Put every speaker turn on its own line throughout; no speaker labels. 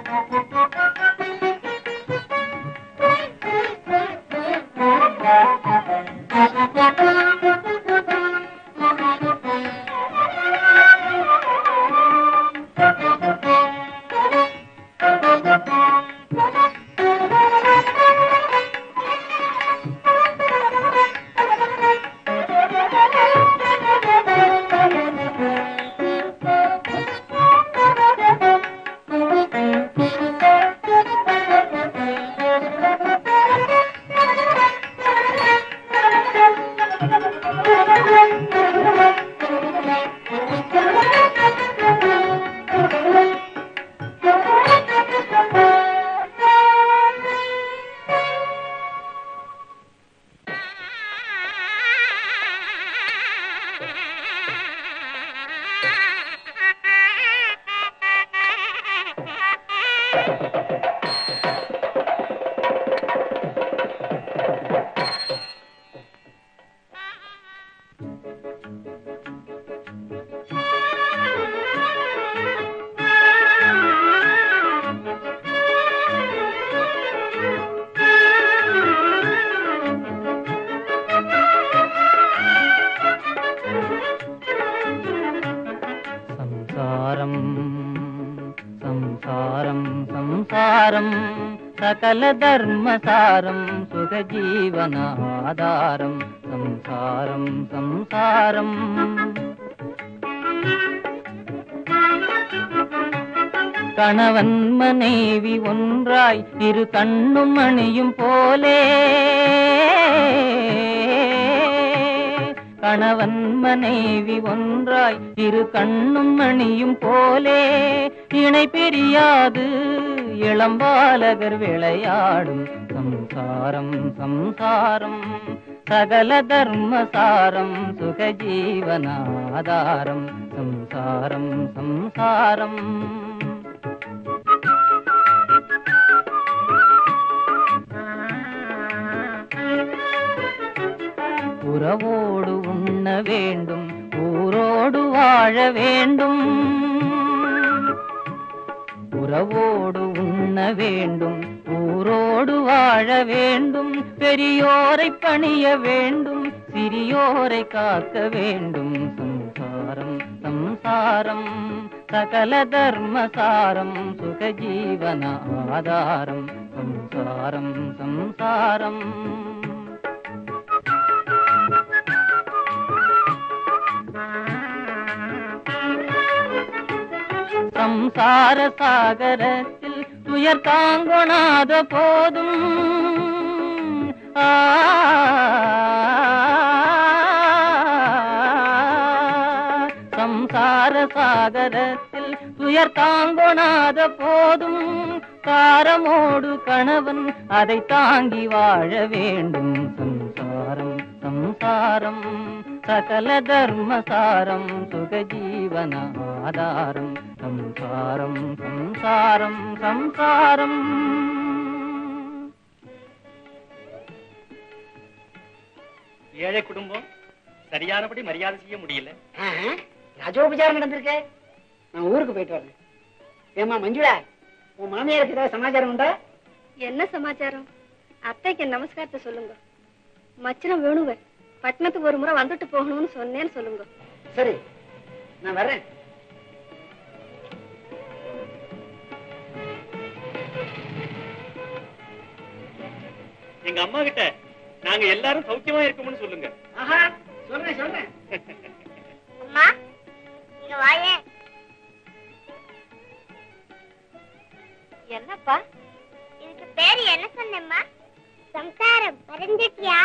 सकल धर्मसारं सुखजीवनाधारं संसारं संसारं கணவன் மனைவி ஒன்றாய் இரு கண்ணும் மணியும் போலே கணவன் மனைவி ஒன்றாய் இரு கண்ணும் மணியும் போலே இணை பிரியாது இளம்பாலகர் விளையாடும் சம்சாரம் சம்சாரம் சகல தர்மசாரம் சுகஜீவனாதாரம் சம்சாரம் சம்சாரம் உறவோடு உண்ண வேண்டும் ஊரோடு வாழ வேண்டும் உறவோடு உண்ண வேண்டும் ஊரோடு வாழ வேண்டும் பெரியோரை பணிய வேண்டும் சிறியோரை காக்க வேண்டும் சம்சாரம் சம்சாரம் சகல தர்மசாரம் சுகஜீவனாதாரம் சம்சாரம் சம்சாரம் சம்சார சாகரத்தில் துயர் தாங்கொணாத போதும் சம்சார சாகரத்தில் துயர் தாங்கொணாத போதும் காரமோடு கணவன் அதை தாங்கி வாழ வேண்டும் சம்சாரம் சம்சாரம் சகல தர்மசாரம் சுகஜீவனாதாரம் சம்சாரம் சம்சாரம் சம்சாரம்
ஏழை குடும்பம் சரியானபடி மரியாதை செய்ய முடியல.
ராஜோபச்சாரம் நடந்திருக்கே. நான் ஊருக்கு போயிட்டு வரேன். ஏமா மஞ்சுளா, உன் மாமியாருக்கு ஏதாவது சமாச்சாரம் உண்டா?
என்ன சமாச்சாரம்? அத்தைக்கு நமஸ்காரத்தை சொல்லுங்க. மச்சனம் வேணுவே பட்டணத்துக்கு ஒரு முறை வந்துட்டு போகணும்னு சொன்னேன்னு சொல்லுங்க.
சரி, நான் வர்றேன்.
எங்க அம்மா கிட்ட நாங்க எல்லாரும் சௌக்கியமா இருக்கோம்னு சொல்லுங்க.
ஆஹா, சொல்றேன் சொல்றேன்.
அம்மா இங்க வாயே.
என்னப்பா
இதுக்கு பேரு என்ன சொன்னேம்மா? சம்சாரம். மறந்துட்டியா?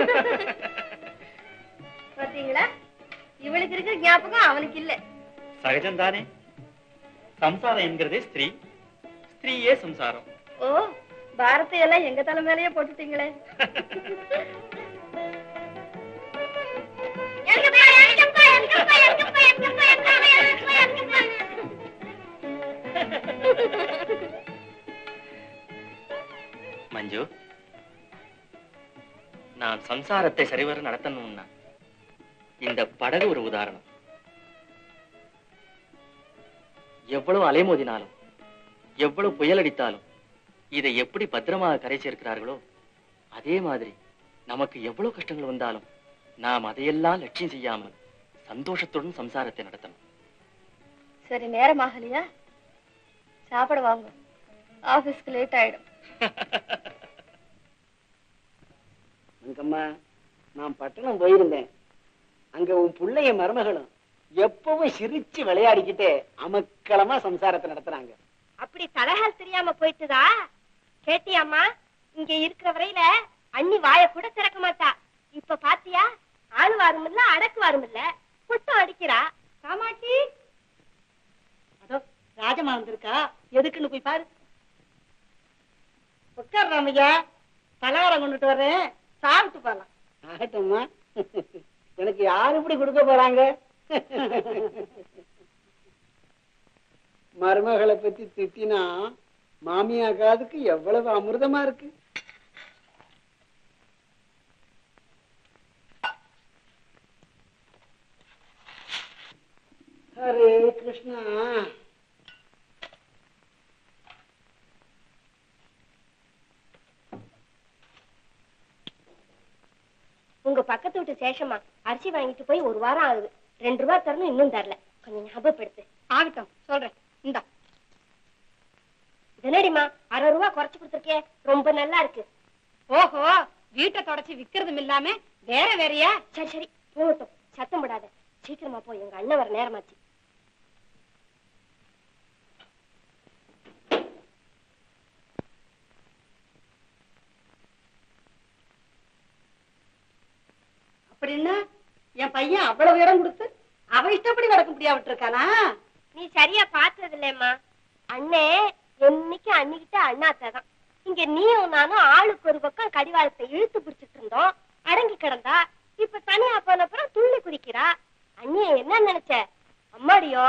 பாத்தீங்களா, இவளுக்கு இருக்கிற ஞாபகம் அவனுக்கு இல்ல.
சகஜம் தானே. சம்சாரம் என்கிறதே ஸ்திரீ, ஸ்திரீயே சம்சாரம்.
ஓ, பாரத்தை எல்லாம் எங்க தலை மேலேயே போட்டுட்டீங்களே.
மஞ்சு, நான் சம்சாரத்தை சரிவர நடத்தணும்னா இந்த படகு ஒரு உதாரணம். எவ்வளவு அலைமோதினாலும்
எவ்வளவு புயல் அடித்தாலும் இதை எப்படி பத்திரமாக கரை சேர்க்கிறார்களோ அதே மாதிரி நமக்கு எவ்வளவு கஷ்டங்கள் வந்தாலும் நாம் அதையெல்லாம் லட்சியம் செய்யாமல் சந்தோஷத்துடன் சம்சாரத்தை நடத்தணும்.
சரி, நேரமாகலையா? சாப்பிட வாங்க, ஆபீஸ்க்கு லேட் ஆயிடும்.
அங்கம்மா, நான் பட்டணம் போயிருந்தேன். அங்க உன் பிள்ளைய மருமகளும் எப்பவும் சிரிச்சு விளையாடிக்கிட்டே அமக்களமா சம்சாரத்தை நடத்துறாங்க.
அப்படி தலைகால் தெரியாம போயிட்டுதா? கேட்டியாம்மா? இங்க இருக்கிற வரையில அண்ணி வாய கூட திறக்க மாட்டா. இப்ப பாத்தியா? ஆளுவாரும் இல்ல, அடக்குவாரும் இல்ல, புட்டம் அடிக்கிறா. காமாட்சி,
அதோ ராஜமா வந்திருக்கா, எதுக்குன்னு போய் பாரு. உட்கார் ராமையா, பலகாரம் கொண்டுட்டு வர்றேன், சாப்பிட்டு போலாம். ஆகட்டும்மா, எனக்கு யாரு இப்படி கொடுக்க போறாங்க? மருமகளை பத்தி திட்டினா மாமியா காதுக்கு எவ்வளவு அமிர்தமா இருக்கு. ஹரே கிருஷ்ணா.
உங்க பக்கத்து வீட்டு சேஷமா அரிசி வாங்கிட்டு போய் 1 வாரம் ஆகுது. 2 ரூபாய் தரணும், இன்னும் தரல. கொஞ்சம் ஞாபகப்படுத்து.
ஆகட்டும், சொல்றேன். இந்தா.
என்னடிமா 1/2 ரூபாய் குறைச்சு கொடுத்துருக்கே, ரொம்ப நல்லா இருக்கு.
ஓஹோ, வீட்டை தொடச்சி விக்கிறதும் இல்லாம வேற வேறையா?
சரி சரி, போகட்டும், சத்தம் போடாத. சீக்கிரமா போய், எங்க அண்ணன் வர நேரமாச்சு.
அப்படின்னா என் பையன் அவ்வளவு இடம் கொடுத்து அவ இஷ்டப்படி நடக்க முடியாவிட்டு இருக்கானா?
நீ சரியா பார்த்தது இல்லையம்மா. அண்ணே என்னைக்கு அண்ணிக்கிட்ட அண்ணாத்தான். இங்க நீயும் நானும் ஆளுக்கு ஒரு பக்கம் கடிவாளத்தை இழுத்து பிடிச்சிட்டு இருந்தோம். அடங்கி கிடந்தா. இப்ப தனியா போனப்புறம் துள்ளி குடிக்கிறா. அண்ணிய என்ன நினைச்ச? அம்மாடியோ,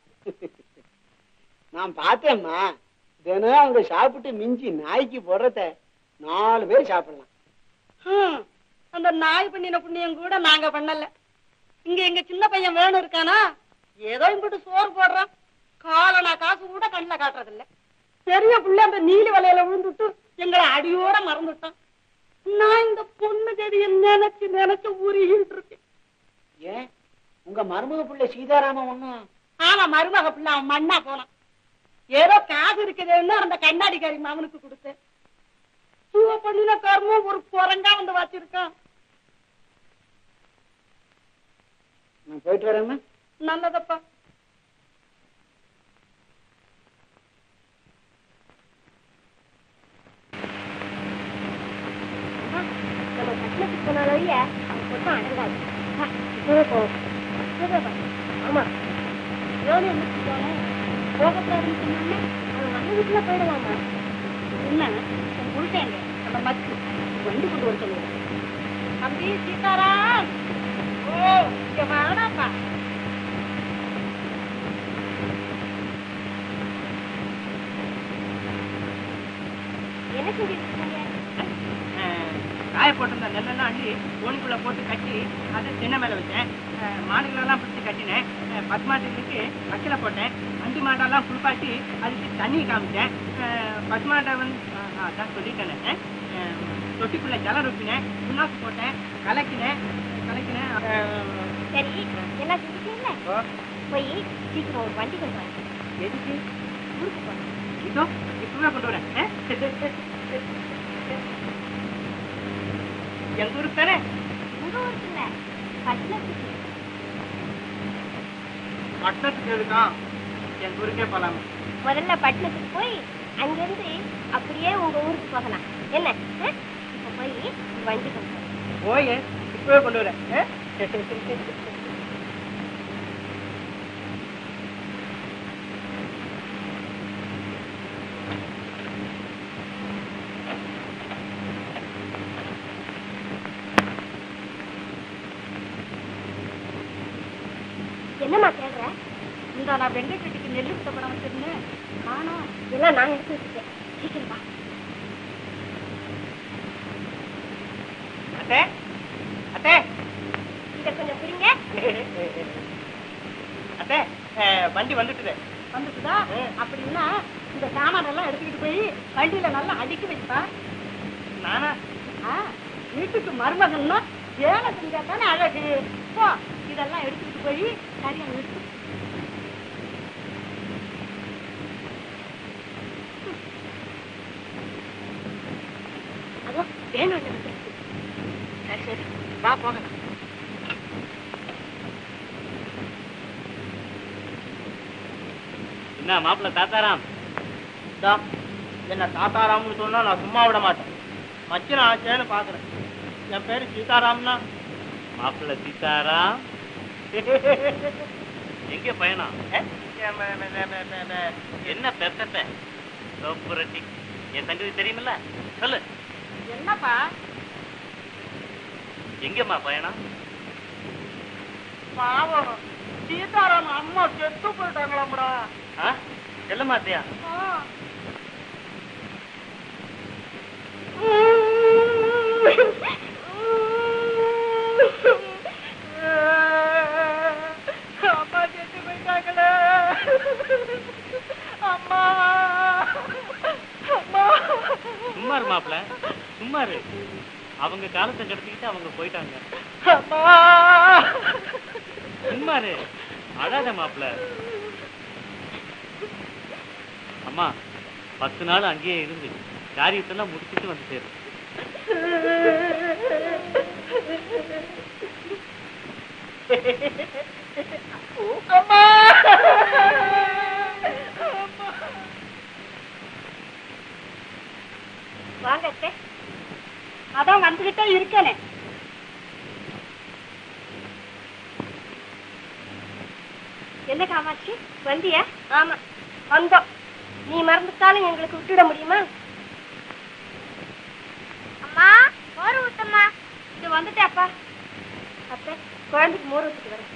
நான் பார்த்தேம்மா. தினம் அவங்க சாப்பிட்டு மிஞ்சி நாய்க்கு போடுறத 4 பேர் சாப்பிடலாம். அந்த நாய் பண்ணின புண்ணியம் கூட நாங்க பண்ணல. இங்க எங்க சின்ன பையன் வேணும் இருக்கானா, ஏதோ இங்கிட்டு சோறு போடுறான். காலனா காசு கூட கண்ணுல காட்டுறது இல்ல. பெரிய புள்ள அந்த நீலி வலையில விழுந்துட்டு எங்களை அடியோட மறந்துட்டான். நான் இந்த பொண்ணு செடியை நினைச்சு நினைச்சு உருகிட்டு இருக்கேன். ஏன் உங்க மருமக பிள்ளை சீதாராமன் ஒண்ணும்? ஆமா, மருமக பிள்ளை அவன் மண்ணா போனான். ஏதோ காசு இருக்குதுன்னு அந்த கண்ணாடிக்காரி அவனுக்கு கொடுத்தேன். இவ பண்ணின கர்மம் ஒரு குரங்கா வந்து வச்சிருக்கான். நான் போயிட்டு வரேம்மா. நல்லதப்பா.
நம்ம பட்டணத்துக்கு போனாலும் அவன் கொட்டம் அடங்காது. ஆமா, போகக்கூடாதுன்னு சொன்னாங்க. அவன் வந்த வீட்டுல போயிடலாமா?
என்ன புருஷங்க நம்ம மக்கு வண்டி கொண்டு வர சொல்லுவோம். தம்பி சீதாராம், ஓ இங்க வாடாப்பா.
என்ன செஞ்சுட்டு இருக்கீங்க?
காய போட்டிருந்த நெல்லெல்லாம் அள்ளி கோணிக்குள்ள போட்டு கட்டி அதை தென்னை மேல வச்சேன். மாடுகளெல்லாம் பிடிச்சி கட்டினேன். பசுமாட்டுக்கு வக்கலை போட்டேன். அண்டி மாடெல்லாம் குளிப்பாட்டி அதுக்கு தண்ணி காமிச்சேன். பசுமாட்டை வந்து அதான் சொல்லிட்டேன். தொட்டிக்குள்ள ஜலம் ரொப்பினேன், புண்ணாக்கு போட்டேன், கலக்கினேன்.
சரி, எல்லாம் செஞ்சுட்டீங்களா? போய் சீக்கிரம் ஒரு வண்டி கொண்டு வாங்க.
எதுக்கு?
ஊருக்கு போங்க.
இதோ இப்பவே கொண்டு வரேன். எங்க ஊருக்கு தானே?
உங்க ஊருக்கு இல்ல, பட்டணத்துக்கு.
பட்டணத்துக்கு எதுக்கான்? எங்க ஊருக்கே போலாமா?
முதல்ல பட்டணத்துக்கு போய் அங்கிருந்து அப்படியே உங்க ஊருக்கு போகலாம். என்ன? இப்ப போய் வண்டி கொண்டு வாங்க.
போய் இப்பவே கொண்டு வரேன்.
என்னம்மா கேட்குற?
இந்த நான் வெங்கைப்பட்டிக்கு நெல்லு குத்த படம் வச்சிருந்தேன், காணோம்.
எல்லாம் நான் எடுத்து வச்சுட்டேன். சீக்கிரம் வா.
அத்தே, அத்தே,
இதை கொஞ்சம் புரியுங்க.
அத்தே, வண்டி வந்துட்டுது.
வந்துட்டுதா? அப்படின்னா இந்த சாமான எல்லாம் எடுத்துக்கிட்டு போய் வண்டியில நல்லா அடுக்கி வைப்பா.
நானா?
வீட்டுக்கு மருமகன்னா வேலை செஞ்சா தானே அழகு. போ, இதெல்லாம் எடுத்துக்கிட்டு போய் சரியா நிறுத்து. அதோ வேணும். சரி சரி, வா போகலாம்.
என்ன மாப்பிள்ள தாத்தாராம்? என்ன தாத்தாராம்னு சொன்னா நான் சும்மா விட மாட்டேன். மச்சன ஆச்சேன்னு பாக்குறேன். என் பேரு சீதாராம்னா. மாப்பிள்ள சீதாராம் எங்க பயணம்? என்ன பெத்த சோப்புரட்டி என் தங்கதி தெரியுமில்ல, சொல்லு.
என்னப்பா?
எங்கம்மா பயணம்?
பாவம் சீதாராம் அம்மா செத்து போயிட்டாங்களாம்டா.
செல்ல மாட்டியா?
அம்மா செத்து போயிட்டாங்களே. அம்மா அம்மா.
சும்மாரு மாப்பிள்ள, சும்மாரு. அவங்க காலத்தை கடத்திக்கிட்டு அவங்க போயிட்டாங்க.
அம்மா
சும்மாரு, அழாத மாப்பிள்ள. அம்மா 10 நாள் அங்கேயே இருந்து காரியத்தெல்லாம் முடிச்சுட்டு வந்து சேரும்.
அம்மா
வாங்க.
அதான் வந்துகிட்டே இருக்கேனே.
என்ன காமாட்சி வந்தியா? ஆமா வந்தோம். நீ மறந்துட்டாலும் எங்களுக்கு விட்டுட முடியுமா? அம்மா மோர் ஊத்தம்மா. இது வந்துட்டே அப்பா. அத்தை குழந்தைக்கு மோர் ஊத்திட்டு வரேன்.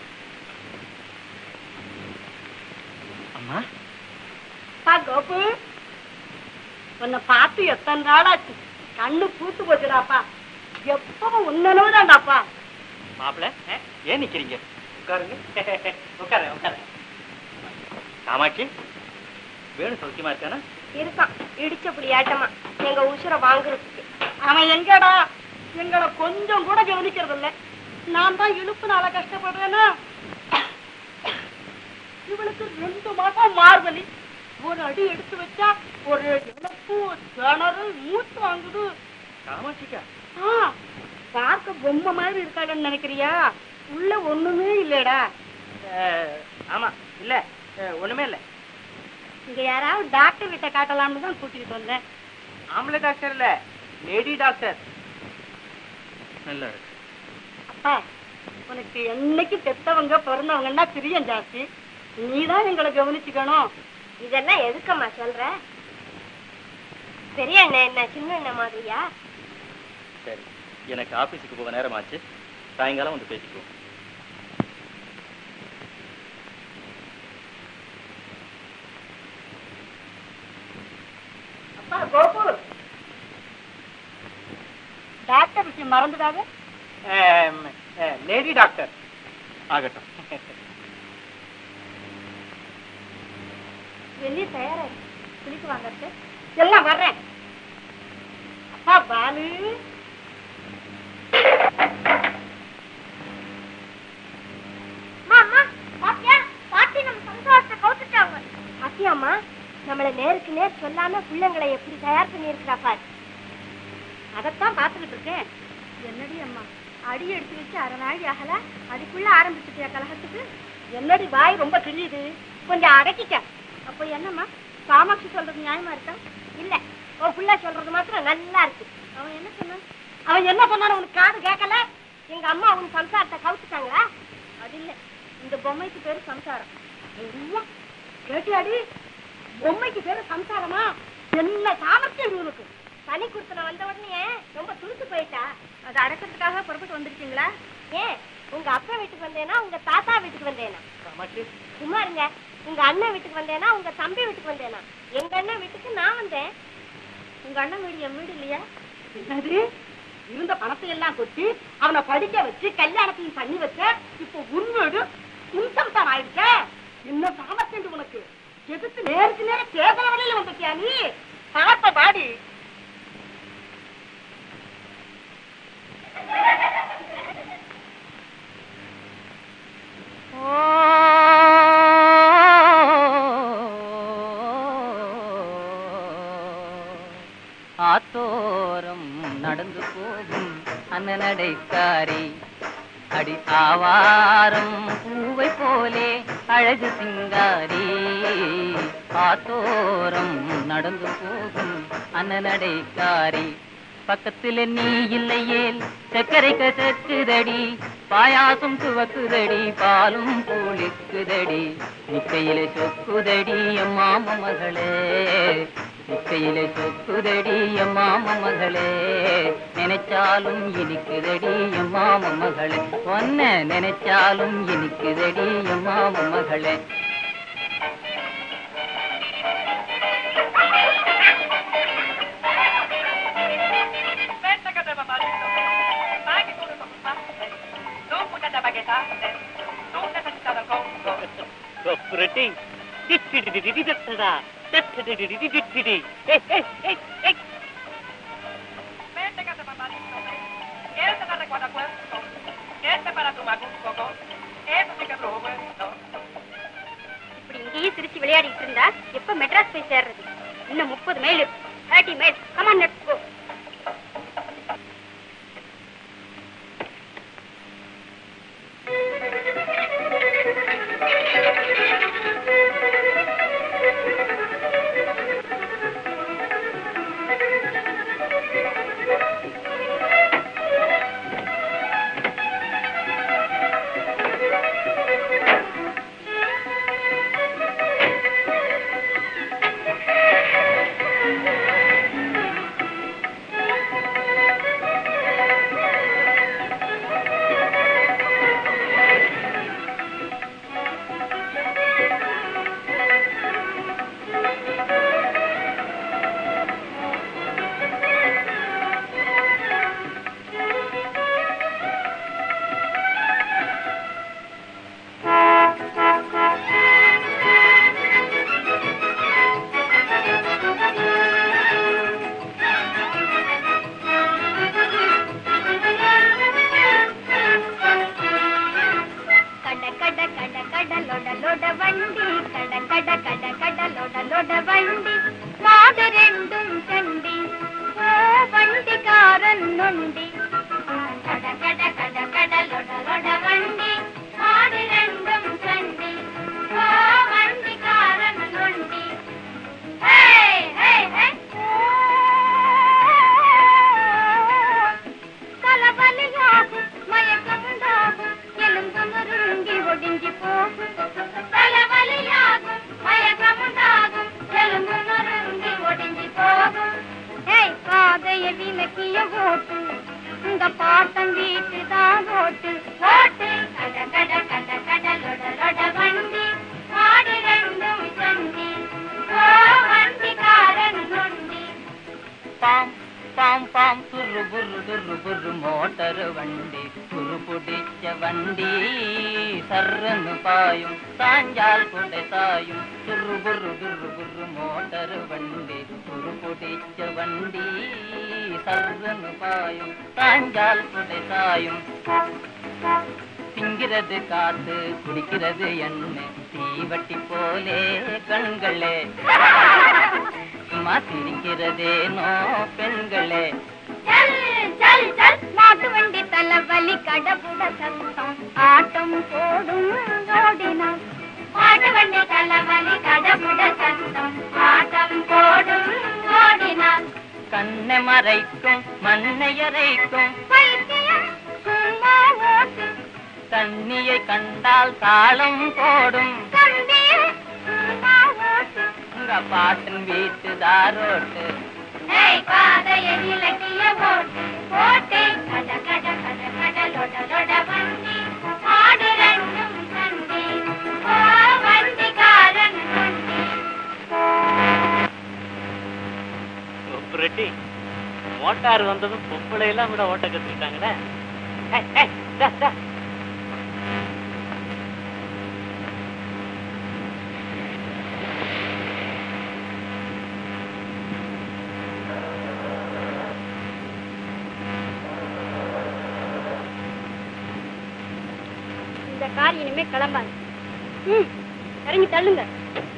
அம்மா
பா கோபு, உன்னை பார்த்து எத்தனை நாளாச்சு. கண்ணு பூத்து போச்சுடாப்பா. எப்பவும் உன்னனோதாண்டாப்பா.
மாப்பிள்ள ஏன் நிக்கிறீங்க? உட்காருங்க. உட்கார உட்கார. காமாட்சி, வேணும் சௌக்கியமா இருக்கானா?
இருக்கான் இடிச்சபடி ஆட்டமா எங்க உசுரை வாங்குறதுக்கு.
அவன் எங்கடா எங்களை கொஞ்சம் கூட கவனிக்கிறது இல்லை. நான் தான் இழுப்பு நாள கஷ்டப்படுறேன்னா. இவளுக்கு 2 மாசம் மார்கழி. ஒரு அடி எடுத்து வச்சா ஒரு இழப்பு, கிணறு, மூச்சு வாங்குது.
காமாட்சிக்கா?
பார்க்க பொம்மை மாதிரி இருக்காடுன்னு நினைக்கிறியா? உள்ள ஒண்ணுமே இல்லடா.
ஆமா இல்ல, ஒண்ணுமே இல்ல.
இங்க யாராவது டாக்டர் கிட்ட காட்டலாம்னு தான் கூட்டிட்டு வந்தேன்.
ஆம்பளை டாக்டர் இல்ல, லேடி டாக்டர்.
நல்லா இருக்கு.
அப்பா, உனக்கு என்னைக்கு பெத்தவங்க பிறந்தவங்கன்னா பிரியம் ஜாஸ்தி. நீதான் எங்களை கவனிச்சுக்கணும்.
இதெல்லாம் எதுக்கம்மா சொல்ற? பெரிய அண்ணன் என்ன சின்ன அண்ணன் மாதிரியா?
சரி, எனக்கு ஆபீஸுக்கு போக நேரம் ஆச்சு. சாயங்காலம் வந்து பேசிக்குவோம்.
அப்பா கோபு, டாக்டர் விஷயம் மறந்துடாத.
Lady doctor.
ஆகட்டும்.
வெளியே தயாரா குளிக்கு வாங்க.
எல்லாம் வர்றேன். அப்பா பாலு,
பாட்டி நம்ம சம்சாரத்தை கவுத்துட்டாங்க. பாத்தியாமா, நம்மள நேருக்கு நேர் சொல்லாம பிள்ளைங்களை எப்படி தயார் பண்ணி இருக்கிறா பாரு.
அதத்தான் பாத்துக்கிட்டு இருக்கேன்.
என்னடி அம்மா, அடி எடுத்து வச்சு 1/2 நாள் ஆகல, அதுக்குள்ள ஆரம்பிச்சுட்டியா கலகத்துக்கு?
என்னடி வாய் ரொம்ப கிழியுது,
கொஞ்சம் அடக்கிக்க.
அப்போ என்னம்மா, காமாட்சி சொல்றது நியாயமா இருக்கா?
இல்ல, உன் பிள்ளை சொல்றது மாத்திரம் நல்லா இருக்கு.
அவன் என்ன சொன்னான்?
அவன் என்ன சொன்னான்னு உனக்கு காது கேட்கல?
எங்க அம்மா உன் சம்சாரத்தை கவுத்துட்டாங்களா?
அது இல்ல, இந்த பொம்மைக்கு பேரு சம்சாரம்.
கேட்டியாடி, பொம்மைக்கு பேரு சம்சாரமா? என்ன சாமர்த்தியம் இவனுக்கு!
தனி குடுத்தன வந்த உடனே ரொம்ப துடிச்சு போயிட்டா.
அதை அடக்கிறதுக்காக புறப்பட்டு வந்திருக்கீங்களா?
ஏன் உங்க அப்பா வீட்டுக்கு வந்தேனா உங்க தாத்தா வீட்டுக்கு வந்தேனா? சும்மா இருங்க. உங்க அண்ணன் வீட்டுக்கு வந்தேனா உங்க தம்பி வீட்டுக்கு வந்தேனா? எங்க அண்ணன் வீட்டுக்கு நான் வந்தேன்.
உங்க அண்ணன் வீடு என் வீடு இல்லையா?
என்னது, இருந்த பணத்தை எல்லாம் கொட்டி அவனை படிக்க வச்சு கல்யாணத்தையும் பண்ணி வச்ச, இப்போ உன் வீடு உன் சம்சாரம் ஆயிடுச்ச. என்ன சாமர்த்தியம் உனக்கு! எதுக்கு நேருக்கு நேரம் கேட்கற வரையில வந்துட்டியா நீ? பார்த்த பாடி
ஆத்தோரம் நடந்து போகும் அன்னநடைக்காரி அடி ஆவாரம் பூவை போலே அழகு சிங்காரி. ஆத்தோரம் நடந்து போகும் அன்னநடைக்காரி பக்கத்துல நீ இல்லையேல் சர்க்கரை கசக்குதடி, பாயாசம் துவக்குதடி, பாலும் பூளிக்குதடி, நிக்கையில சொக்குதடி அம்மாம மகளே, நிக்கையில சொக்குதடி அம்மாம மகளே, நினைச்சாலும் இனிக்குதடி அம்மாம மகளே, ஒன்ன நினைச்சாலும் இனிக்குதடி அம்மாம மகளே.
இப்படி இங்கேயே சிரிச்சு விளையாடிட்டு இருந்தா எப்ப மெட்ராஸ் போய் சேர்றது? இன்னும் 30 mile 30 mile. Come on let's go. திங்கிறது காத்து குடிக்கிறது எண்ணெய் தீவட்டி போலே கண்களே, சும்மா சிரிக்கிறதேனோ பெண்களே. மாட்டு வண்டி தலைவலி கடபுட சத்தம் ஆட்டம் போடும் ஓடினான். மாட்டு வண்டி தலைவலி கடபுட சத்தம் ஆட்டம் போடும் ஓடினான்.
கண்ணை மறைக்கும் மண்ணையரைக்கும் தண்ணியை கண்டால் தாளம் போடும் உங்க பாட்டன் வீட்டு தாரோட்டு
மோட்டார் வந்ததும் பொம்பளை எல்லாம் கூட ஓட்ட கத்துக்கிட்டாங்களே.
இந்த கார் இனிமே கிளம்பாது. இறங்கி தள்ளுங்க.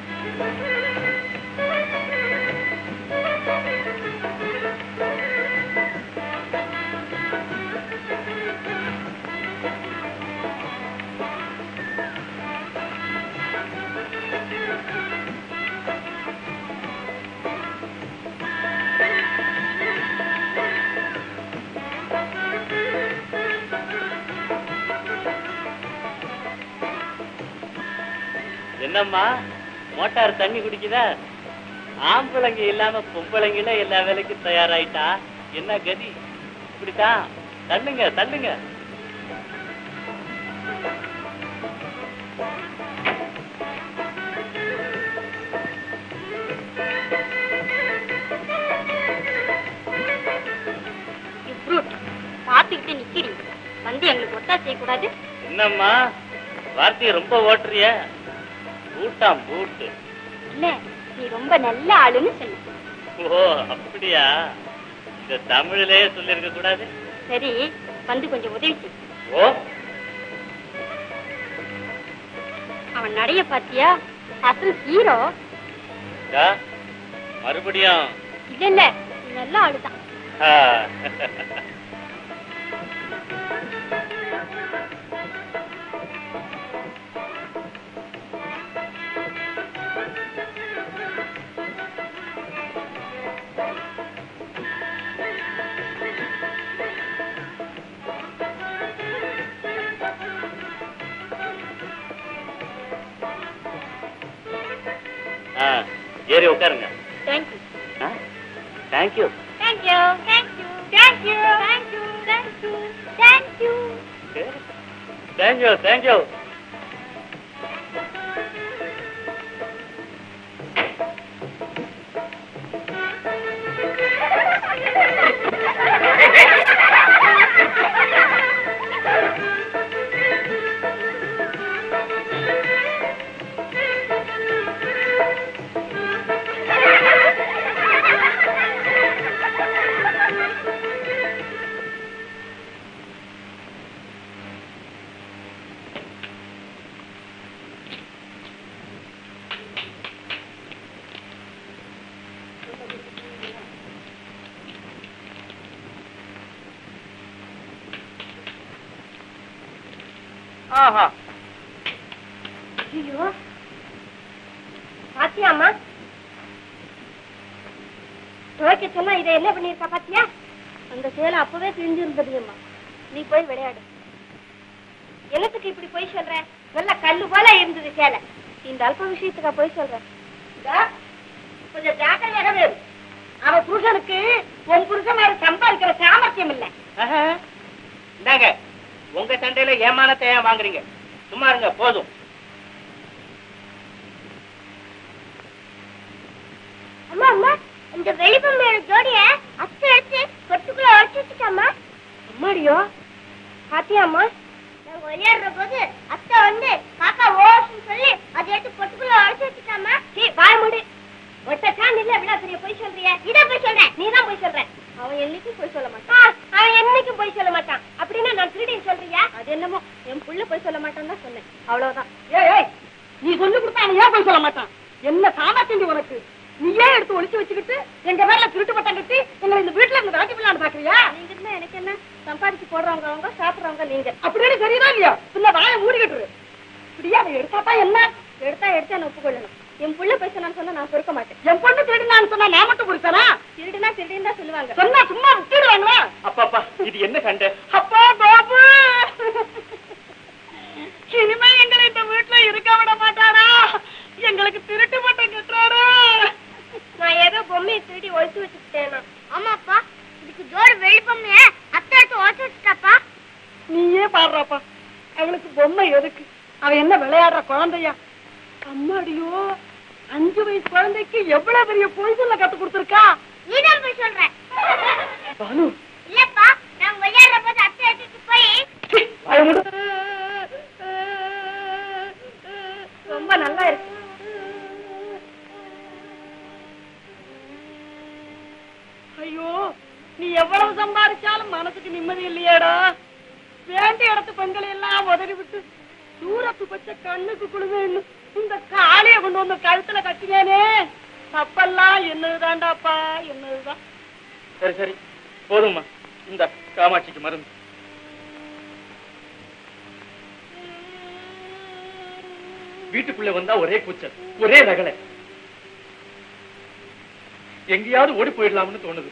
என்னம்மா மோட்டார் தண்ணி குடிக்குதா? ஆம்பளைங்க இல்லாம பொம்பளைங்கள எல்லா வேலைக்கும் தயாராயிட்டா என்ன கதி? இப்படித்தான். தள்ளுங்க தள்ளுங்க.
பாத்துக்கிட்டு நிக்கிறீங்க, வந்து எங்களுக்கு ஒட்டா செய்யக்கூடாது.
என்னம்மா வார்த்தையை ரொம்ப ஓட்டுறிய? பூட்டாம் பூட்டு.
இல்ல, நீ ரொம்ப நல்ல ஆளுன்னு சொல்லு.
ஓ அப்படியா? இந்த தமிழிலேயே சொல்லிருக்க கூடாது.
சரி, வந்து கொஞ்சம் உதவி செய்.
ஓ,
அவன் நடைய பாத்தியா? அசல் ஹீரோ.
மறுபடியும்
இல்ல இல்ல, நீ நல்ல ஆளுதான்.
ஏறி உட்காருங்க.
Thank you.
Thank you.
Thank you. Thank you. Thank you. Thank you. Thank you. Thank you.
Thank you. Thank you.
ஐயோ, பாத்தியாமா? துவைக்க சொன்னா இதை என்ன பண்ணிருக்கா பாத்தியா?
அந்த சேலை அப்பவே கிழிஞ்சிருந்ததுமா. நீ போய் விளையாடு.
என்னத்துக்கு இப்படி போய் சொல்ற? நல்ல கல்லு போல இருந்தது சேலை.
இந்த அல்ப விஷயத்துக்கா போய் சொல்றேன்.
கொஞ்சம் ஜாக்கிரதையாக வேணும். அவன் புருஷனுக்கு உன் புருஷன் மாதிரி சம்பாதிக்கிற சாமர்த்தியம் இல்ல.
இந்தாங்க, உங்க சண்டையில ஏமானத்தை ஏன் வாங்குறீங்க? சும்மா இருங்க போதும்.
அம்மா அம்மா, இந்த வெளிப்பம்மையோட ஜோடிய அத்தை எடுத்து கொட்டுக்குள்ள உடச்சு வச்சுட்டாமா. அம்மாடியோ, பாத்தியாம்மா? நாங்க விளையாடுற போது அத்தை வந்து காக்கா ஓசுன்னு சொல்லி அதை எடுத்து கொட்டுக்குள்ள உடச்சு வச்சுட்டாமா. வாய மூடு. ஒட்டச்சான் இல்ல, இவ்வளவு பெரிய போய் சொல்றிய? இதை போய் சொல்றேன், நீதான் போய் சொல்ற.
அவன் என்னைக்கும் போய் சொல்ல மாட்டான்.
அவன் என்னைக்கும் போய் சொல்ல மாட்டான். அப்படின்னா நான் திருடின்னு சொல்றியா?
அது என்னமோ, என் புள்ள போய் சொல்ல மாட்டான்னு தான் சொன்னேன். அவ்வளவுதான்.
ஏய், நீ சொல்லி கொடுத்தா அவன் ஏன் போய் சொல்ல மாட்டான்? என்ன சாமர்த்தியம் உனக்கு? நீயே எடுத்து ஒளிச்சு வச்சுக்கிட்டு எங்க பேர்ல திருட்டு பட்டம் கட்டி எங்களை இந்த வீட்டுல இருந்து விளக்கி விளையாண்டு பாக்குறியா?
நீங்க இருந்தா எனக்கு என்ன? சம்பாதிச்சு போடுறவங்க அவங்க, சாப்பிடுறவங்க நீங்க.
அப்படின்னு சரியா இல்லையா? பின்ன வாயை மூடிக்கிட்டு இப்படியே அதை எடுத்தாதான் என்ன?
எடுத்தா நான் ஒப்புக்கொள்ளணும். என் புள்ள போய் சொன்னான்னு சொன்னா நான் பொறுக்க மாட்டேன்.
என் பொண்ணு திருடினான்னு சொன்னா நான் மட்டும் பொறுத்தானா?
திருடுனா திருடின்னு தான் சொல்லுவாங்க.
சொன்னா சும்மா விட்டுடுவாங்களா?
அப்பாப்பா, இது என்ன சண்டை?
அப்பா பாபு, இனிமே எங்களை இந்த வீட்டுல இருக்க விட மாட்டாரா? எங்களுக்கு திருட்டு பட்டம் கட்டுறாரு.
நான் ஏதோ பொம்மையை திருடி ஒழிச்சு வச்சுக்கிட்டேனா? ஆமாப்பா, இதுக்கு ஜோடி வெளிப்பம்மைய அத்தை எடுத்து ஒழிச்சு வச்சுட்டாப்பா.
நீயே பாடுறாப்பா, அவளுக்கு பொம்மை எதுக்கு? அவ என்ன விளையாடுற குழந்தையா? அம்மாடியோ, 5 வயசு குழந்தைக்கு எவ்வளவு பெரிய பொய் சொல்ல கத்து கொடுத்துருக்கா?
நீதான் போய் சொல்ற.
பானு,
இல்லப்பா, நான் விளையாடுற போது அத்தை எடுத்துட்டு போய்
ரொம்ப நல்லா இருக்கு.
ஐயோ, நீ எவ்வளவு சம்பாதிச்சாலும் மனசுக்கு நிம்மதி இல்லையாடா? வேண்டிய இடத்து பெண்களை எல்லாம் உதறி விட்டு தூரத்து பச்சை கண்ணுக்கு குழுவேன்னு இந்த காளைய கொண்டு வந்து கழுத்துல கட்டினேனே, தப்பெல்லாம் என்னதுதான்டாப்பா, என்னதுதான்.
சரி சரி போதும்மா, இந்த காமாட்சிக்கு மருந்து. வீட்டுக்குள்ள வந்தா ஒரே கூச்சல், ஒரே ரகலை. எங்கேயாவது ஓடி போயிடலாம்னு தோணுது.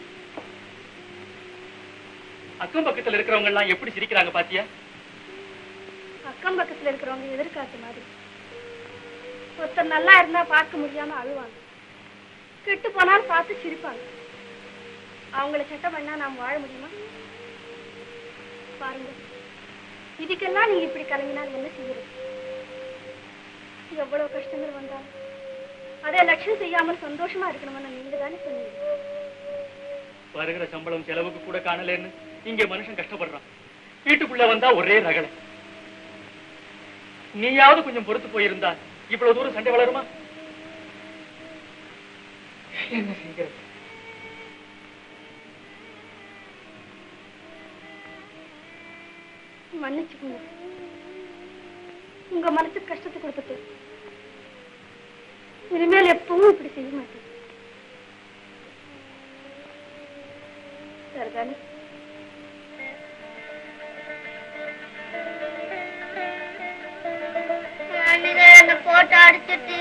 அக்கம் பக்கத்துல இருக்கிறவங்க எல்லாம் எப்படி சிரிக்கிறாங்க பாத்தியா?
அக்கம் பக்கத்துல இருக்கிறவங்க எதிர்காத்து மாதிரி. ஒருத்தர் நல்லா இருந்தா பார்க்க முடியாம அழுவாங்க, கெட்டு போனாலும் பார்த்து சிரிப்பாங்க. அவங்கள சட்டம் பண்ணா நாம் வாழ முடியுமா? பாருங்க, இதுக்கெல்லாம் நீங்க இப்படி கலங்கினால் என்ன செய்யறது? எவ்வளவு கஷ்டங்கள் வந்தாலும் அதை லட்சியம் செய்யாமல் சந்தோஷமா இருக்கணும்னு நீங்க தானே சொன்னீங்க.
வருகிற சம்பளம் செலவுக்கு கூட காணலன்னு இங்க மனுஷன் கஷ்டப்படுறான். வீட்டுக்குள்ள வந்தா ஒரே ரகலை. நீயாவது கொஞ்சம் பொறுத்து போயிருந்தா இவ்வளவு தூரம் சண்டை வளருமா? என்ன செய்கிறது?
மன்னிச்சுக்கோங்க, உங்க மனசுக்கு கஷ்டத்தை கொடுத்துட்டு இனிமேல் எப்பவும் இப்படி செய்ய மாட்டேன். சரிதானே?
என்ன போட்டு அடிச்சிட்டு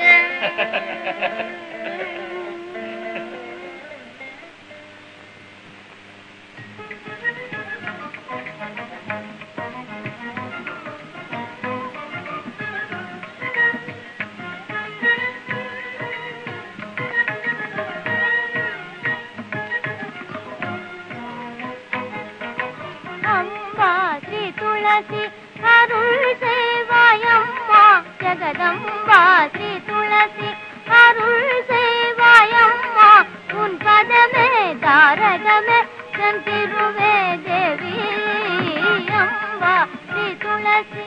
துளசி அருள் செய்வாயம்மா, ஜெகதம்பா ஸ்ரீ துளசி அருள் செய்வாயம்மா, உன் பதமே தாரகமே தன் திருவே தேவி அம்பா ஸ்ரீ துளசி.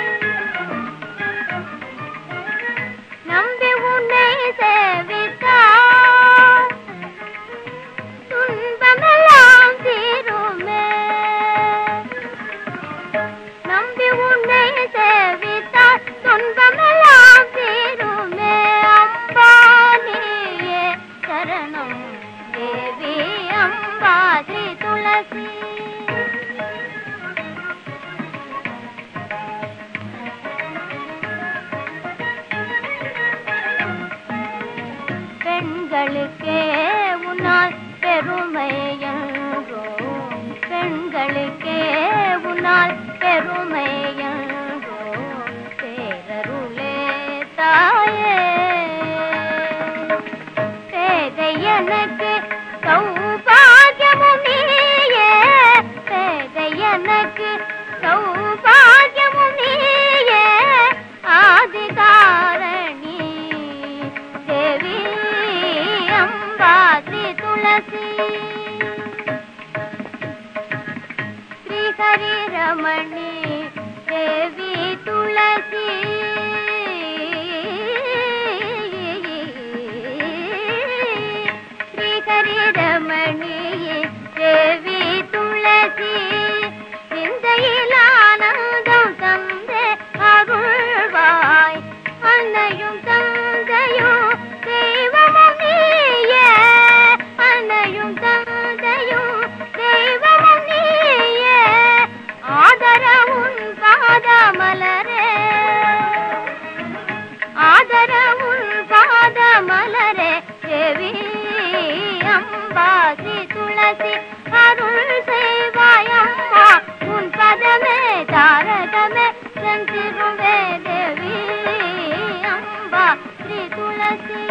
நம்பி உன்னை சேவித்தார் துன்பமெல்லாம் தீருமே, நம்பி உன்னை சேவித்தார் துன்பமெல்லாம் தீருமே, அம்பானியே சரணம் தேவி அம்பா ஸ்ரீ துளசி. பெண்களுக்கே உன்னால் பெருமை என்றோ, பெண்களுக்கே உன்னால் பெருமை என்றோ, பேரருளே தாயே பேதை எனக்கு சௌபாகியமும் நீயே, பேதை எனக்கு சௌபாகியமும் நீயே, ஆதிகாரணி தேவி அம்பா ஸ்ரீ துளசி. ஸ்ரீ ஹரி ரமணி தேவி துளசி, ஸ்ரீ ஹரி ரமணி தேவி துளசி, சிந்தையில் ஆனந்தம் தந்தே அருள்வாய், அன்னையும் தந்தையும் தெய்வமும் நீயே, அன்னையும் தந்தையும் தெய்வமும் நீயே, ஆதரவுன் பாதமலரே, ஆதரவுன் பாதமலரே தேவி அம்பா ஸ்ரீ துளசி அருள் செய்வாயம்மா, உன் பதமே தாரகமே தன் திருவே தேவி அம்பா ஸ்ரீ துளசி.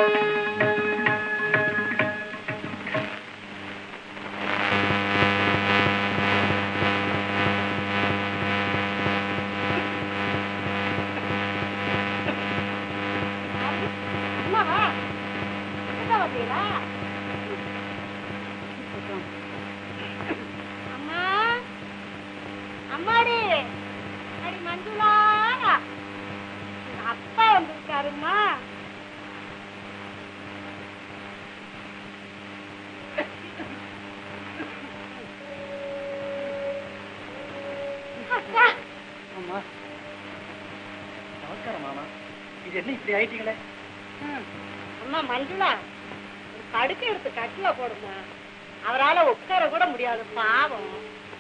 இது என்ன இப்படி ஆயிட்டீங்களே?
அம்மா மஞ்சுளா, ஒரு படுக்கை எடுத்து கட்டில போடுமா. அவரால உட்கார கூட முடியாது, பாவம்.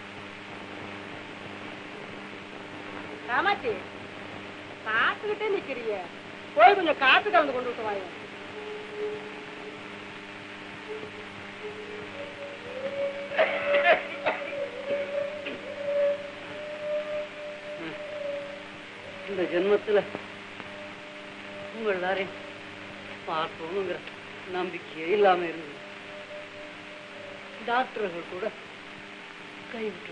காமாட்சி, காத்துக்கிட்டே நிக்கிறிய, போய் கொஞ்சம் காத்து கலந்து கொண்டு விட்டு வாங்க.
இந்த ஜென்மத்துல உங்கள் எல்லாரையும் பார்க்கணுங்கிற நம்பிக்கையே இல்லாம இருந்தது. டாக்டர்கள் கூட கைவிட்டு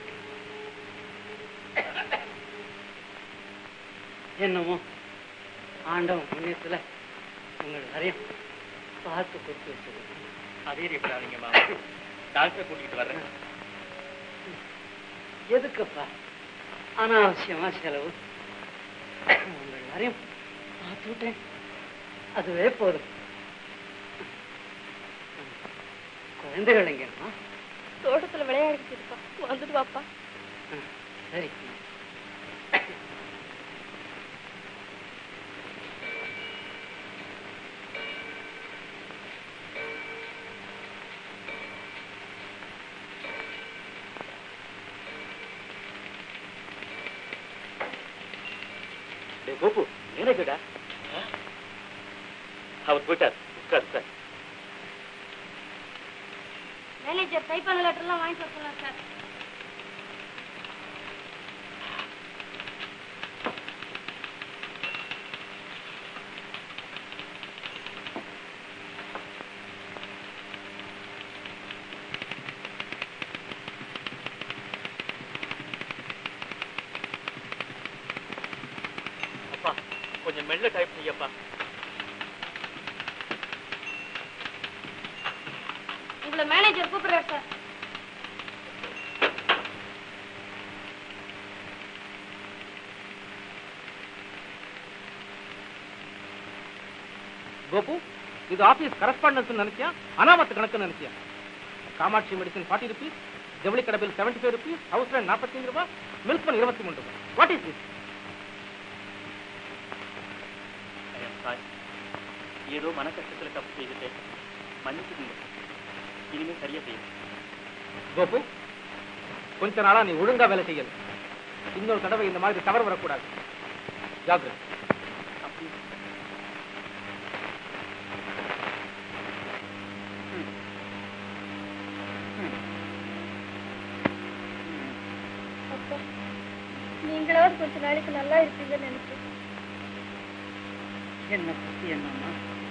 என்னமோ ஆண்டவன் புண்ணியத்துல உங்கள் எல்லாரையும் பார்த்து கொடுத்து வச்சது.
அதே மாமா, டாக்டரை கூட்டிட்டு வர்றேன்.
எதுக்குப்பா அனாவசியமா செலவு? உங்கள் எல்லாரையும் பார்த்து விட்டேன், அதுவே போதும். குழந்தைகள் எங்கம்மா?
தோட்டத்துல விளையாடிட்டு இருப்பா, வந்துட்டு வாப்பா.
சரி.
கோபு, மேனேஜர்டா. அவர் போயிட்டார். உட்கார் சார்.
மேனேஜர் டைப் பண்ண லெட்டர் எல்லாம் வாங்கி சொல்லலாம் சார்.
அப்பா, கொஞ்சம் மெல்ல டைப் செய்யப்பா.
உங்களை மேனேஜர் கூப்பிடுறாரு சார்.
கோபு, இது ஆபீஸ் கரஸ்பாண்டன்ஸ் நினைச்சியா, அனாமத்து கணக்கு நினைச்சியா? காமாட்சி மெடிசன் 40 rupees, ஜவுளி கடபில் 75 rupees, ஹவுஸ் ரெண்ட் 45 ரூபாய், மில்க் பண்ண 23 ரூபாய். What is this?
ஏதோ மன கஷ்டத்துல தப்பு செய்துட்டேன், மன்னிச்சுக்கோங்க. இனிமே சரியா செய்யும்.
கோபு, கொஞ்ச நாளா நீ ஒழுங்கா வேலை செய்யல. இன்னொரு தடவை இந்த மாதிரி தவறு வரக்கூடாது. ஜாக்கிரதை.
அப்பா, நீங்களாவது கொஞ்ச நாளைக்கு நல்லா இருப்பீங்கன்னு நினைச்சேன்.
என்ன பத்தி என்னம்மா,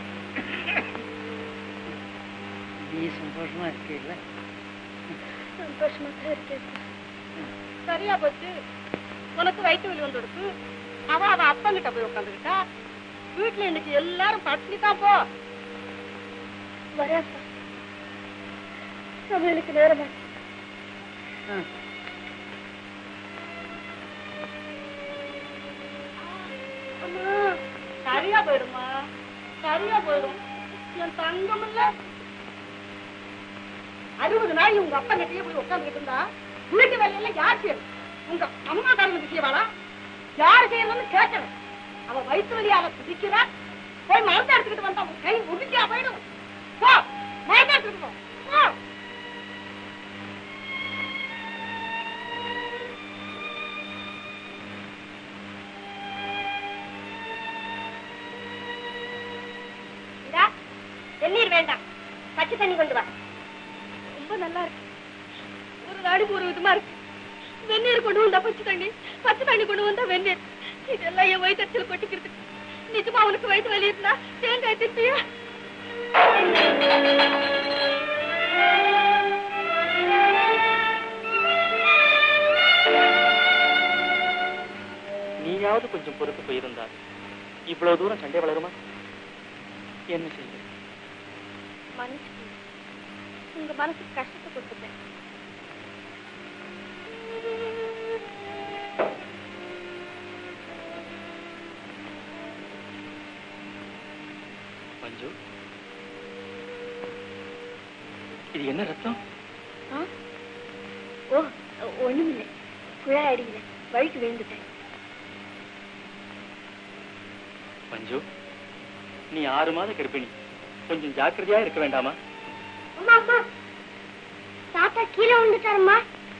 நீ சந்தோஷமா இருக்கீல்ல?
சந்தோஷமா தான் இருக்கேன்.
சரியா போச்சு. உனக்கு வயிற்று வலி வந்து கொடுத்து அவ அப்பங்கிட்ட போய் உட்காந்துக்கிட்டா. வீட்டுல இன்னைக்கு எல்லாரும் பட்டினி தான். போ
வரேன் சார். சமையலுக்கு நேரமா.
சரியா போயிடுமா, சரியா போயிடும். என் தங்கம் இல்ல. 60 நாள் உங்க அப்பா கிட்டயே போய் உட்காந்துக்கிட்டு இருந்தா வீட்டு வேலையெல்லாம் யார் செய்யணும்? உங்க அம்மா காரனுக்கு செய்வாளா? யாரு செய்யணும்னு கேட்கறேன். அவ வயிற்று வலியால குதிக்கிறா. போய் மருந்து எடுத்துக்கிட்டு வந்தா உன் கை முடிஞ்சா போயிடும். போ, மருந்து எடுத்துக்கிட்டு போ.
வெந்நீர் வேண்டாம், பச்சை தண்ணி கொண்டு வா.
ரொம்ப நல்லா இருக்கு. ஒரு நாளைக்கு ஒரு விதமா இருக்கு. வெந்நீர் கொண்டு வந்தா பச்சை தண்ணி கொண்டு வந்தா வெந்நீர். இதெல்லாம் என் வயிற்றுல கொட்டிக்கிறது. நிஜமா அவனுக்கு வயிற்று வலி இருந்தா தேங்காய் திட்டியா?
நீயாவது கொஞ்சம் பொறுத்து போயிருந்தார் இவ்வளவு தூரம் சண்டை வளருமா? என்ன செய்ய?
மன்னிச்சுக்கோங்க, உங்க மனசுக்கு கஷ்டத்தை கொடுத்துட்டேன்.
மஞ்சு, இது என்ன ரத்தம்?
ஓ, ஒண்ணுமில்லை, குழாய் அடியில வழிக்கு விழுந்துட்டேன்.
மஞ்சு, நீ 6 மாத கர்ப்பிணி, கொஞ்சம் ஜாக்கிரதையா இருக்க வேண்டாமா?
அம்மா அம்மா, தாத்தா கீழே விழுந்துட்டாருமா.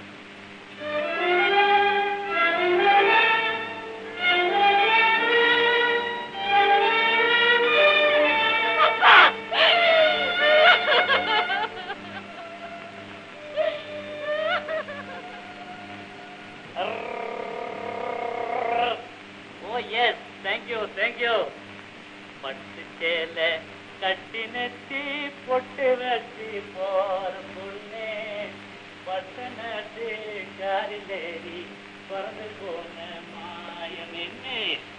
Oh yes, thank you thank you. பட்டு சேல கட்டி நெத்தி பொட்டு வச்சு போற பொண்ணே, பட்டு நட்டு காரிலேறி பறந்து போன மாயம் என்ன?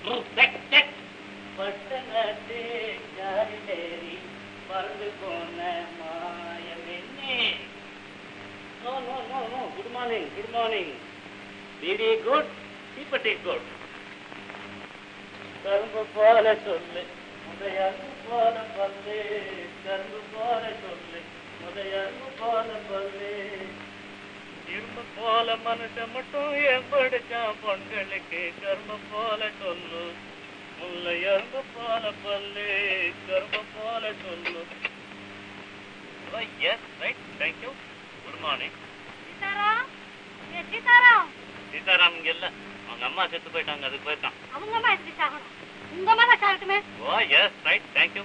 பட்டு நட்டு காரிலேறி பறந்து போன மாயம் என்ன? No no no no, good morning good morning. Very good, தீப்பட்டி குட். கரும்பு போல சொல்லு முதையன்பு போல பல்லு, கரும்பு போல சொல்லு முதையன்பு போல பல்லு, இரும்பு போல மனுஷன் மட்டும் எப்படிச்சான் பொண்களுக்கு, கரும்பு போல சொல்லு முல்லை அரும்பு போல பல்லு, கரும்பு போல சொல்லு. Yes right, thank you, good morning. Sitaram இங்க இல்ல, அவங்க அம்மா செத்து போயிட்டாங்க, அதுக்கு போயிருக்கான்.
அவங்க அம்மா எதுக்கு சாகணும்? உங்க அம்மா தான் சாகட்டுமே.
Oh yes right, thank you.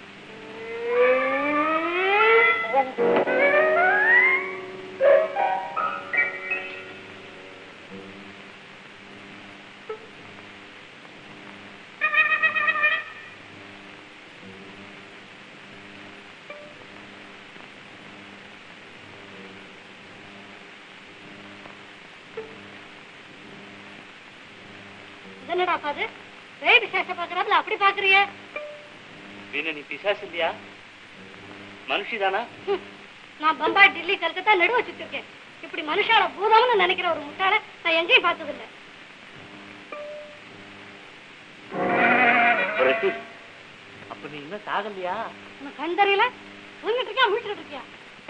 என்னடா பாது, பேய் விசேஷம் பாக்குறாப்புல அப்படி பாக்குறிய?
வீணா, நீ பிசாசு இல்லையா, மனுஷிதானா?
நான் பம்பாய், டெல்லி, கல்கத்தா நடுவ வச்சுட்டு இப்படி மனுஷால பூதம்னு நினைக்கிற ஒரு முட்டாள நான் எங்கேயும் பார்த்ததில்லை.
அப்ப நீ இன்னும் சாகலையா?
உனக்கு கண் தெரியல? தூங்கிட்டு இருக்கியா, முடிச்சுட்டு இருக்கியா?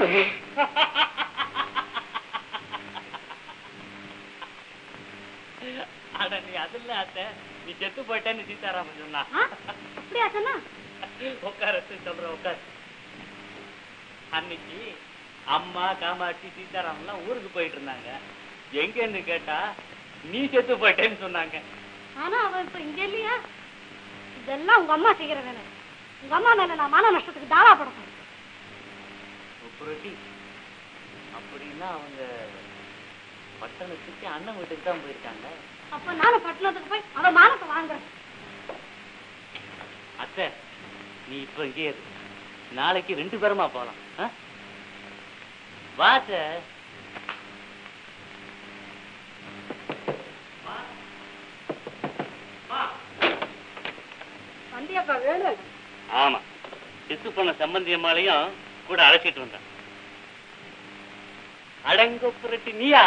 ஆனா நீ அதுல அத்தை, நீ செத்து போயிட்டேன்னு சீதாராமன் சொன்னா.
அப்படியா சொன்னா?
உட்கார சொல்ற, உட்கார. அன்னைக்கு அம்மா காமாட்சி சீதாராமன் எல்லாம் ஊருக்கு போயிட்டு இருந்தாங்க. எங்கன்னு கேட்டா நீ செத்து போயிட்டேன்னு சொன்னாங்க.
ஆனா அவன் இப்ப இங்க இல்லையா? இதெல்லாம் உங்க அம்மா செய்யற வேலை. உங்க அம்மா மேல நான் மான நஷ்டத்துக்கு தாரா படணும்.
அப்படின்னா அவங்க பட்டணத்துக்கு அண்ணன் வீட்டுக்கு தான் போயிருக்காங்க.
அப்ப நானும் பட்டணத்துக்கு போய் அவன் மானத்தை வாங்குறேன்.
அத்தை, நீ இப்ப இங்கே இரு, நாளைக்கு 2 பேருமா போலாம். வா சார்.
வந்தியப்பா வேணும்?
ஆமா, செத்து போன சம்பந்தி அம்மாலையும் கூட அழைச்சிட்டு வந்தேன். அடங்க புரட்டி நீயா?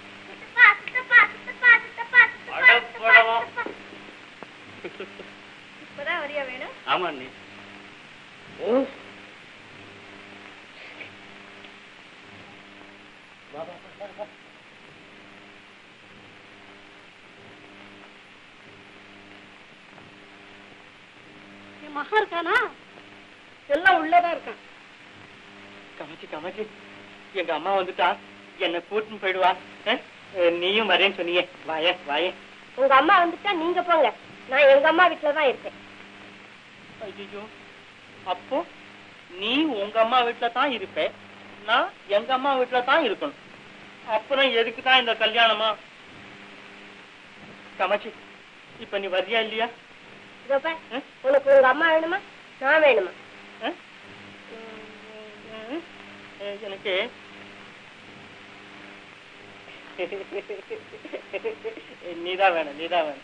இப்பதான் வரியா வேணும்?
ஆமா நீ.
என் மகன் இருக்கானா? எல்லாம் உள்ளதான் இருக்கான்.
கமச்சி கமச்சி, எங்க அம்மா வந்துட்டா, என்ன கூட்டின்னு போயிடுவா. நீயும் வரேன்னு சொன்னீங்க, வாய வாய.
உங்க அம்மா வந்துட்டா நீங்க போங்க, நான் எங்க அம்மா வீட்டுலதான் இருக்கேன்.
ஐயோ, அப்போ நீ உங்க அம்மா வீட்டுல தான் இருப்ப, நான் எங்க அம்மா வீட்டுல தான் இருக்கணும். அப்புறம் எதுக்கு தான் இந்த கல்யாணமா? கமச்சி, இப்ப நீ வரியா இல்லையா?
உனக்கு உங்க அம்மா வேணுமா, நான் வேணுமா?
எனக்கு நீதான் வேணும், நீதான் வேணும்.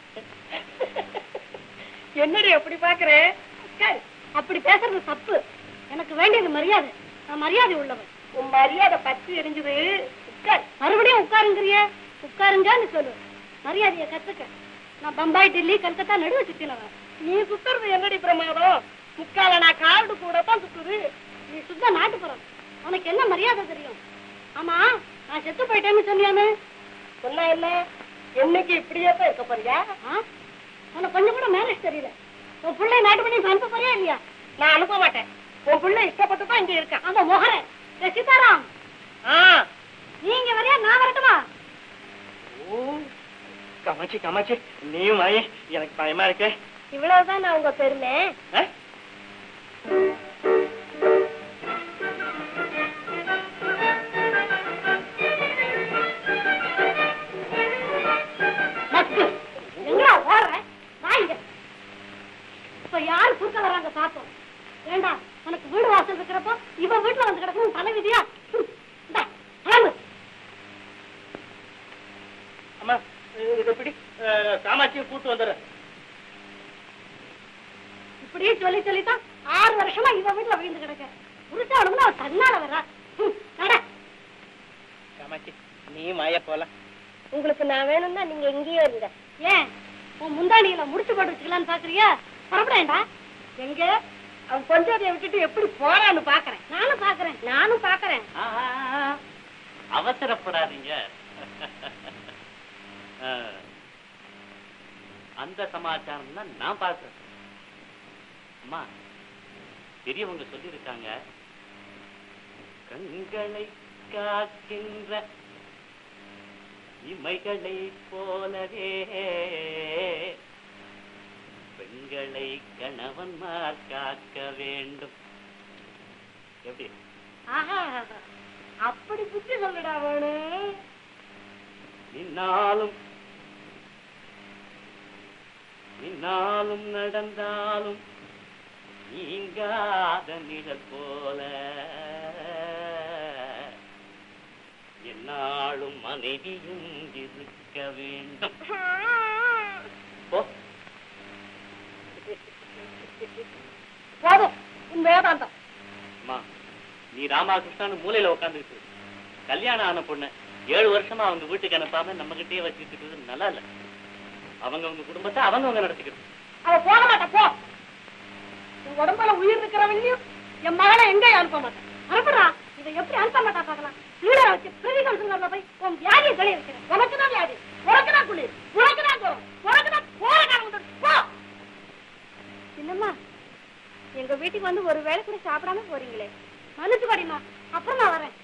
என்னடி அப்படி பாக்குறேன்? அப்படி பேசுறது தப்பு. எனக்கு வேண்டியது மரியாதை. நான் மரியாதை உள்ளவன். உன் மரியாதை பத்தி எரிஞ்சது. மறுபடியும் உட்காருங்கிறிய? உட்காருங்கன்னு சொல்லு. மரியாதையை கத்துக்க. நான் பம்பாய், டெல்லி, கல்கத்தா நடுவ சுத்தினவன். நீ சுத்துறது என்னடி பிரமாதம்? முக்கால நான் கார்டு கூட தான் சுத்துது. நீ சுத்த நாட்டுப்புறம். உனக்கு என்ன மரியாதை தெரியும்? ஆமா, நான் செத்து போயிட்டேன்னு சொன்னியானு சொன்னா என்ன? என்னைக்கு இப்படியே தான் இருக்க போறியா? உனக்கு கொஞ்சம் கூட மேனேஜ் தெரியல.
உன் பிள்ளை நாட்டு பண்ணி அனுப்ப போறியா இல்லையா?
நான் அனுப்ப மாட்டேன். உன் பிள்ளை இஷ்டப்பட்டு தான் இங்க இருக்கான்.
அந்த முகரே சீதாராம், நீங்க வரையா நான் வரட்டுமா?
காமாட்சி காமாட்சி நீயும் வாயே, எனக்கு பயமா இருக்கே.
இவ்வளவுதான் நான் உங்க பெருமை.
எங்கடா ஓடுற? வாங்க. இப்ப யாரு குறுக்க வர்றாங்க பாப்போம். ஏண்டா உனக்கு வீடு வாசல் இருக்கிறப்போ இவ வீட்டுல வந்து கிடக்கணும் தலைவிதியா?
அம்மா இதை எப்படி காமாட்சியை கூட்டு வந்துடுறேன்.
இப்படியே சொல்லி சொல்லித்தான் 6 வருஷமா இவ வீட்டுல விழுந்து கிடக்க. உருட்டாளும்னு அவ தன்னால வர்றா.
காமாட்சி நீயும் வாய போல.
உங்களுக்கு நான் வேணும்னா நீங்க எங்கேயோ இருங்க.
ஏன் உன் முந்தானியில முடிச்சு போட்டு வச்சுக்கலான்னு பாக்குறியா? புறப்படேன்டா. எங்க அவன் கொஞ்சத்தை விட்டுட்டு எப்படி போறான்னு பாக்குறேன். நானும் பாக்குறேன்.
அவசரப்படாதீங்க. அந்த சமாச்சாரம் தான் நான் பார்க்கிறேன். அம்மா பெரியவங்க சொல்லியிருக்காங்க, கண்களை காக்கின்ற இமைகளை போலவே பெண்களை கணவன்மார் காக்க வேண்டும். எப்படி?
அப்படி புத்தி சொல்லுடா வேணு.
நின்னாலும் நடந்தாலும் நீங்காத நிழல் போல என்னாலும் மனைவியும் இருக்க வேண்டும்.
போதும் உன் வேதாந்தம்.
அம்மா நீ ராமகிருஷ்ணான்னு மூலையில உட்காந்துக்கிட்டு கல்யாணம் ஆன பொண்ணு 7 வருஷமா அவங்க வீட்டுக்கு அனுப்பாம நம்ம கிட்டே வச்சுக்கிட்டு நல்லா இல்ல. அவங்க குடும்பத்தை அவங்க நடத்திக்கிட்டு.
அவ போக மாட்டா. போ. உன் உடம்புல உயிர் இருக்கிறவங்களையும் என் மகளை எங்க அனுப்ப மாட்டேன். அனுப்புறா. இதை எப்படி அனுப்ப மாட்டா பாக்கலாம். கீழே வச்சு பிரதிகள் சொல்ல போய் உன் வியாதியை கழிய வைக்கிறேன். உனக்கு தான் வியாதி, உனக்கு தான் குளிர், உனக்கு தான் தரும், உனக்கு தான் போற காலம். போ.
என்னம்மா எங்க வீட்டுக்கு வந்து ஒரு வேளை கூட சாப்பிடாம போறீங்களே?
மன்னிச்சு படிமா, அப்புறம் நான் வரேன்.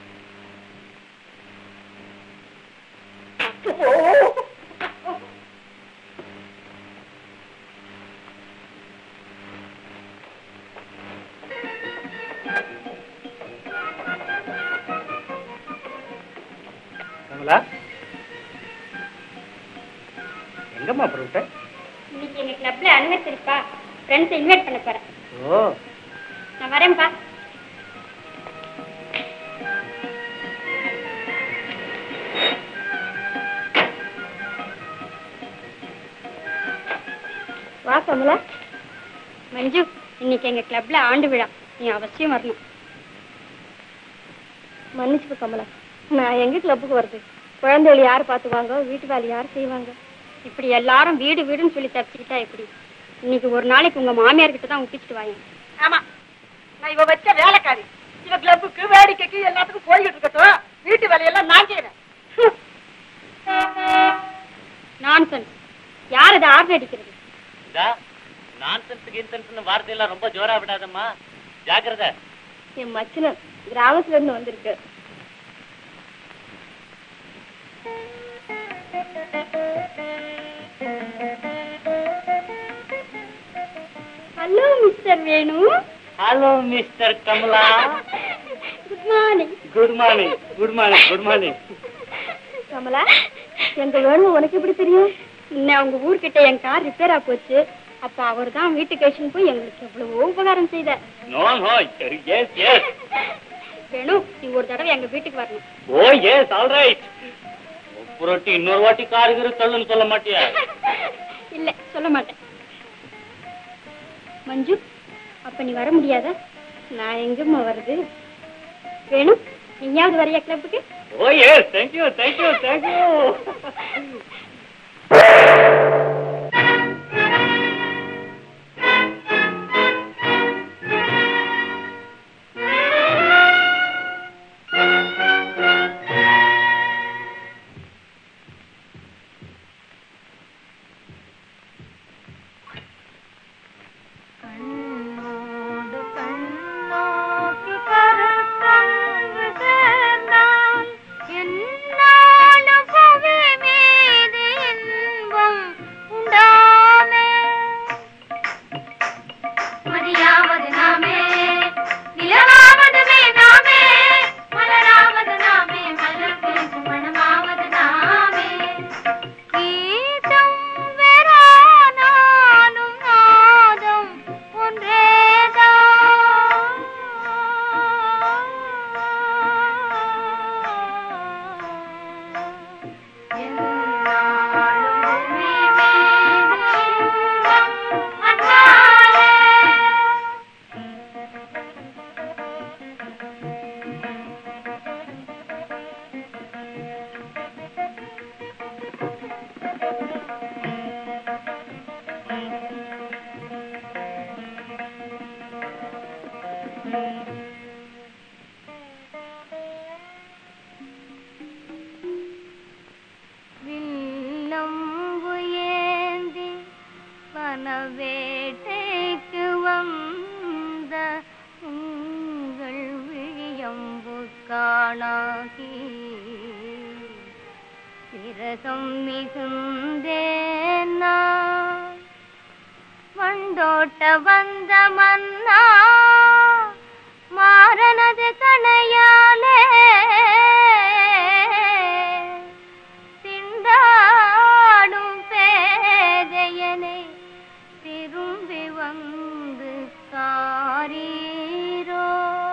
கமலா எங்கம்மா புறப்பட்ட?
இன்னைக்கு எங்க கிளப்ல அனிவர்சரிப்பா, ஃப்ரெண்ட்ஸ் இன்வைட் பண்ண போறேன்.
ஓ
நான் வரேன்ப்பா. வா கமலா. மஞ்சு, இன்னைக்கு எங்க கிளப்ல ஆண்டு விழா, நீ அவசியம் வரணும். மன்னிச்சுப்பு கமலா, நான் எங்க கிளப்புக்கு வருது? குழந்தைகள் யார் பார்த்துவாங்க, வீட்டு வேலை யார் செய்வாங்க? இப்படி எல்லாரும் வீடு வீடுன்னு சொல்லி தப்பிச்சுக்கிட்டா எப்படி? இன்னைக்கு ஒரு நாளைக்கு உங்க மாமியார் கிட்ட தான் ஒப்பிச்சுட்டு வாங்க.
ஆமா, நான் இவ வச்ச வேலைக்காரி. இவ கிளப்புக்கு வேடிக்கைக்கு எல்லாத்துக்கும் போய்கிட்டு இருக்கட்டும். வீட்டு வேலையெல்லாம் நான் செய்யறேன்.
நான்சென்ஸ். யார் அதை ஆர்டர் அடிக்கிறது?
நான்சென்ஸ் வார்த்தையெல்லாம் ரொம்ப ஜோரா விடாதம்மா, ஜாக்கிரதை.
என் மச்சனன் கிராமத்துல இருந்து வந்திருக்கு. Hello mister Venu.
Hello mister Kamala.
Good morning.
Good morning. Good morning. Good morning.
Kamala, எங்க வேணு உனக்கு எப்படி தெரியும்? இன்னும் அவங்க ஊர்கிட்ட என் கார் ரிப்பேரா போச்சு. அப்ப அவர் தான் வீட்டுக்கு அழைச்சிட்டு போய் எங்களுக்கு எவ்வளவோ உபகாரம் செய்தார்.
No no, yes yes.
Venu, நீ ஒரு தடவை எங்க வீட்டுக்கு வரணும்.
Oh yes, all right. புரட்டி இன்னொரு வாட்டி கார் தள்ளுன்னு சொல்ல மாட்டியா?
இல்ல, சொல்ல மாட்டேன். மஞ்சு, அப்ப நீ வர முடியாதா? நான் எங்கம்மா வருது? வேணு, நீயாவது வரையா கிளப்புக்கு?
Oh yes, thank you thank you thank you.
நாளாகி விரதம் மிகுந்தேனா வண்டோட்ட வந்த மன்னா மாறனது கணையாலே திண்டாடும் பேதையனை திரும்பி வந்து காரீரோ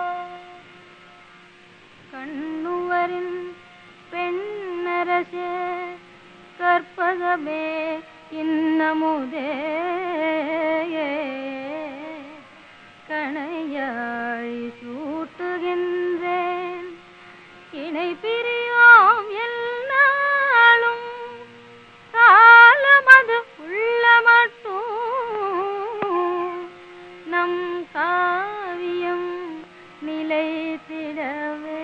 கண்ணுவரின் பெண்ணரசே கற்பகமே இன்னமுதே கணையாழி சூட்டுகின்றேன் இணை பிரியோம் எல்லாளும் காலமது உள்ள மட்டும் நம் காவியம் நிலைத்திடவே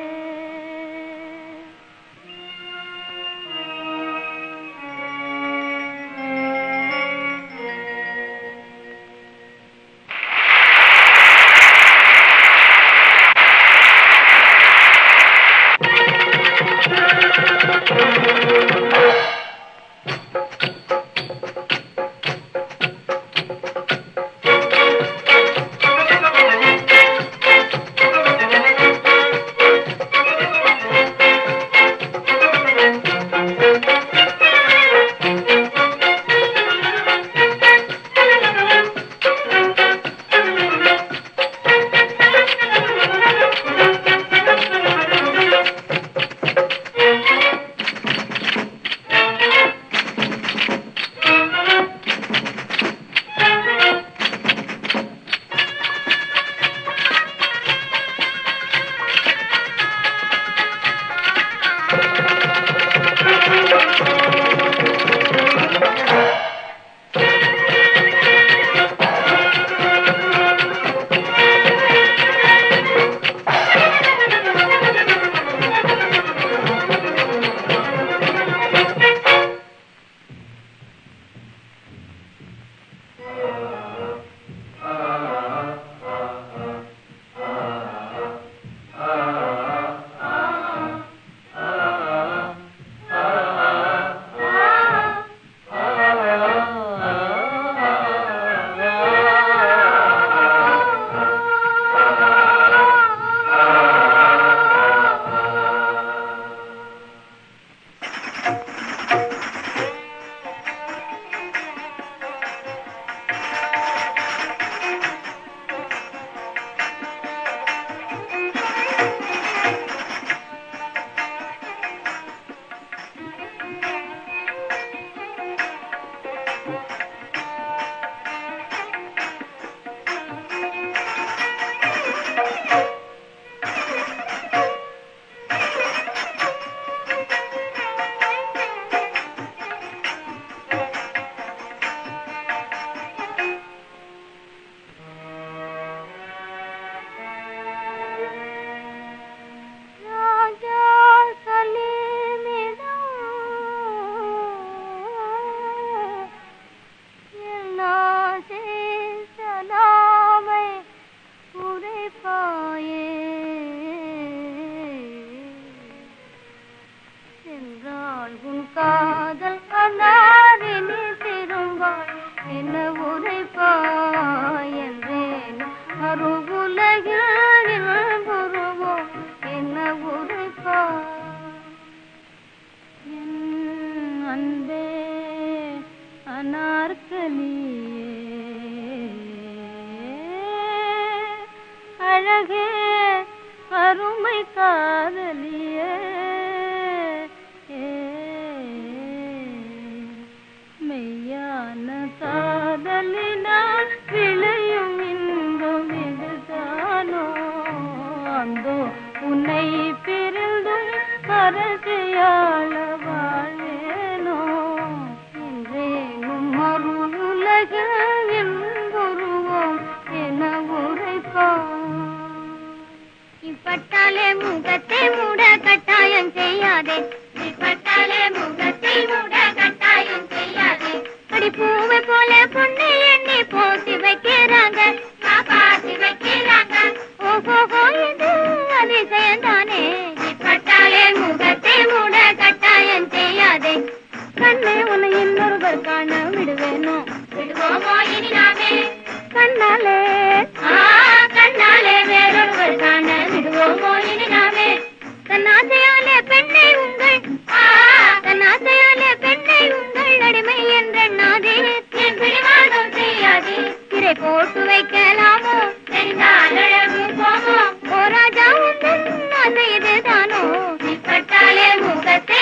அதிசயந்தானே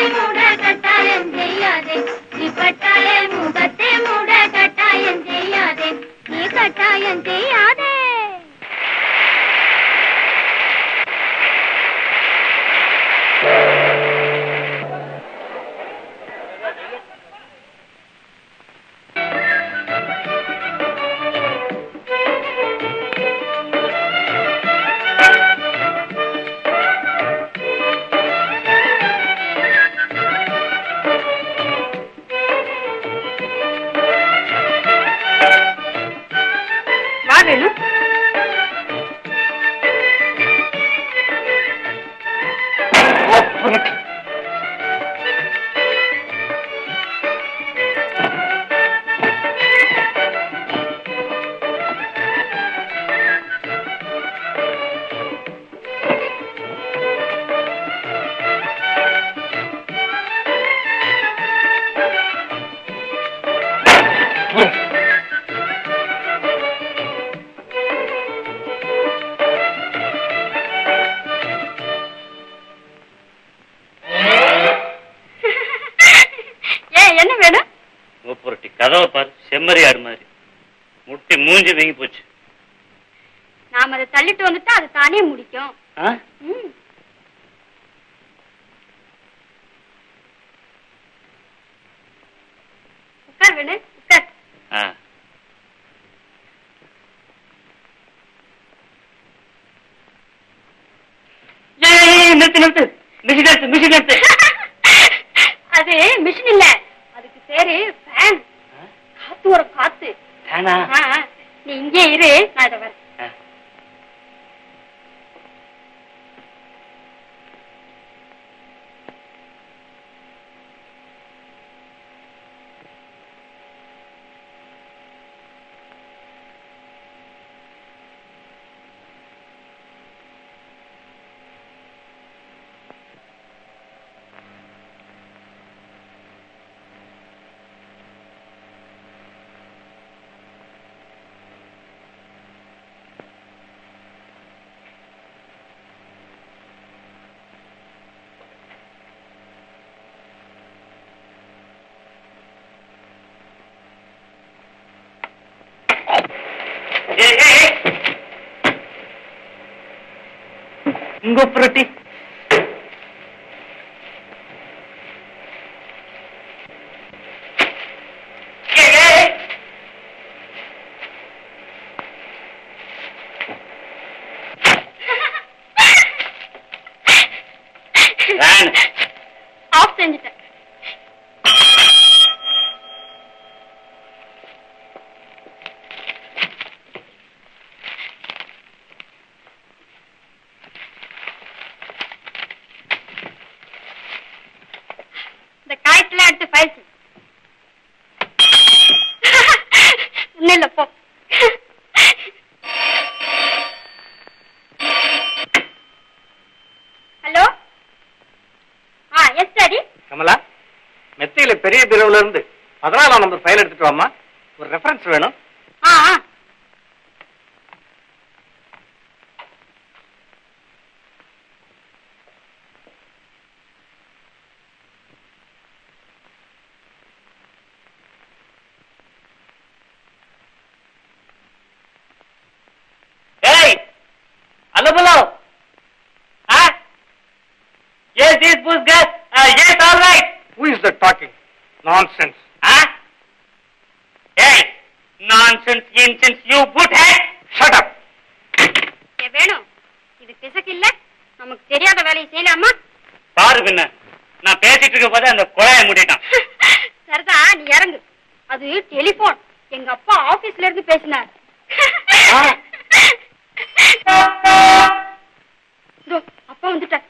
மூட கட்டாயம் செய்யாதே நீ பட்டாலே முகத்தை மூட கட்டாயம் செய்யாதே நீ கட்டாயம் செய்யாதே
வேணும்
கதவை பாரு, செம்மறி ஆடு மாதிரி முட்டி மூஞ்சி வீங்கி போச்சு.
நாம அதை தள்ளிட்டு வந்துட்டா அது தானே முடிக்கும். உட்கார் வேணு, உட்கார்.
நிறுத்து நிறுத்து, மிஷின் எடுத்து.
அது மிஷின் இல்ல, அதுக்கு பேரு ஃபேன். காத்து வர காத்து. நீ இங்கே இரு, நான் இதை வரேன்.
இங்கோ புரட்டி.
ஆஃப் செஞ்சுட்டேன். Hello, yes daddy.
கமலா, மெத்தையில பெரிய பிரிவுல இருந்து 14ஆம் நம்பர் ஃபைல் எடுத்துட்டு வாமா. ஒரு ரெஃபரன்ஸ் வேணும்.
Yes, this was good. Yes, all right.
Who is that talking? Nonsense.
Hey, nonsense, incense, you put head.
Shut up.
வேணும், இது பிசக்கு இல்ல, நமக்கு தெரியாத வேலையை செய்யலாமா?
பாரு பின்ன, நான் பேசிட்டு இருக்க போது அந்த குழாயை மூடிட்டான்.
சரிதா, நீ இறங்கு. அது டெலிபோன், எங்க அப்பா ஆபீஸ்ல இருந்து பேசினார். அப்பா வந்துட்டார்.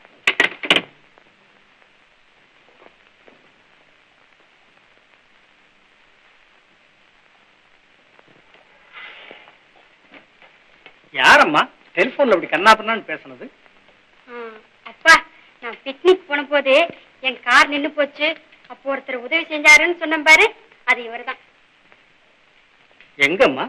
யாரம்மா டெலிபோன்ல அப்படி கண்ணாப்பண்ணான்னு பேசுனது?
அப்பா, நான் பிக்னிக் போன போது என் கார் நின்னு போச்சு, அப்போ ஒருத்தர் உதவி செஞ்சாருன்னு சொன்ன பாரு, அது இவர்தான்.
எங்கம்மா?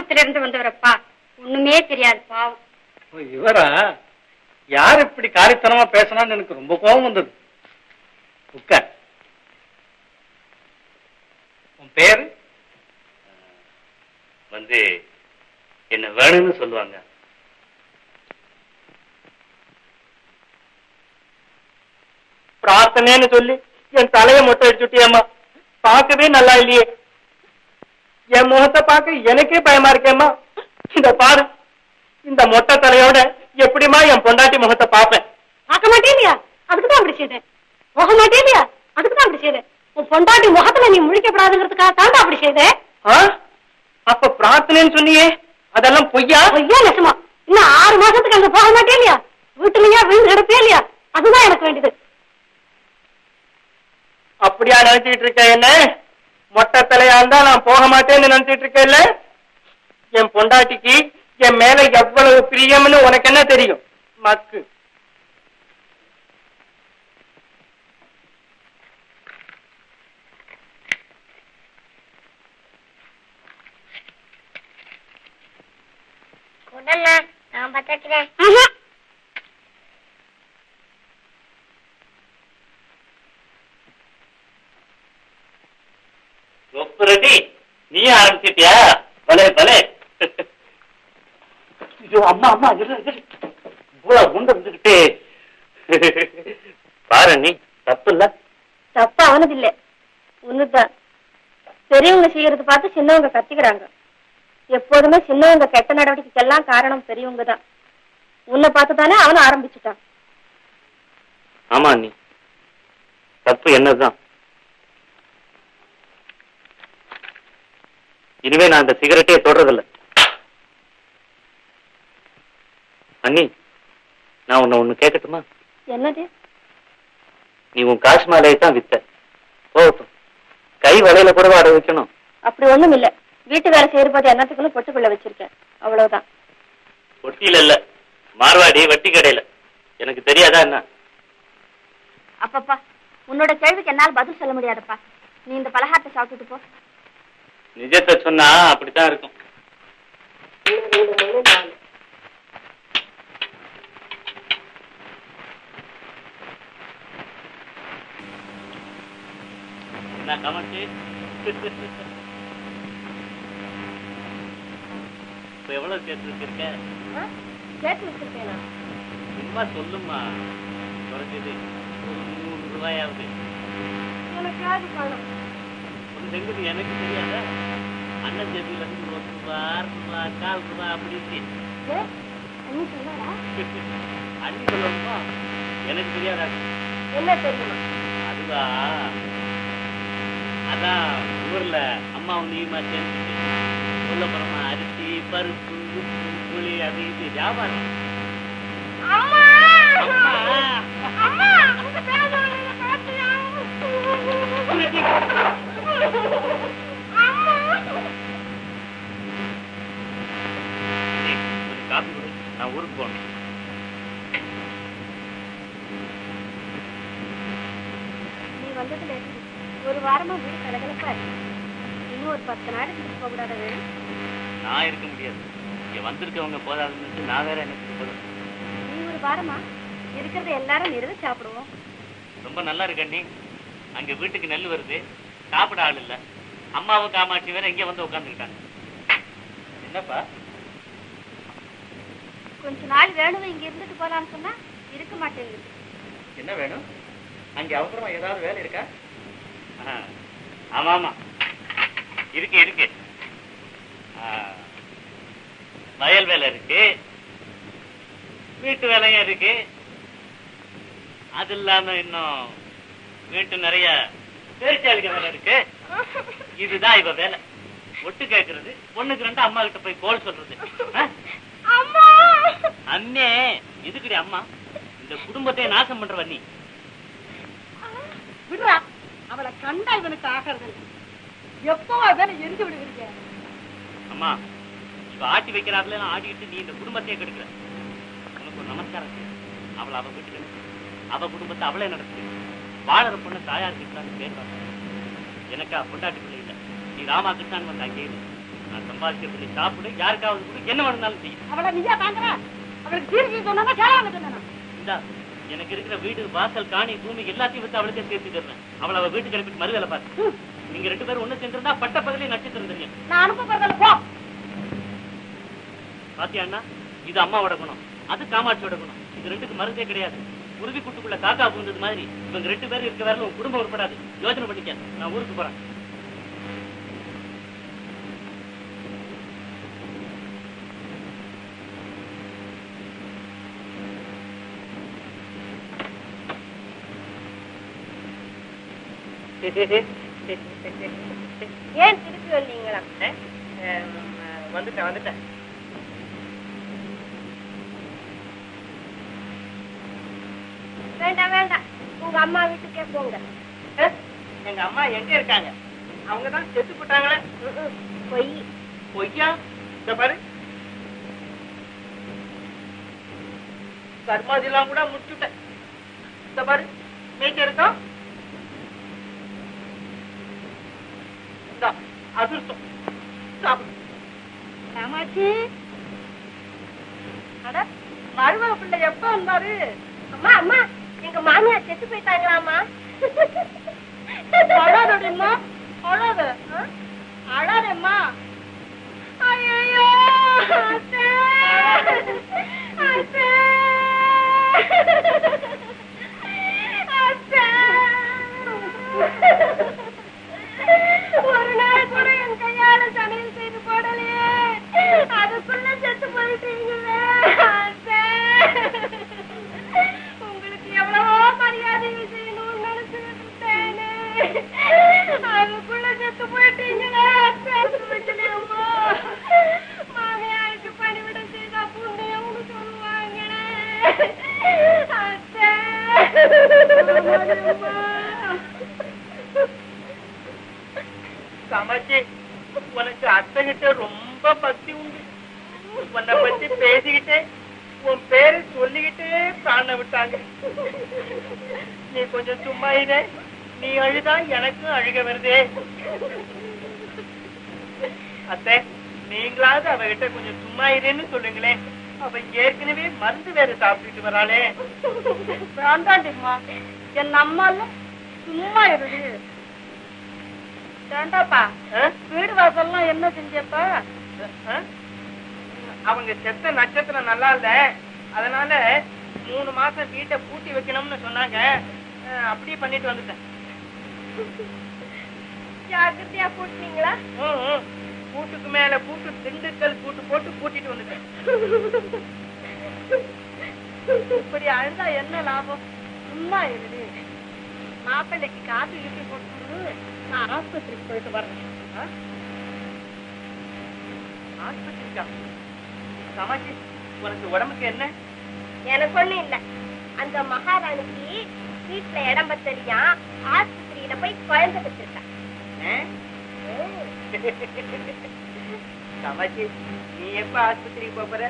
கிராமத்துல இருந்து வந்தவரப்பா, ஒண்ணுமே தெரியாது பாவம்.
இவரா? யார் இப்படி காரித்தனமா பேசினான்னு எனக்கு ரொம்ப கோபம் வந்தது. உட்கார். உன் பேரு?
என்ன வேணும்னு சொல்லுவாங்க. பிரார்த்தனைன்னு சொல்லி என் தலையை மொட்டை அடிச்சுட்டியம்மா. பார்க்கவே நல்லா இல்லையே. என் முகத்தை பார்க்க எனக்கே பயமா இருக்கேம்மா. இந்த பாரு, இந்த மொட்டை தலையோட எப்படிமா என் பொண்டாட்டி முகத்தை பார்ப்பேன்?
பார்க்க மாட்டே இல்லையா? அதுக்குதான் அப்படி செய்தேன். போக மாட்டே இல்லையா? அதுக்குதான் அப்படி செய்தேன். உன் பொண்டாட்டி முகத்துல நீ முழிக்கப்படாதுங்கிறதுக்காக தாண்டா அப்படி செய்தேன்.
அப்ப பிரார்த்தனைன்னு சொன்னியே, அதெல்லாம் பொய்யா?
பொய்யா நெசமா? இன்னும் 6 மாசத்துக்கு அங்க போக மாட்டே இல்லையா? வீட்டுலயா விழுந்து கிடப்பே இல்லையா? அதுதான் எனக்கு வேண்டியது.
அப்படியா நினைச்சிட்டு இருக்க? என்ன மொட்டை தலையா இருந்தா நான் போக மாட்டேன்னு நினைச்சிட்டு இருக்கேன்ல? என் பொண்டாட்டிக்கு என் மேல எவ்வளவு பிரியம்னு உனக்கு என்ன தெரியும்? மக்கு.
நான் பத்திக்கிறேன்.
ரெடி, நீ ஆரம்பிச்சிட்டியா? பலே பலே. ஐயோ அம்மா அம்மா, இவ்வளவு குண்டு இருந்துகிட்டே. பாரு நீ, தப்பு இல்ல.
தப்பு அவனது இல்ல, ஒண்ணுதான். பெரியவங்க செய்யறது பார்த்து சின்னவங்க கத்திக்கிறாங்க. எப்போதுமே சின்னவங்க கெட்ட நடவடிக்கைக்கெல்லாம் காரணம் பெரியவங்க தான். உன்னை பார்த்துதானே அவனும் ஆரம்பிச்சுட்டான்.
ஆமா நீ, தப்பு என்னதுதான். இனிமே நான் அந்த சிகரெட்டே தொடறதில்ல. அண்ணி, நான் உன்னை ஒண்ணு கேட்கட்டுமா?
என்னது?
நீ உன் காசு மாலையை தான் வித்த போகட்டும், கை வலையில கூட அட வைக்கணும்.
அப்படி ஒண்ணும் இல்ல. வீட்டு வேலை செய்யறது என்னத்துக்குன்னு பொட்டுக்குள்ள வச்சிருக்கேன், அவ்வளவுதான்.
பொட்டியில இல்ல, மார்வாடி வட்டி கடையில. எனக்கு தெரியாதா என்ன?
அப்பப்பா, உன்னோட கேள்விக்கு என்னால் பதில் சொல்ல முடியாதப்பா. நீ இந்த பலகாரத்தை சாப்பிட்டுட்டு போ.
நிஜத்தை சொன்னா அப்படித்தான் இருக்கும். என்ன கமெண்ட்? இப்ப எவ்வளவு சேர்த்து வச்சிருக்க?
சேர்த்து வச்சிருக்கேனா?
சும்மா சொல்லுமா. குறைஞ்சது ஒரு 300 ரூபாயாவது.
எனக்கு யாரு பணம்?
ஒரு செங்குது எனக்கு தெரியாத. அண்ணன் ஜெபில இருந்து 1 ரூபா, 2 ரூபா, 4 ரூபா அப்படி இருக்கு.
அண்ணி சொன்னாரா?
அண்ணி சொல்லணுமா? எனக்கு தெரியாதா?
என்ன தெரியுமா?
அதுவா, அதான் ஊர்ல அம்மா நீமா சேர்ந்துட்டு சொல்ல போறமா அரிசி, பருப்பு, உப்பு, புளி அது இது வியாபாரம். காசு கொடு, நான் ஊருக்கு போகணும்.
நீ வந்ததுல ஒரு வாரமா வீடு கலகலப்பா இருக்கு. இன்னும் ஒரு 10 நாளைக்கு போக கூடாத வேணும்.
நான் இருக்க முடியாது. இங்க வந்திருக்கவங்க போதாதுன்னு நான் வேற எனக்கு போதும்.
நீ ஒரு வாரமா இருக்கிறத எல்லாரும் நிறைவு சாப்பிடுவோம்.
ரொம்ப நல்லா இருக்கண்ணி. அங்க வீட்டுக்கு நெல் வருது, சாப்பிட ஆள் இல்ல. அம்மாவும் காமாட்சி வேற இங்க வந்து உட்காந்துக்கிட்டாங்க. என்னப்பா?
கொஞ்ச நாள் வேணும் இங்க இருந்துட்டு போலான்னு சொன்னா இருக்க மாட்டேங்குது.
என்ன வேணும்? அங்க அவசரமா ஏதாவது வேலை இருக்கா?
ஆமா ஆமா, இருக்கு இருக்கு. வயல் வேலை இருக்கு, வீட்டு வேலையும் இருக்கு. அது இல்லாம இன்னும் வீட்டு நிறைய பேரிச்சாளிக்க வேலை இருக்கு. இதுதான் இவ வேலை. ஒட்டு கேட்கறது, 1க்கு 2 அம்மா கிட்ட போய் கோல் சொல்றது. அண்ணே எதுக்குடி அம்மா? இந்த குடும்பத்தை நாசம் பண்றவ நீ.
விடுறா, அவளை கண்டா இவனுக்கு ஆகிறது. எப்போ வேலை எரிஞ்சு விடுவீங்க?
அம்மா, இப்ப ஆட்டி வைக்கிறாப்புல ஆடிட்டு நீ இந்த குடும்பத்தையே கெடுக்கிற. உனக்கு ஒரு நமஸ்காரம் செய்ய. அவளை அவ வீட்டுக்கு, அவ குடும்பத்தை அவளே நடத்து. வாழற பொண்ணு தாயார் கிருஷ்ணான்னு பேர் வாங்க. எனக்கா பொண்டாட்டி பிள்ளை இல்லை. நீ ராமா கிருஷ்ணான்னு வந்து அங்கே நான் சம்பாதிக்கிறது நீ சாப்பிடு, யாருக்காவது கூட என்ன வேணும்னாலும் செய்யும்.
அவளை நீயா தாங்குற? அவளுக்கு தீர்ச்சி சொன்னா கேளாம சொன்னா
இந்தா, எனக்கு இருக்கிற வீடு வாசல் காணி பூமி எல்லாத்தையும் வச்சு அவளுக்கே சேர்த்து தருவேன். அவளை அவ வீட்டுக்கு அனுப்பிட்டு மறு வேலை பார்த்து நீங்க 2 பேரும் ஒண்ணு சேர்ந்திருந்தா பட்ட பகலே நட்சத்திரம் தெரியும்.
நான் அனுப்ப போறதில்ல, போ.
பாத்தியா அண்ணா, இது அம்மாவோட குணம், அது காமாட்சியோட குணம். இது 2க்கு மருந்தே கிடையாது. உறுதி கூட்டுக்குள்ள காக்கா பூந்தது மாதிரி இவங்க 2 பேரும் இருக்க வரல உன் குடும்பம் உட்படாது. யோசனை பண்ணிக்க, நான் ஊருக்கு போறேன்.
ஏன் திருப்பி வந்தீங்களா?
வந்துட்டேன்.
வேண்டாம் வேண்டாம், உங்க அம்மா வீட்டுக்கே போங்க.
எங்க அம்மா எங்க இருக்காங்க? அவங்கதான் செத்து போட்டாங்களே.
பொய்.
பொய்யா? இந்த பாரு, கர்மாதிலாம் கூட முடிச்சுட்டேன். இந்த பாரு, மீட்டு இருக்கோம். அதிர்ஷ்டம் சாப்பிடு.
காமாட்சி, அட மருமக பிள்ளை எப்ப வந்தாரு?
அம்மா அம்மா, எங்க மாமியார் செத்து போயிட்டாங்களாமா?
அழாதடிம்மா, அழாத, அழாதம்மா. ஐயோ அத்தை, அத்தை, அத்தை. ஒரு நாள் கூட என் கையால சமையல் செய்து போடலையே, அதுக்குள்ள செத்து போயிட்டீங்களே அத்தை. உங்களுக்கு எவ்வளவோ மரியாதை செய்யணும்னு நினைச்சுட்டு இருந்தேனே, அதுக்குள்ள செத்து போயிட்டீங்களே அத்தை. அம்மா, மாமியாருக்கு பணிவிட செய்தா புண்ணியம்னு சொல்லுவாங்களே அத்தை.
காமாட்சி, உனக்கு அத்தைகிட்ட ரொம்ப பக்தி உண்டு. உன்னை பத்தி பேசிக்கிட்டே உன் பேரை சொல்லிக்கிட்டே பிராண விட்டாங்க. நீ கொஞ்சம் சும்மா இரு, நீ அழுதா எனக்கும் அழுக வருதே. அத்தை, நீங்களாவது அவகிட்ட கொஞ்சம் சும்மா இருன்னு சொல்லுங்களேன். அவ ஏற்கனவே மருந்து வேற சாப்பிட்டுட்டு வராளே.
வேண்டாண்டிம்மா, என் அம்மால சும்மா இருக்கு. வேண்டாப்பா, வீடு வாசல்லாம் என்ன செஞ்சப்பா?
அவங்க செத்த நட்சத்திரம் நல்லா இல்ல, அதனால 3 மாசம் வீட்டை பூட்டி வைக்கணும்னு சொன்னாங்க. அப்படியே பண்ணிட்டு வந்துட்டேன்.
ஜாக்கிரதையா பூட்டினீங்களா?
பூட்டுக்கு மேல பூட்டு, திண்டுக்கல் பூட்டு போட்டு பூட்டிட்டு வந்துட்டேன்.
இப்படி அழுதா என்ன லாபம்? சும்மா இருக்கு. மாப்பிள்ளைக்கு காசு இழுப்பி போட்டு நான் ஆஸ்பத்திரிக்கு போயிட்டு வரேன்.
ஆஸ்பத்திரிக்கா? காமாட்சி, உனக்கு உடம்புக்கு என்ன?
எனக்கு ஒண்ணும் இல்ல. அந்த மகாராணிக்கு வீட்டுல இடம் பத்தலியா, ஆஸ்பத்திரியில போய் குழந்தை பெற்றிருக்கா.
காமாட்சி, நீ எப்ப ஆஸ்பத்திரிக்கு போற?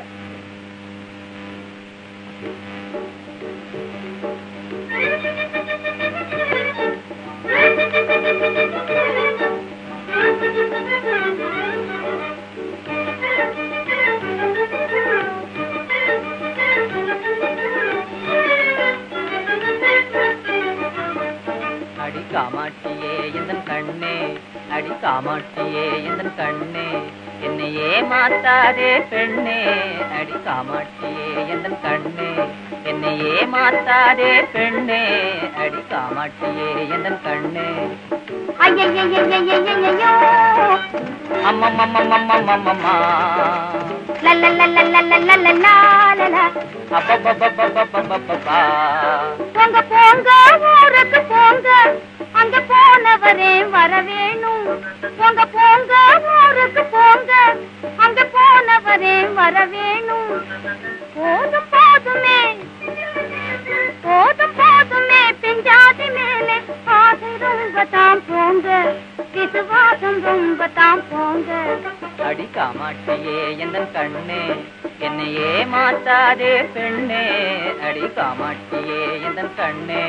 அடி காமாட்சியே எந்தன் கண்ணே, அடி காமாட்சியே எந்தன் கண்ணே, என்னை ஏமாத்தாதே பெண்ணே. அடி காமாட்சியே எந்தன் கண்ணே, என்னை ஏமாத்தாதே பெண்ணே. அடி காமாட்சியே எந்தன் கண்ணே.
ஐயையையையையையையோ,
அம்மம்மம்மம்மம்மம்மம்மா,
லல்லல்லல்லல்லல்லல்லல்லா,
அப்பப்பப்பப்பப்பப்பப்பா.
போங்க போங்க ஊருக்கு போங்க, அங்க போனவரே வர வேணும். போங்க போங்க ஊருக்கு போங்க, அங்க போனவரே வர வேணும். போதும் போதுமே, போதும் போதுமே, பெஞ்சாதி மேலே ஆசை ரொம்ப தான் போங்க, விசுவாசம் ரொம்ப தான் போங்க.
அடி காமாட்சியே எந்தன் கண்ணே, என்னை ஏமாத்தாதே பெண்ணே. அடி காமாட்சியே எந்தன் கண்ணே.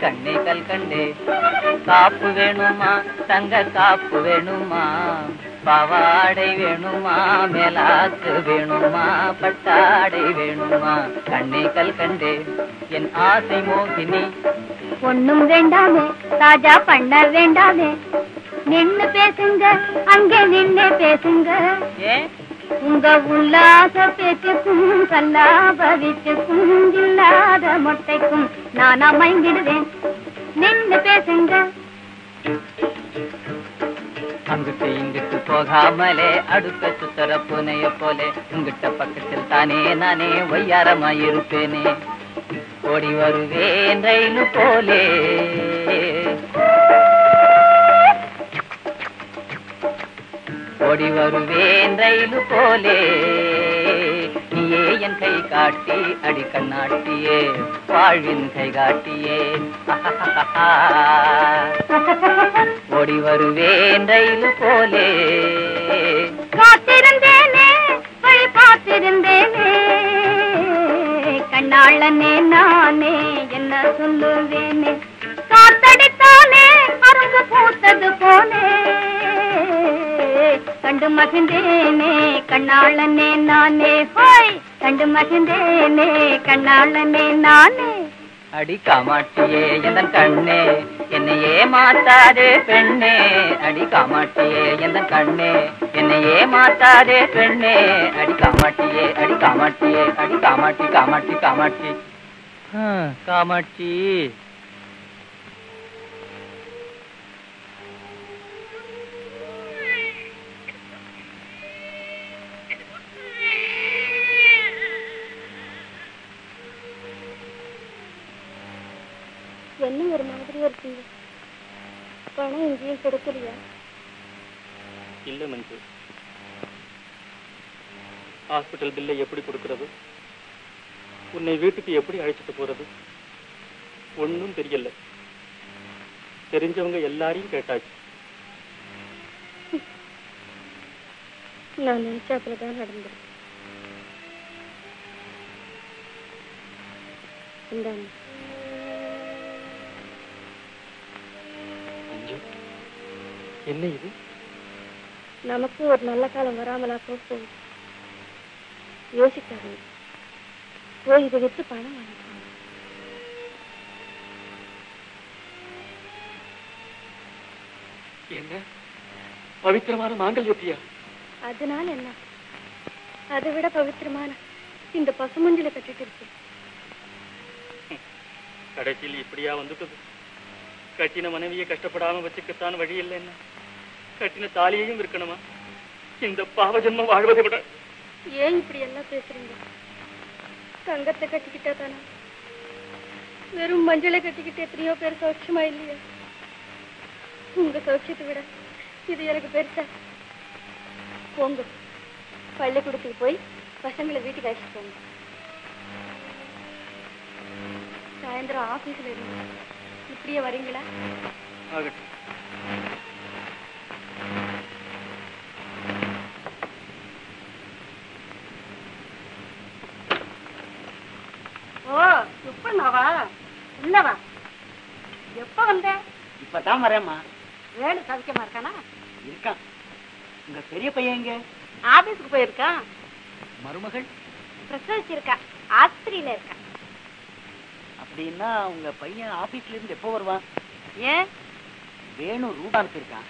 கண்ணே கல்கண்டே. காப்பு வேணுமா தங்க காப்பு வேணுமா, பாவாடை வேணுமா மேலாக்கு வேணுமா, பட்டாடை வேணுமா கண்ணே கல்கண்டே என் ஆசை மோகினி.
ஒண்ணும் வேண்டாமே ராஜா பண்ண வேண்டாமே, நின்னு பேசுங்க அங்கே நின்னு பேசுங்க.
ஏன்
உங்க உல்லாச பேச்சுக்கும் கல்லாப வீட்டுக்கும் இல்லாத மொட்டைக்கும் நான் அமைந்திடுவேன், நின்னு பேசுங்க.
அங்கிட்டு இங்கிட்டு போகாமலே அடுத்த சுத்தர பூனைய போலே உங்கிட்ட பக்கத்தில் தானே நானே ஒய்யாரமாயிருப்பேனே. ஓடி வருவேன் ரயிலு போலே, ஓடி வருவேன் ரயிலு போலே. நீயே என் கை காட்டி அடி கண்ணாட்டியே வாழ்வின் கை காட்டியே. ஓடி வருவேன் ரயிலு போலே.
காத்திருந்தேனே வழி பார்த்திருந்தேனே, கண்ணாளனே நானே என்ன சொல்லுவேனே. காத்தடித்தானே அரும்பு பூத்தது போனே, கண்டு மகிழ்ந்தேனே கண்ணாளனே நானே. ஹோய் கண்டு மகிழ்ந்தேனே கண்ணாளனே நானே.
அடி காமாட்சியே எந்தன் கண்ணே என்னையே மாத்தாதே பெண்ணே. அடி காமாட்சியே எந்தன் கண்ணே என்னையே மாத்தாதே பெண்ணே. அடி காமாட்சியே அடி காமாட்சியே அடி காமாட்சி காமாட்சி காமாட்சி காமாட்சி.
என்ன ஒரு மாதிரியா இருக்கீங்க? பணம் எங்கேயும் கிடைக்கலையா?
இல்ல மஞ்சு, ஹாஸ்பிட்டல் பில்லை எப்படி கொடுக்கறது, உன்னை வீட்டுக்கு எப்படி அழைச்சிட்டு போறது ஒன்னும் தெரியல. தெரிஞ்சவங்க எல்லாரையும் கேட்டாச்சு.
நான் நினைச்சாப்புலதான் நடந்தது. இந்தாங்க.
என்ன இது?
நமக்கு ஒரு நல்ல காலம் வராமலா போகுது. யோசிக்காதீங்க, போய் இதை விட்டு பணம் வாங்கிக்கோங்க.
என்ன பவித்திரமான மாங்கல்யத்தியா?
அதனால என்ன, அதை விட பவித்திரமான இந்த பசுமஞ்சளை கட்டிட்டு இருக்கு.
கடைசியில் இப்படியா வந்துட்டது? கட்டின மனைவியை கஷ்டப்படாம வச்சுக்கத்தான் வழி இல்லை. என்ன கட்டின தாலியையும் இருக்கணுமா? இந்த பாவ ஜென்மம் வாழ்வதை விட.
ஏன் இப்படி எல்லாம் பேசுறீங்க? தங்கத்தை கட்டிக்கிட்டா தானே? வெறும் மஞ்சளை கட்டிக்கிட்டு எத்தனையோ பேர் சௌட்சமா இல்லையா? உங்க சௌட்சத்தை விட இது எனக்கு பெருசா. போங்க, பள்ளிக்கூடத்துக்கு போய் பசங்களை வீட்டுக்கு அழைச்சிட்டு போங்க. சாயந்தரம் ஆபீஸ்ல இருந்து இப்படியே வரீங்களா?
ஆகட்டும்.
ஓ சுப்பண்ணாவா? இல்லவா? எப்ப வந்த?
இப்பதான் வரேம்மா.
வேணு சவிக்கமா இருக்கானா?
இருக்கான். உங்க பெரிய பையன் எங்க?
ஆபீஸ்க்கு போயிருக்கான்.
மருமகள்
பிரசவிச்சிருக்கா, ஆஸ்பத்திரியில இருக்கா.
அப்படின்னா உங்க பையன் ஆபீஸ்ல இருந்து எப்போ வருவான்?
ஏன்?
வேணு ரூபா அனுப்பியிருக்கான்.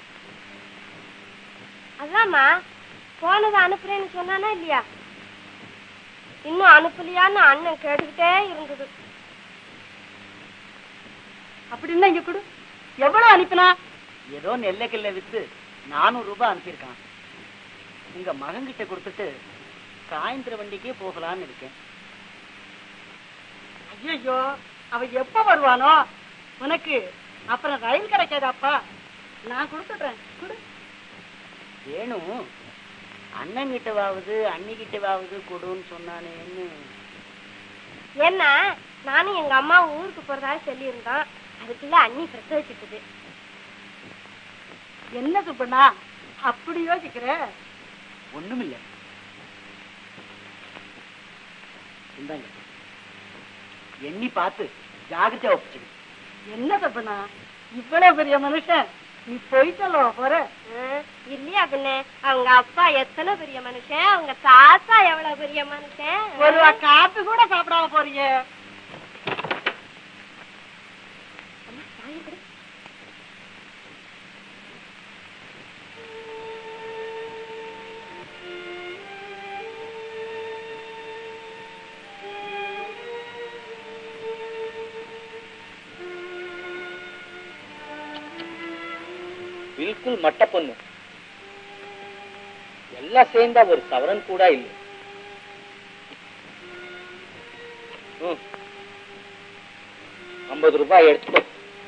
அதாம்மா, போனதை அனுப்புறேன்னு சொன்னானா இல்லையா? இன்னும் அனுப்பலையான்னு அண்ணன் கேட்டுக்கிட்டே இருந்தது.
அப்படின்னா இங்க கொடு. எவ்வளவு அனுப்பினா?
ஏதோ நெல்லைக்கல்ல வித்து 400 ரூபாய் அனுப்பியிருக்கான். உங்க மகன்கிட்ட கொடுத்துட்டு சாயந்தர வண்டிக்கே போகலான்னு இருக்கேன்.
ஐயோ, அவ எப்ப வருவானோ? உனக்கு அப்புறம் ரயில் கிடைக்காதாப்பா? நான் கொடுத்துடுறேன். கொடு.
வேணு அண்ணன் கிட்டவாவது அண்ணி கிட்டவாவது கொடுன்னு சொன்னானேன்னு.
ஏன்னா நானும் எங்க அம்மா ஊருக்கு போறதாக சொல்லியிருந்தோம். அதுக்குள்ள அண்ணி பிரசவிச்சிட்டது.
என்ன சுப்பண்ணா அப்படி யோசிக்கிற?
ஒண்ணுமில்ல. இந்தாங்க, எண்ணி பார்த்து ஜாகிரதையா ஒப்பிச்சு.
என்ன தப்புனா இவ்வளவு பெரிய மனுஷன் நீ போயிட்டல்லோ போற
இல்லையா பின்ன அவங்க அப்பா எத்தனை பெரிய மனுஷன், அவங்க தாத்தா எவ்வளவு பெரிய மனுஷன்.
ஒரு காத்து கூட சாப்பிடாம போறீங்க.
बिल्कुल मट्ट பொண்ணு எல்லாம் சேர்ந்தா ஒரு சவரன் கூட இல்லை. ₹50 எடுத்துக்கோ.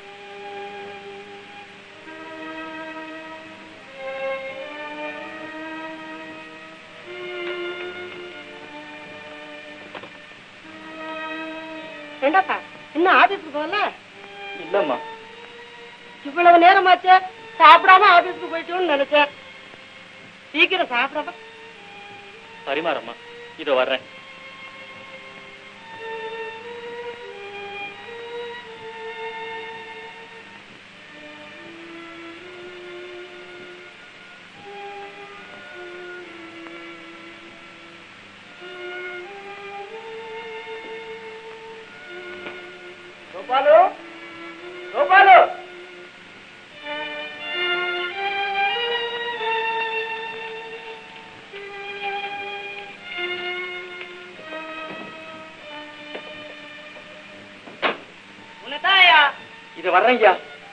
ஏண்டாப்பா இன்னும் ஆபீஸ்க்கு போகல?
இல்லம்மா.
இவ்வளவு நேரமாச்சே சாப்பிடாம ஆபீஸ்க்கு போயிட்டோம்னு நினைச்சேன். சீக்கிரம் சாப்பிடாம
பரிமாறம்மா, இதோ வர்றேன்.
கோபாலு, கோபாலு,
இது வர்றேங்கய்யா.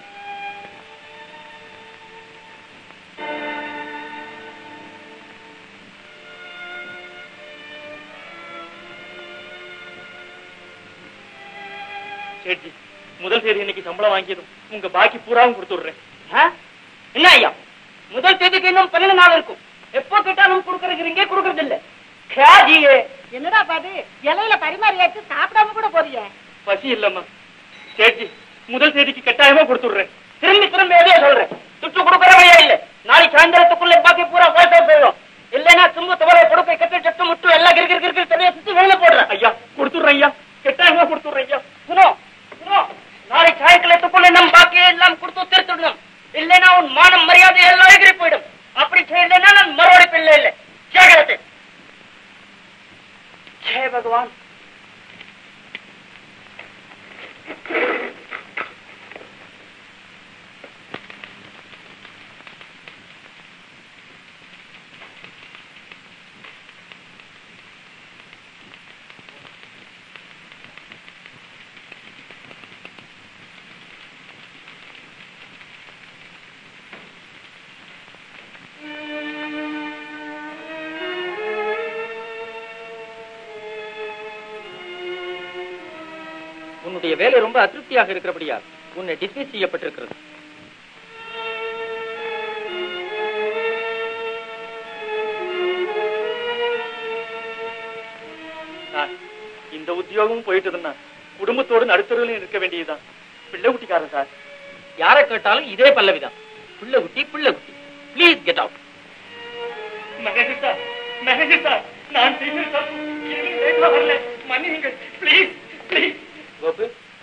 சேட்ஜி, முதல் தேதி இன்னைக்கு சம்பளம் வாங்கியதும் உங்க பாக்கி பூராவும் கொடுத்துடுறேன்.
என்ன ஐயா, முதல் தேதிக்கு இன்னும் 12 நாள் இருக்கும். எப்போ கேட்டாலும் கொடுக்கறீங்க, கொடுக்கறது இல்ல.
என்னடா பாது இலையில பரிமாறியாச்சு சாப்பிடாம கூட போறிய?
பசி இல்லம்மா. சேட்ஜி, முதல் தேதிக்கு கட்டாயமா கொடுத்துடுறேன்.
திரும்பி திரும்பி எதையோ சொல்றேன். துட்டு கொடுக்கற வழியா இல்ல. நாளைக்கு சாயந்தரத்துக்குள்ள பாக்கி பூரா போயிட்டே போயிடும். இல்லைன்னா தும்பு துவரை கொடுக்க கெட்ட சட்டு முட்டு எல்லாம் கிரிக்கிற சரியா சுத்தி வெளில போடுறேன்.
ஐயா கொடுத்துடுறேன் ஐயா, கட்டாயமா கொடுத்துடுறேன் ஐயா.
நாளைக்கு சாயங்காலத்துக்குள்ள நம்ம பாக்கி எல்லாம் கொடுத்து திருத்திடணும். இல்லைன்னா உன் மானம் மரியாதை எல்லாம் எகிரி போயிடும். அப்படி செய்யலைன்னா நான் மறுபடி பிள்ளை இல்லை. ஜாகிரதை. ஜெய பகவான்.
உன்னுடைய வேலை ரொம்ப அதிருப்தியாக இருக்கிறபடியா உன்னை டிஸ்மிஸ் செய்யப்பட்டிருக்கிறது. இந்த உத்தியோகமும் போயிட்டதுன்னா குடும்பத்தோடு நடுத்தருவிலும் இருக்க வேண்டியதுதான். பிள்ளை குட்டிக்காரன் சார். யாரை கேட்டாலும் இதே பல்லவிதான். பிள்ளை குட்டி, பிள்ளை குட்டி. Please get out. Manager sir, manager sir, நான் செய்கிற தப்பு வரல, மன்னிங்க ப்ளீஸ் ப்ளீஸ். கோபு,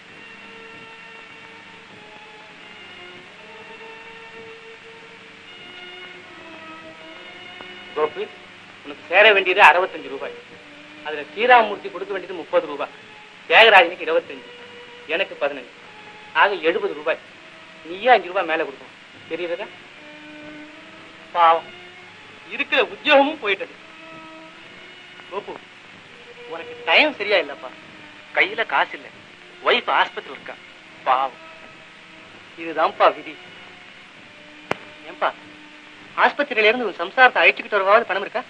கோபு, உனக்கு சேர வேண்டியது ₹65. அதுல ஸ்ரீராமூர்த்தி கொடுக்க வேண்டியது ₹30. தியாகராஜனுக்கு 25, எனக்கு 15, ஆக ₹70. நீயே ₹5 மேல கொடுக்கணும். தெரியுதா? பாவம், இருக்கிற உத்தியோகமும் போயிட்டது. கோபு, உனக்கு டைம் சரியா இல்லப்பா. கையில காசு இல்லை, வைஃப் ஆஸ்பத்திரி இருக்கா. பாவம், இதுதான்ப்பா விதி. ஏன்பா, ஆஸ்பத்திரியில இருந்து உன் சம்சாரத்தை அழைச்சுக்கிட்டு வரவாவது பணம் இருக்கா?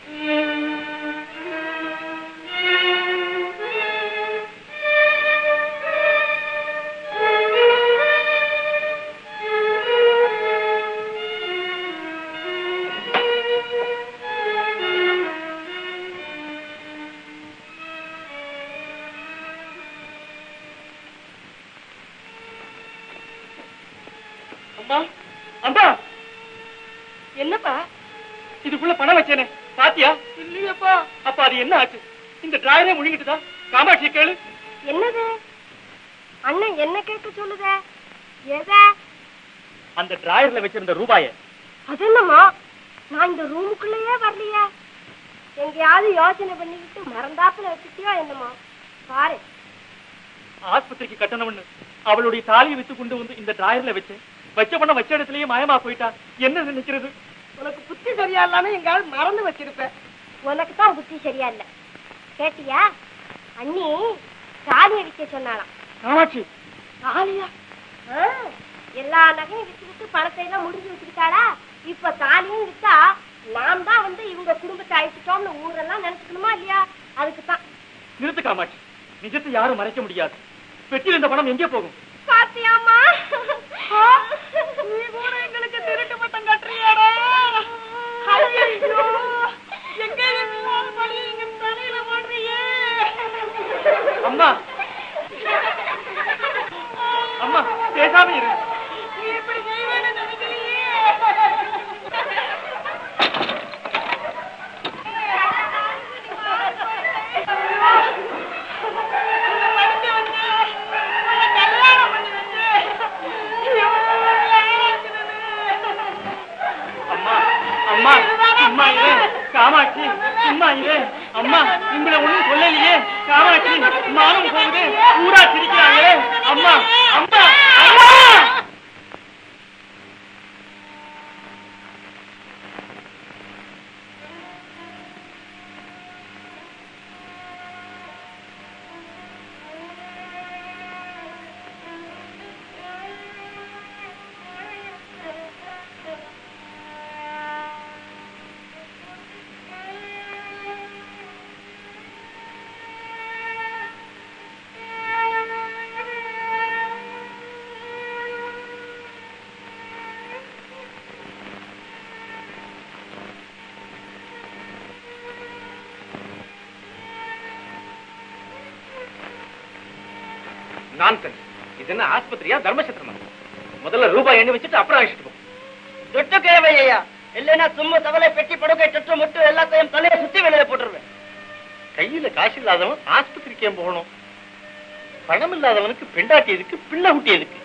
அம்மா, அம்மா,
என்னப்பா?
இதுக்குள்ள பணம் வச்சேனே, பாத்தியா?
இல்லையப்பா.
அப்ப அது என்ன ஆச்சு? இந்த டிராயரே முழுங்கிட்டுதா? காமாட்சி கேளு.
என்னது அண்ணன் என்ன கேட்க சொல்லுத? எதை?
அந்த டிராயர்ல வச்சிருந்த ரூபாய.
அது என்னம்மா, நான் இந்த ரூமுக்குள்ளேயே வரலையா? எங்கேயாவது யோசனை பண்ணிக்கிட்டு மறந்தாப்புல வச்சுட்டியோ என்னம்மா? பாரு,
ஆஸ்பத்திரிக்கு கட்டணம்னு அவளுடைய தாலியை வித்து கொண்டு வந்து இந்த டிராயர்ல வச்ச பண்ண வச்ச இடத்துலயே மாயமா போயிட்டா. என்ன நினைக்கிறது?
உனக்கு புத்தி சரியா இல்லாம எங்காவது மறந்து வச்சிருப்ப.
உனக்கு தான் புத்தி சரியா இல்ல. கேட்டியா? அண்ணி தாலியை விற்க சொன்னாலாம்.
காமாட்சி,
தாலியா?
எல்லா நகையும் வித்து விட்டு பணத்தை எல்லாம் முடிஞ்சு வச்சுக்கிட்டாளா? இப்ப தாலியும் வித்தா நாம் தான் வந்து இவங்க குடும்பத்தை அழிச்சிட்டோம்னு ஊரெல்லாம் நினைச்சுக்கணுமா இல்லையா? அதுக்குதான்.
நிறுத்து காமாட்சி, நிஜத்தை யாரும் மறைக்க முடியாது. பெட்டியில் இந்த பணம் எங்கே போகும்?
பாத்தியாமா,
நீ கூட எங்களுக்கு திருட்டு பட்டம் கட்டுறியாடா? எங்க பழி எங்க தலையில போடுறியே?
அம்மா, அம்மா பேசாம இரு.
நீ இப்படி செய்வேன்னு நினைக்கலையே.
அம்மா, சும்மா இரு காமாட்சி, சும்மா இரு. அம்மா, உங்களை ஒண்ணும் சொல்லலையே காமாட்சி. மானம் போகுது, ஊரா சிரிக்கிறாங்களே. அம்மா, அம்மா, அம்மா.
நான்சென்ஸ். இது என்ன ஆஸ்பத்திரியா தர்மசத்திரமா? முதல்ல ரூபாய் எண்ணி வச்சுட்டு அப்புறம் அழைச்சிட்டு போ.
தொட்டு கேவையா, இல்லைன்னா சும்மா தவளை பெட்டி படுக்கை தொட்டு முட்டு எல்லாத்தையும் தலையை சுத்தி வெளியில போட்டுருவேன்.
கையில காசு இல்லாதவன் ஆஸ்பத்திரிக்கு ஏன் போகணும்? பணம் இல்லாதவனுக்கு பெண்டாட்டி எதுக்கு, பிள்ளை குட்டி எதுக்கு?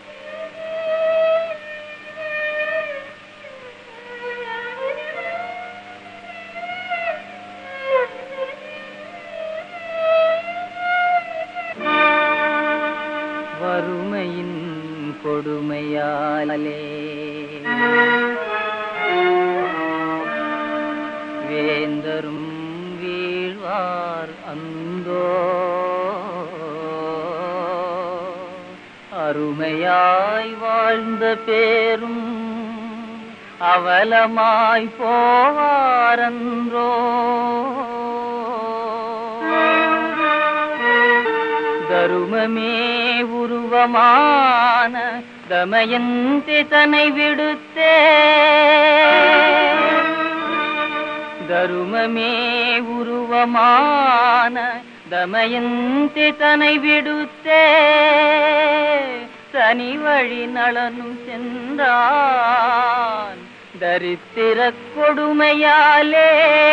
வறுமையின் கொடுமையாலே வேந்தரும் வீழ்வார் அந்தோ, அருமையாய் வாழ்ந்த பேரும் அவலமாய் போவாரன்றோ. தருமமே உருவமான தமயந்தி தன்னை விடுத்தே, தருமமே உருவமான தமயந்தி தன்னை விடுத்தே, தனி வழி நலனும் சென்றான் தரித்திரக் கொடுமையாலே,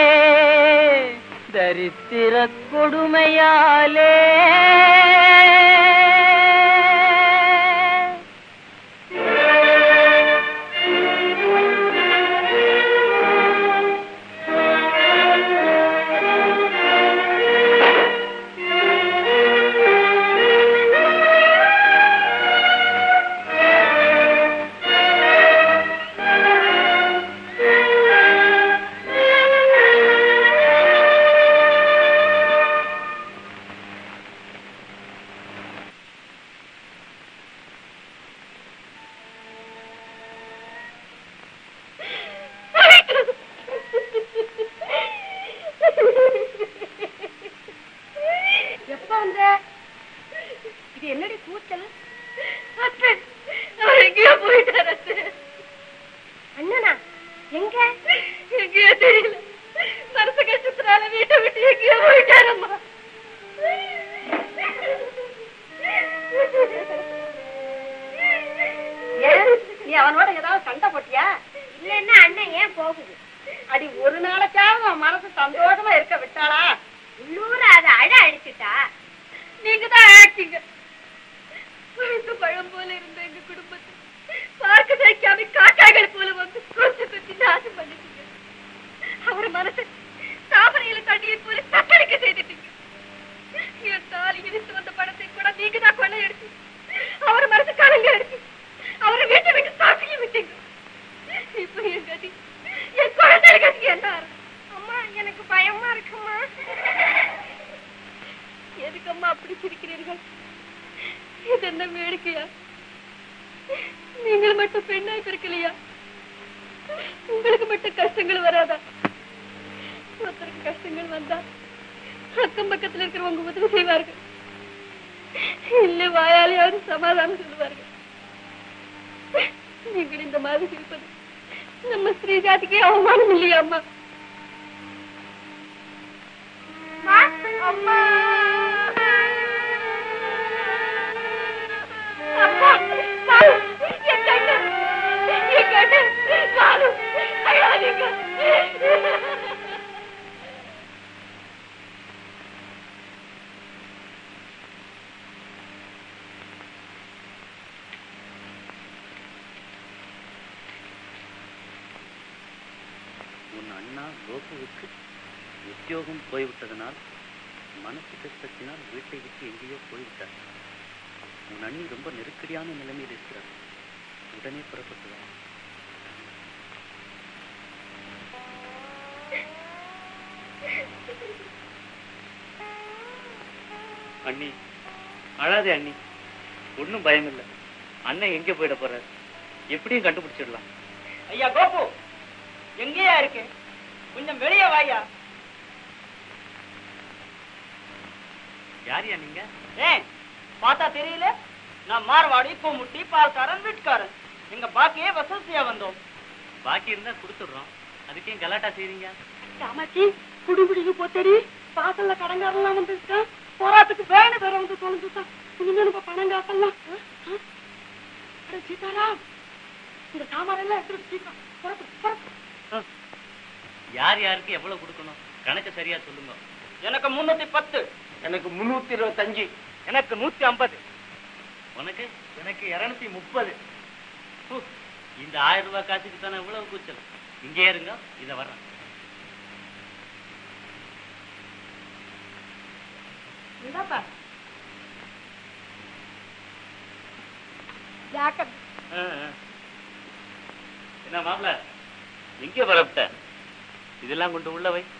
தரித்திரக் கொடுமையாலே.
மனசு தாமரையில தண்ணியை போல தத்தளிக்க செய்துட்டீங்க. என் தாலி இழுத்து வந்த பணத்தை கூட நீங்க தான் கொள்ளை எடுத்து அவர் மனசு கலங்க எடுத்து அவரை வீட்டை விட்டு சாப்பியும் விட்டீங்க. இப்ப என் கதி என் குழந்தை கதி என்ன? அம்மா எனக்கு பயமா இருக்குமா? எதுக்கம்மா அப்படி சிரிக்கிறீர்கள்? இது என்ன வேடிக்கையா? நீங்கள் மட்டும் பெண்ணாய் பிறக்கலையா? உங்களுக்கு மட்டும் கஷ்டங்கள் வராதா? ஒருத்தருக்கு கஷ்டங்கள் வந்தா அக்கம் பக்கத்துல இருக்கிறவங்க உதவி செய்வார்கள், இல்ல வாயாலையாவது சமாதானம் சொல்லுவார்கள். நீங்கள் இந்த மாதிரி இருப்பது நம்ம ஸ்ரீ ஜாதிக்கே அவமானம் இல்லையா அம்மா? அம்மா அப்பா என் கண்ணு காலு அழாதீங்க.
உன் அண்ணா கோபுவுக்கு உத்தியோகம் போய்விட்டதனால் மனசு கஷ்டத்தினால் வீட்டை விட்டு எங்கேயோ போய்விட்டார். உன் அண்ணி ரொம்ப நெருக்கடியான நிலைமையில் இருக்கிறார். உடனே புறப்பட்டு வா. அண்ணி அழாதே அண்ணி, ஒன்னும் பயம் இல்லை. அண்ணன் எங்க போயிட போறாரு, எப்படியும் கண்டுபிடிச்சிடலாம்.
ஐயா கோபு எங்கேயா இருக்கு? கொஞ்சம் வெளியே வாயா.
யாரியா நீங்க?
பார்த்தா தெரியல? நான் மார்வாடி, கோமுட்டி, பால்காரன், வீட்டுக்காரன். எங்க பாக்கியே வசதியா வந்தோம்.
பாக்கி இருந்தா கொடுத்துடுறோம், அதுக்கே கலாட்டா செய்றீங்க?
காமாட்சி குடிபிடிக்கு போத்தடி பாசல்ல கடங்காரெல்லாம் வந்துருக்கா, போராட்டுக்கு வேணும் வேற வந்து தொலைஞ்சுட்டான். இனிமே பணம் காசெல்லாம் சீதாராம் இந்த சாமானெல்லாம் எடுத்துட்டு சீக்கிரம் புறப்படு.
யார் யாருக்கு எவ்வளவு கொடுக்கணும் கணக்கு சரியா சொல்லுங்க.
எனக்கு 310,
எனக்கு 325,
எனக்கு 150,
உனக்கு?
எனக்கு 230.
இந்த 1000 ரூபாய் காசுக்கு தானே இவ்வளவு கூச்சல். இங்கே இருங்க, இத வர்றேன்.
இந்தாப்பா ஜாக்கெட்.
என்ன மாப்பிள்ள எங்கே வரப்பட்ட? இதெல்லாம் கொண்டு உள்ள வை.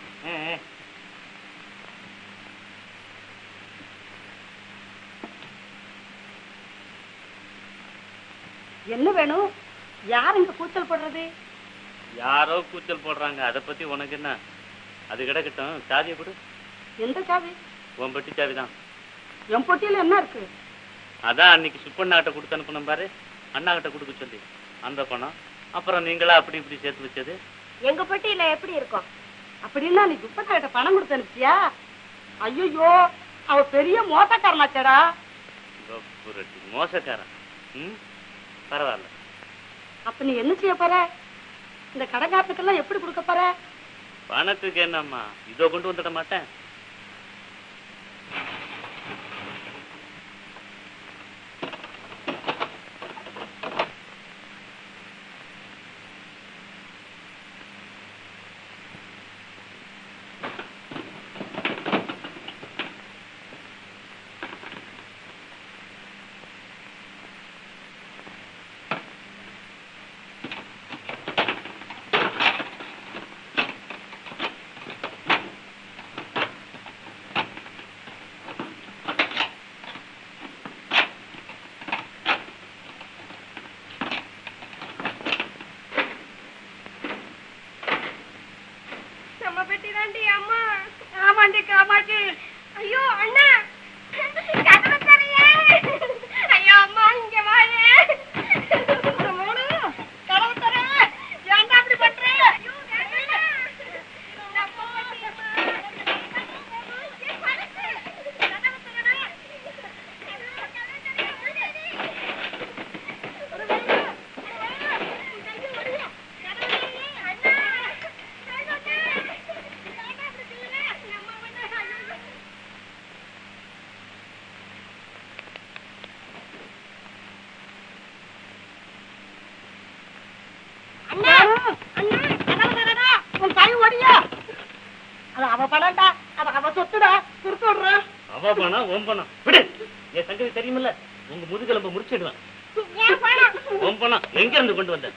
என்ன வேணும்? யார் இங்க கூச்சல் போடுறது?
யாரோ கூச்சல் போடுறாங்க, அதை பத்தி உனக்கு என்ன? அது கிடக்கட்டும், சாவியை கொடு.
எந்த சாவி?
உன் பெட்டி சாவி தான்.
என் பொட்டியில என்ன இருக்கு?
அதான் அன்னைக்கு சுப்பண்ணாகிட்ட கொடுத்து அனுப்பணும் பாரு, அண்ணா கிட்ட கொடுக்க சொல்லி அந்த பணம். அப்புறம் நீங்களா அப்படி இப்படி சேர்த்து வச்சது.
எங்க பெட்டியில எப்படி இருக்கும்?
அப்படின்னா நீ துப்பட்டாட்ட பணம் கொடுத்து அனுப்பிச்சியா? ஐயோ அவ பெரிய மோசக்காரனாச்சடா.
மோசக்காரன்? பரவாயில்ல.
அப்ப நீ என்ன செய்ய போற? இந்த கடைக்காரத்துக்கெல்லாம் எப்படி கொடுக்க போற?
பணத்துக்கு என்னம்மா, இதோ கொண்டு வந்துட மாட்டேன்.
ஐயோ அண்ணா, கதவை தரையே. ஐயோ அம்மா இங்க வாயே. கதவை தர ஏன்டா அப்படி பண்ற?
அது அவ பணம்டா, அது அவ சொத்துடா, கொடுத்து விடுறான்.
அவ பணம் உன் பணம் விடு. என் சங்கதி தெரியுமில்ல, உங்க முதுகெலும்ப முடிச்சிடுவேன். உன் பணம் எங்க இருந்து கொண்டு வந்த?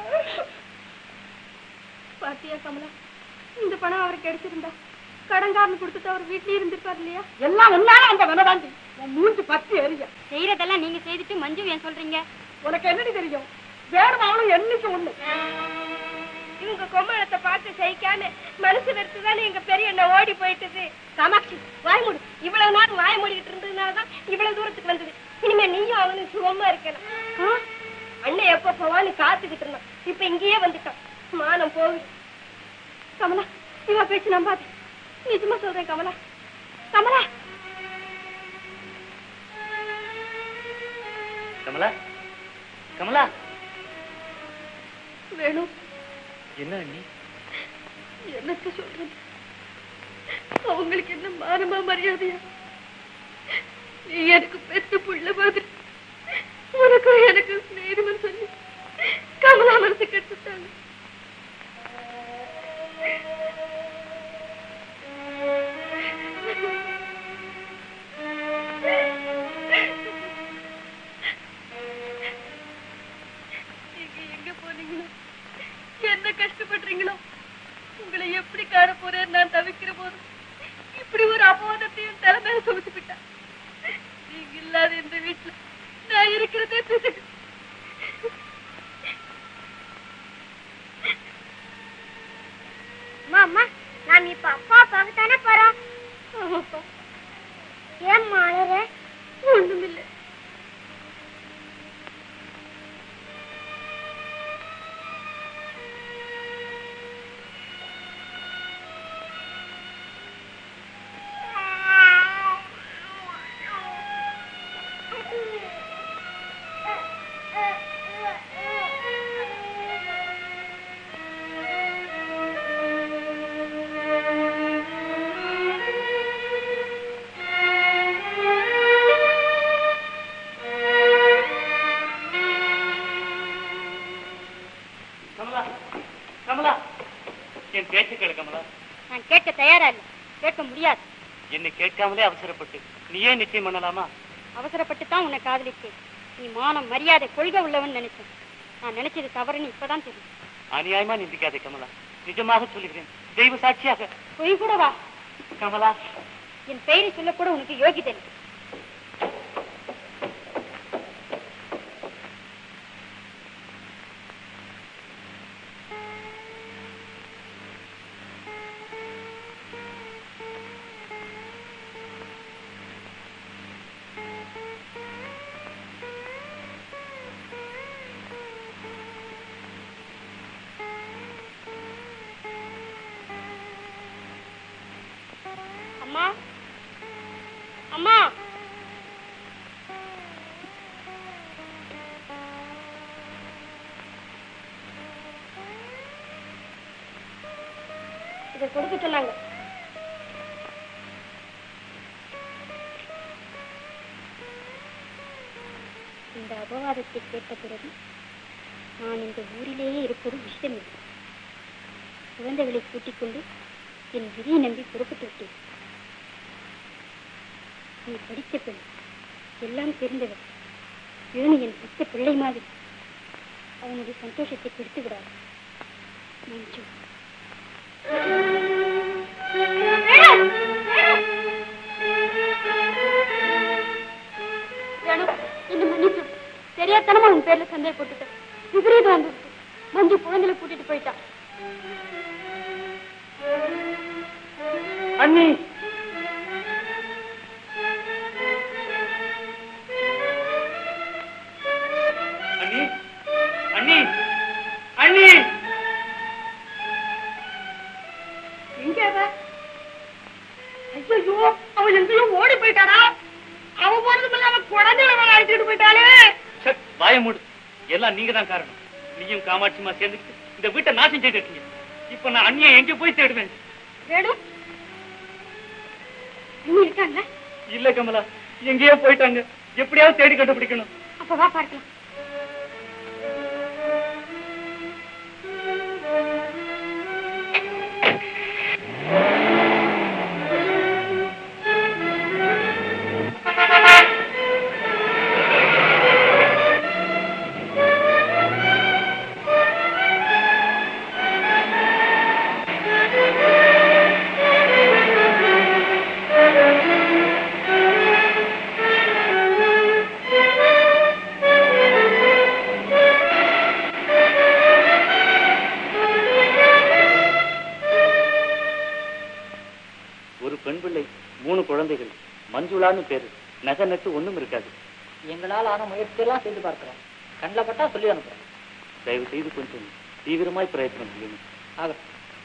பாத்தியா கமலா, இந்த பணம் அவருக்கு கிடைச்சிருந்தா கடன்காரன் கொடுத்துட்டு அவர் வீட்லயே இருந்திருப்பார் இல்லையா?
எல்லாம் ஒன்னால அந்த வினதாண்டி உன் மூஞ்சி பத்தி எரிய.
செய்யறதெல்லாம் நீங்க செய்துட்டு மஞ்சு ஏன் சொல்றீங்க?
உனக்கு என்னடி தெரியும்? வேணும் அவளும் என்னைக்கு ஒண்ணு.
இவங்க கொம்மளத்தை பார்த்து சகிக்காம மனசு வெறுத்துதானே எங்க பெரிய என்ன ஓடி போயிட்டது. காமாட்சி வாய் மூடு. இவ்வளவு நாள் வாய் மூடிக்கிட்டு இருந்ததுனாலதான் இவ்வளவு தூரத்துக்கு வந்தது. இனிமே நீயும் அவனும் சுகமா இருக்கணும். அண்ணன் எப்ப போவான்னு காத்துக்கிட்டு இருந்தான். இப்ப இங்கேயே வந்துட்டான். மானம் போகுது.
கமலா, இவ பேச்சு நம்பாது. நிஜமா சொல்றேன் கமலா. கமலா
கமலா, கமலா.
வேணும்.
என்ன நீ
என்னத்த சொல்றது? அவங்களுக்கு என்ன மானமா மரியாதையா? நீ எனக்கு பெத்த புள்ள மாதிரி, உனக்கும் எனக்கு நேர்மன் சொல்லி கமலா மனசு கெட்டுட்டாங்க. எங்க போனீங்களோ, என்ன கஷ்டப்படுறீங்களோ, உங்களை எப்படி காண போறேன்னு நான் தவிக்கிற போது இப்படி ஒரு அபோதத்தையும் தலைமையில சுமத்து விட்டேன். நீங்க இல்லாத இந்த வீட்டுல நான் இருக்கிறதே பிசுக்கு.
அம்மா, நாம இப்ப அப்பா பார்க்கத்தானே போறோம். ஏம்மா அழற?
ஒண்ணுமில்லை. நான் கேட்க தயாரா இல்லை, கேட்க முடியாது.
என்னை கேட்காமலே அவசரப்பட்டு நீயே நிச்சயம் பண்ணலாமா?
அவசரப்பட்டு தான் உன்னை காதலிச்சேன். நீ மானம் மரியாதை கொள்கை உள்ளவன் நினைச்சேன். நான் நினைச்சது தவறுன்னு இப்பதான் தெரியும்.
அநியாயமா நிந்திக்காதே கமலா, நிஜமாக சொல்லுகிறேன், தெய்வ சாட்சியாக.
பொய் கூட வா
கமலா.
என் பெயரை சொல்லக்கூட உனக்கு யோகிதை இல்லை. அம்மா, அம்மா, இதை கொடுக்க சொன்னாங்க. இந்த அபவாதத்தை கேட்ட பிறகு நான் இந்த ஊரிலேயே இருப்பது இஷ்டமில்லை. குழந்தைகளை கூட்டிக் கொண்டு என் விதியை நம்பி புறப்பட்டு விட்டேன். நீ படித்த பெண், எல்லாம் தெரிந்தவர். வேணு என் பெற்ற பிள்ளை மாதிரி. அவனுடைய சந்தோஷத்தை கெடுத்து விடாது. மஞ்சு, என்ன மன்னிச்சு. தெரியாதனமா உன் பேர்ல சந்தேகப்பட்டுட்டேன். விபரீதம் வந்துருச்சு. மஞ்சு குழந்தைகளை கூட்டிட்டு போயிட்டான்.
அண்ணி, அண்ணி, அண்ணி, அண்ணி.
எங்க அவ? ஐயோ, அவன் எங்கேயோ ஓடி போயிட்டாரா? அவ போறதும் இல்லாம குழந்தைகளை வேற அழைச்சிட்டு போயிட்டாலே.
வாய மூடு. எல்லாம் நீங்க தான் காரணம். நீயும் காமாட்சிமா சேர்ந்துட்டு இந்த வீட்டை நாசம் செய்துட்டீங்க. இப்ப நான் அண்ணியை எங்க போய் தேடுவேன்?
வேணும் அண்ணி இருக்காங்க?
இல்ல கமலா, எங்கேயோ போயிட்டாங்க. எப்படியாவது தேடி கண்டுபிடிக்கணும்.
அப்ப வா பார்க்கலாம்.
பெண் பிள்ளை, 3 குழந்தைகள். மஞ்சுளான்னு பேரு. நகை நட்டு ஒண்ணும் இருக்காது.
எங்களால் ஆன முயற்சியெல்லாம் செய்து பார்க்கிறோம். கண்ணில் பட்டா சொல்லி அனுப்புறோம்.
தயவு செய்து கொஞ்சம் தீவிரமாய் பிரயத்னம் செய்யணும்.
ஆகட்டும்.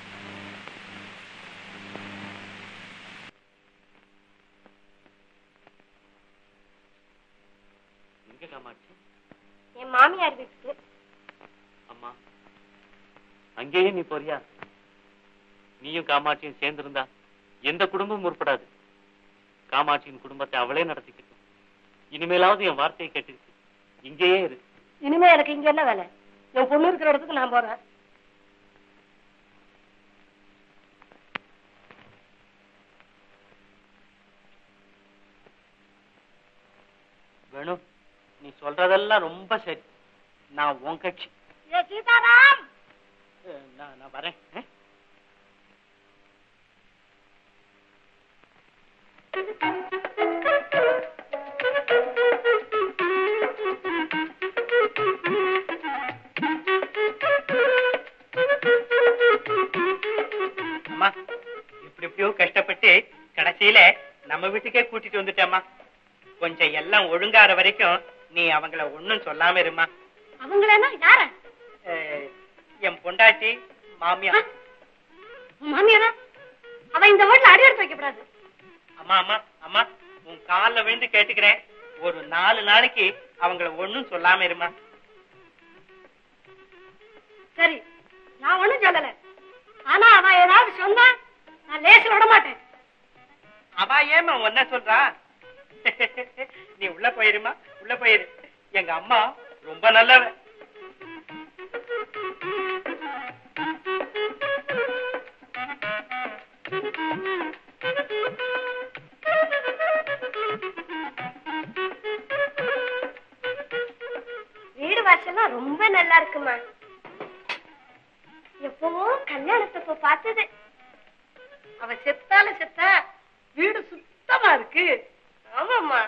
எங்க காமாட்சி?
என் மாமியார் வீட்டுக்கு.
அம்மா, அங்கேயே நீ போறியா? நீயும் காமாட்சியும் சேர்ந்திருந்தா எந்த குடும்பமும் உருப்படாது. காமாட்சியின் குடும்பத்தை அவளே நடத்திக்கிட்டு, இனிமேலாவது என் வார்த்தையை கேட்டுக்கிட்டு இங்கேயே இரு.
இனிமே எனக்கு இங்க என்ன வேலை? என் பொண்ணு இருக்கிற இடத்துக்கு நான் போறேன்.
வேணும், நீ சொல்றதெல்லாம் ரொம்ப சரி. நான் உன் கட்சி.
ஏ சீதாராம்,
நான் வரேன்.
அம்மா, எப்படியோ கஷ்டப்பட்டு கடைசியில நம்ம வீட்டுக்கே கூட்டிட்டு வந்துட்டேம்மா. கொஞ்சம் எல்லாம் ஒழுங்காற வரைக்கும் நீ அவங்கள ஒண்ணும் சொல்லாம இருமா.
அவங்களா யார?
என் பொண்டாட்டி மாமியார்.
மாமியாரா? அவ இந்த வீட்டுல அடி எடுத்து வைக்கப்படாது.
அம்மா அம்மா அம்மா, உன் கால்ல விழுந்து கேட்டுக்கிறேன், ஒரு 4 நாளைக்கு அவங்கள ஒண்ணும் சொல்லாம இருமா.
சரி, நான் ஒண்ணும் சொல்லல. ஆனா அவ ஏதாவது சொன்னா நான் லேசில் விட மாட்டேன்.
அவ ஏமா ஒன்ன சொல்றா? நீ உள்ள போயிருமா, உள்ள போயிரு. எங்க அம்மா ரொம்ப நல்லவ.
வீடு வாசல்லாம் ரொம்ப நல்லா இருக்குமா. எப்பவோ கல்யாணத்தப்ப பார்த்தது.
அவ செத்தால செத்தா, வீடு சுத்தமா இருக்கு.
ஆமாம்மா.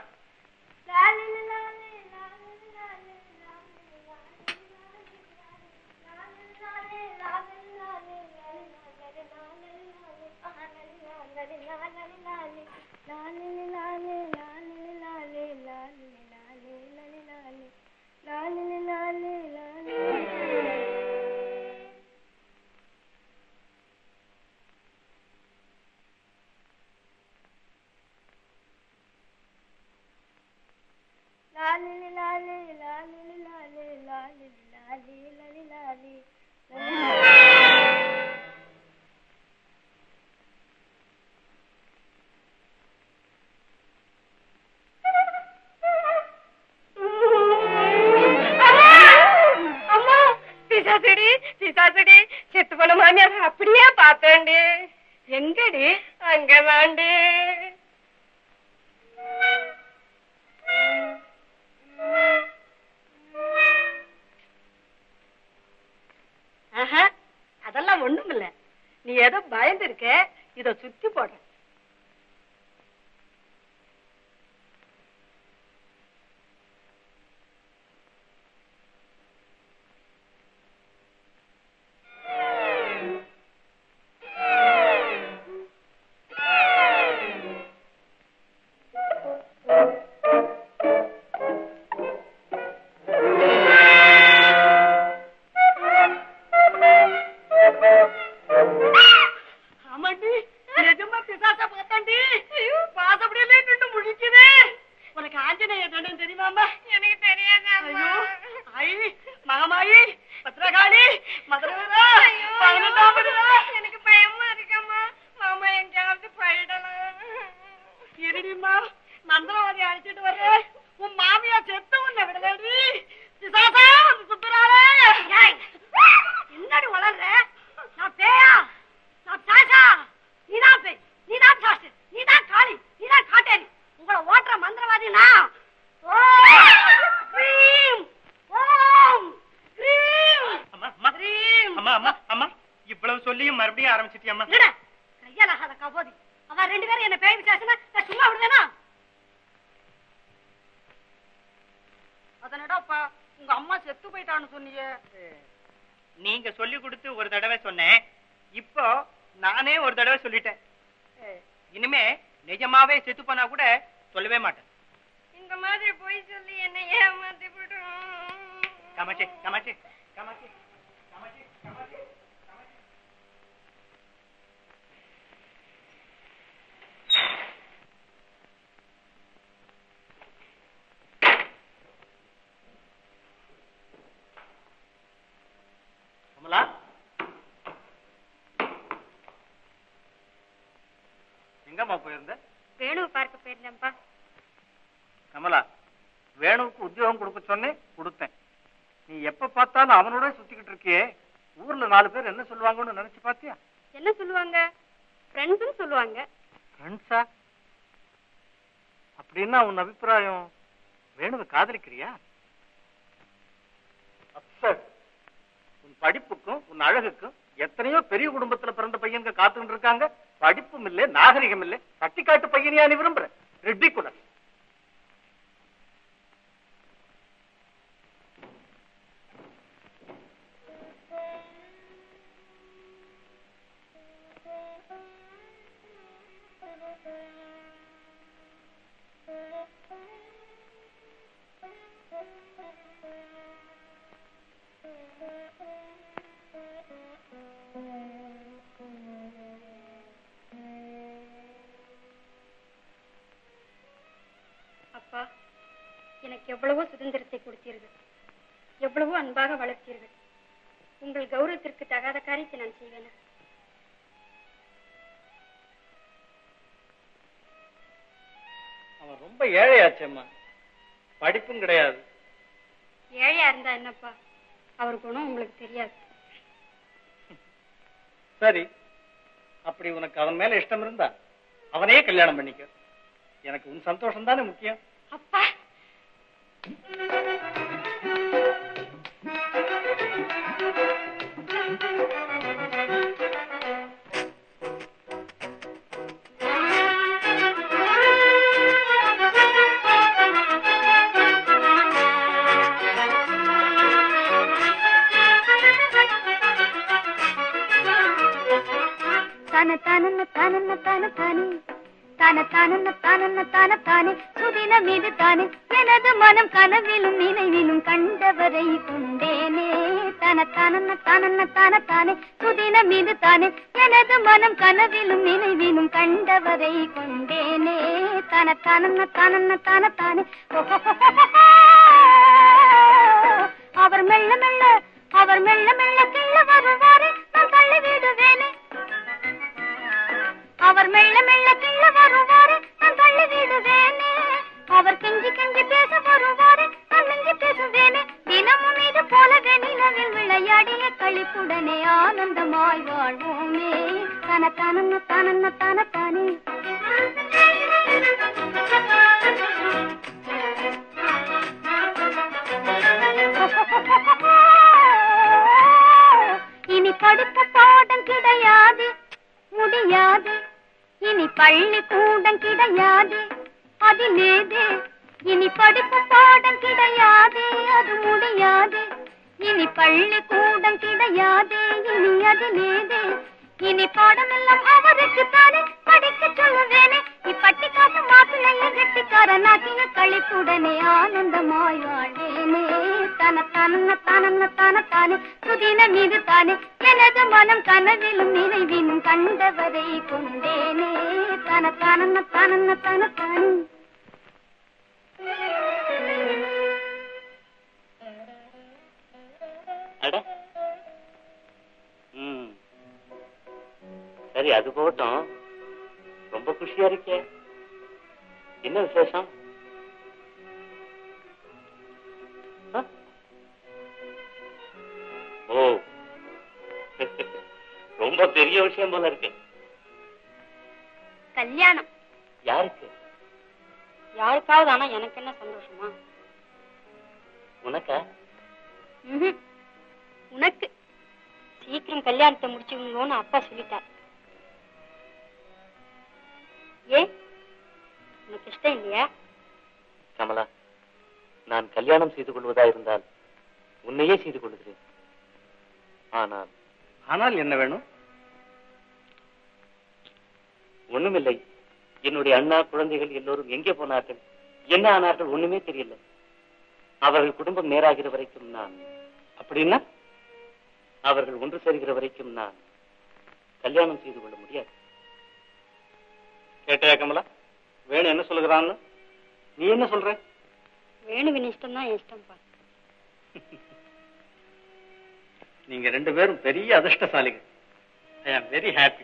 செத்து போன மாமியார் அப்படியே பார்த்தேன்டி.
எங்கடி?
அங்கதாண்டி.
அதெல்லாம் ஒண்ணும் இல்ல. நீ ஏதோ பயந்து இருக்க, இத சுத்தி போடுற.
நீங்க சொல்லி கொடுத்து ஒரு தடவை சொன்னேன், இப்போ நானே ஒரு தடவை சொல்லிட்டேன். இனிமே நிஜமாவே செத்து போனா கூட சொல்லவே மாட்டேன்.
இந்த மாதிரி போய் சொல்லி என்ன ஏமாத்தி விடும்.
காமாட்சி காமாட்சி காமாட்சி காமாட்சி காமாட்சி.
கமலா, எங்கம்மா போயிருந்த?
வேணுவை பார்க்க போயிருந்தேன்ப்பா.
கமலா, வேணுவுக்கு உத்தியோகம் கொடுக்க சொன்னேன், கொடுத்தேன். நீ எப்ப பார்த்தாலும் அவனோட சுத்திக்கிட்டு இருக்கியே, ஊர்ல 4 பேர் என்ன சொல்லுவாங்கன்னு நினைச்சு பாத்தியா?
என்ன சொல்லுவாங்க? ஃப்ரெண்ட்ஸ்னு சொல்லுவாங்க.
ஃப்ரெண்ட்ஸா? அப்படின்னா உன் அபிப்பிராயம் வேணுவை காதலிக்கிறியா? அப்செட். உன் படிப்புக்கும் உன் அழகுக்கும் எத்தனையோ பெரிய குடும்பத்துல பிறந்த பையன்க காத்துக்கிட்டு இருக்காங்க. படிப்பும் இல்ல, நாகரிகம் இல்ல, பட்டிக்காட்டு பையனையா நீ விரும்புற? ரிடிகுலஸ்.
அப்பா, எனக்கு எவ்வளவோ சுதந்திரத்தை கொடுத்தீர்கள், எவ்வளவோ அன்பாக வளர்த்தீர்கள். உங்கள் கௌரவத்திற்கு தகாத காரியத்தை நான் செய்வேனா?
அவன் ரொம்ப ஏழையாச்சேம்மா, படிப்பும் கிடையாது.
ஏழையா இருந்தா என்னப்பா, அவர் குணம் உங்களுக்கு தெரியாது.
சரி, அப்படி உனக்கு அவன் மேல இஷ்டம் இருந்தா அவனையே கல்யாணம் பண்ணிக்க. எனக்கு உன் சந்தோஷம் தானே முக்கியம்.
அப்பா,
சுதின மீது தானே எனது மனம் கனவிலும் நினைவிலும் கண்டவரை கொண்டேனே. தன தானன்ன தானன்ன தான தானே சுதின மீது தானே எனது மனம் கனவிலும் நினைவிலும் கண்டவரை கொண்டேனே. தன தானன்ன தானன்ன தான தானே. அவர் மெல்ல மெல்ல அவர் மெல்ல மெல்ல கிள்ள வருவாரே, நான் தள்ளி விடுவேனே. அவர் மெல்ல மெல்ல கிள்ள வருவாரே, நான் தள்ளி விடுவேனே. அவர் கெஞ்சி கெஞ்சி பேச வருவாரே, நான் நெஞ்சி பேசுவேனே. தினமும் இது போலவே நிலவில் விளையாடிய களிப்புடனே ஆனந்தமாய் வாழ்வோமே. தன தானன்ன தானன்ன தான தானே. இனி படிப்பு பாடம் கிடையாது, முடியாது. இனி பள்ளி கூடம் கிடையாது, அதிலேது. இனி படிப்பு பாடம் கிடையாது, அது முடியாது. இனி பள்ளி கூடம் கிடையாது, இனி அதிலேது. இனி பாடமெல்லாம் அவருக்கு தானே படிக்க சொல்லுவேனே. இப்பட்டி காட்டு மாப்பிள்ளையை கெட்டிக்காரனாக்கிய களிப்புடனே ஆனந்தமாய் வாழ்வேனே. தன தானன்ன தானன்ன தான தானே சுதின மீது தானே எனது மனம் கனவிலும் நினைவிலும் கண்டவரை கொண்டேனே. தன தானன்ன தானன்ன தான தானே.
சரி, அது போகட்டும். ரொம்ப குஷியா இருக்கே, என்ன விசேஷம்? ஓ, ரொம்ப பெரிய விஷயம் போல இருக்கு.
கல்யாணம்.
யாருக்கு?
யாருக்காவது. ஆனா எனக்கு என்ன சந்தோஷமா?
உனக்கா?
உனக்கு. சீக்கிரம் கல்யாணத்தை முடிச்சுக்கோன்னு அப்பா சொல்லிட்டார். ஏன், உனக்கு இஷ்டம் இல்லையா?
கமலா, நான் கல்யாணம் செய்து கொள்வதா இருந்தால் உன்னையே செய்து கொள்கிறேன்.
ஆனால் என்ன வேணும்?
ஒண்ணுமில்லை, என்னுடைய அண்ணா குழந்தைகள் எல்லோரும் எங்கே போனார்கள், என்ன ஆனார்கள் ஒண்ணுமே தெரியல. அவர்கள் குடும்பம் நேராகிற வரைக்கும் நான், அப்படின்னா அவர்கள் ஒன்று சேர்கிற வரைக்கும் நான் கல்யாணம் செய்து கொள்ள முடியாது.
கேட்டையா கமலா? வேணு என்ன சொல்லுகிறான்னு? நீ என்ன சொல்ற?
வேணுவின் இஷ்டம் தான் இஷ்டம்பா.
நீங்க ரெண்டு பேரும் பெரிய அதிர்ஷ்டசாலிகள். ஐ ஆம் வெரி ஹாப்பி.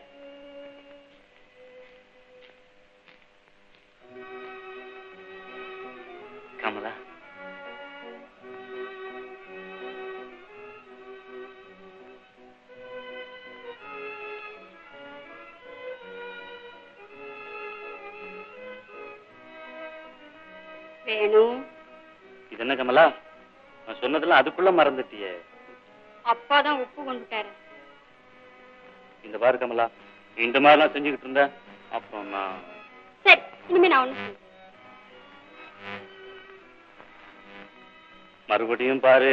கமலா,
வேணும்.
இது என்ன கமலா, நான் சொன்னதெல்லாம் அதுக்குள்ள மறந்துட்டியே.
அப்பா தான் உப்பு கொண்டுட்டாரு.
இந்த பாரு கமலா, இந்த மாதிரிலாம் செஞ்சுக்கிட்டு இருந்த அப்புறம் நான்
சரி, இனிமே நான் ஒண்ணு சொல்றேன்.
மறுபடியும் பாரு.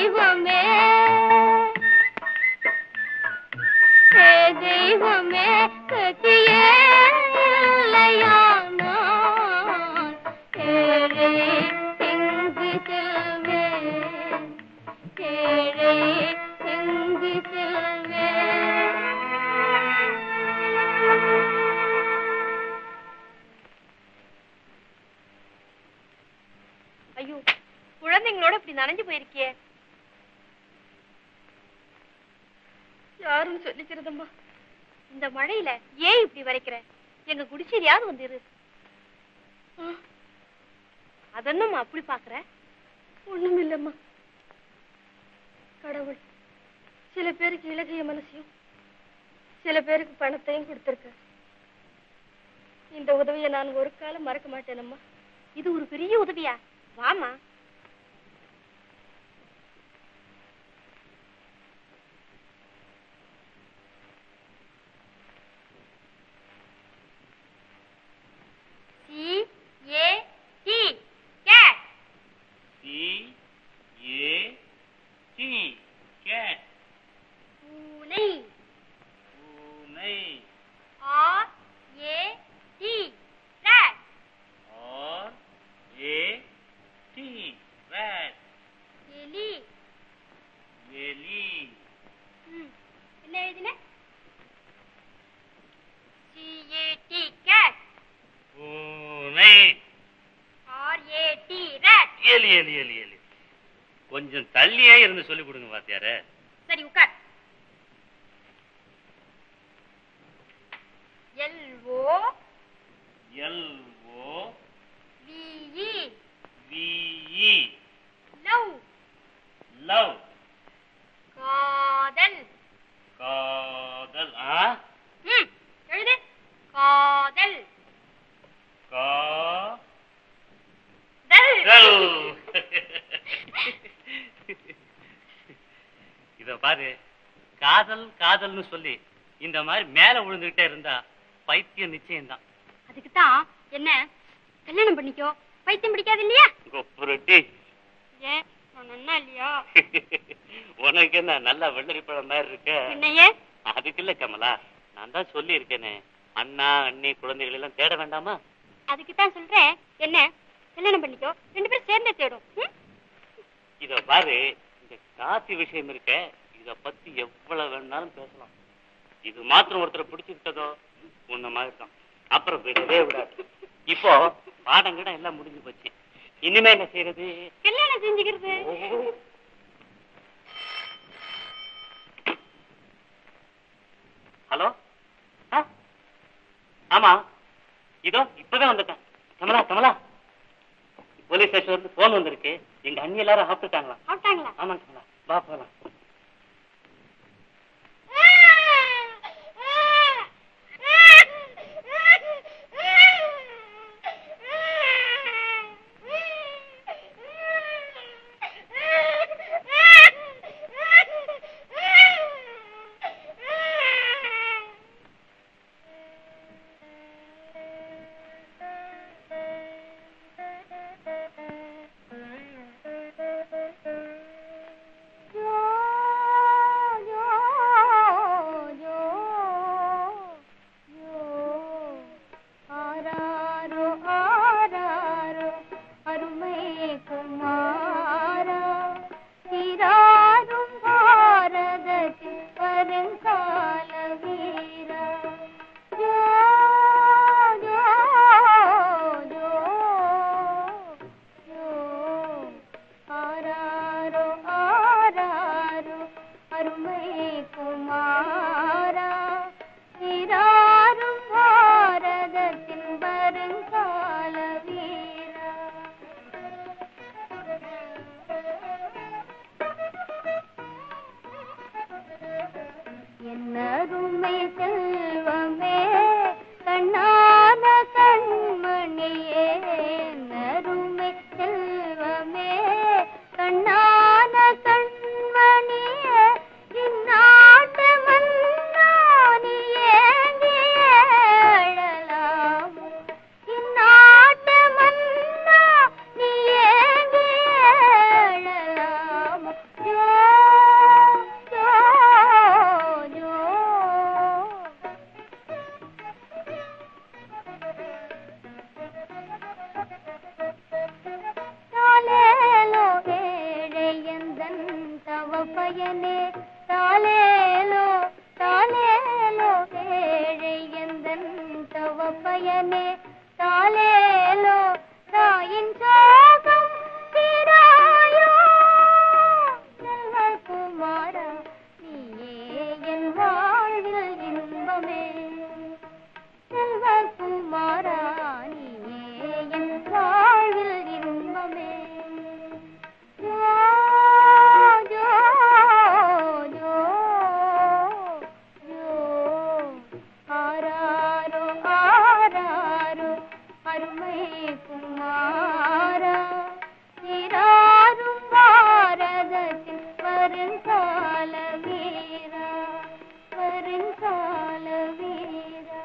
தெய்வமே ஹே தெய்வமே கதியே இல்லையானா ஏழை எங்கு செல்வேன் ஏழை எங்கு செல்வேன். ஐயோ, குழந்தைங்களோட இப்படி நனைஞ்சு போயிருக்கியே. யாரும் சொல்லிக்கிறதம்மா, இந்த மழையில ஏன் இப்படி வரைக்கிற? எங்க குடிசையிலாவது வந்துரு. அதென்னம்மா அப்படி பாக்குற? ஒண்ணும் இல்லம்மா, கடவுள் சில பேருக்கு இலகிய மனசையும் சில பேருக்கு பணத்தையும் கொடுத்திருக்க. இந்த உதவியை நான் ஒரு காலம் மறக்க மாட்டேனம்மா. இது ஒரு பெரிய உதவியா? வாமா. என்ன எழுதின?
கொஞ்சம் தள்ளியே இருந்து சொல்லி கொடுங்க வாத்தியார.
சரி உட்கார். LO VE லவ்
லவ்
காதல்
காதல்
எழுது. காதல்
காதல். இத பாரு, காதல் காதல்னு சொல்லி இந்த மாதிரி மேல விழுந்துகிட்டே இருந்தா பைத்தியம் நிச்சயம்தான்.
அதுக்குதான் என்ன கல்யாணம் பண்ணிக்கோ, பைத்தியம் பிடிக்காது இல்லையா?
கொப்புரட்டி
ஏன் நான் நன்னா இல்லையா?
உனக்கு என்ன நல்லா வெள்ளரி பழம் மாதிரி இருக்க?
என்னையே
அதுக்கு இல்ல கமலா, நான் தான் சொல்லி இருக்கேனே, அண்ணா அண்ணி குழந்தைகள் எல்லாம் தேட வேண்டாமா?
அதுக்குதான் சொல்றேன். என்ன கல்யாணம் பண்ணிக்கோ, ரெண்டு பேரும் சேர்ந்தே தேடும்.
இத பாரு, இந்த காசி விஷயம் இருக்க, இத பத்தி எவ்வளவு வேணாலும் பேசலாம். இது மாத்திரம் ஒருத்தரை பிடிச்சிருக்கதோ உன்ன மாதிரி தான், அப்புறம் விடவே விடாது. இப்போ பாடம் கூட எல்லாம் முடிஞ்சு போச்சு, இனிமே என்ன செய்யறது?
கல்யாணம் செஞ்சுக்கிறது.
ஹலோ, ஆமா, இதோ இப்பதான் வந்துட்டேன். கமலா கமலா, போலீஸ் ஸ்டேஷன்ல இருந்து போன் வந்திருக்கு. எங்க அண்ணி எல்லாரும் சாப்பிட்டுட்டாங்களா? ஆமா கமலா, வா போலாம்.
Yeah. தாயனே தாலேலோ தாயின் சோகம் தீராயோ செல்வகுமாரா நீயே என் வாழ்வில் இன்பமே செல்வகுமாரா நீயே என் வாழ்வில் இன்பமே ஜோ ஜோ ஜோ ஜோ ஆராரோ ஆராரோ அருமை குமாரா நீராரும் பாரதத்தின் வருங்கால வீரா வருங்கால வீரா.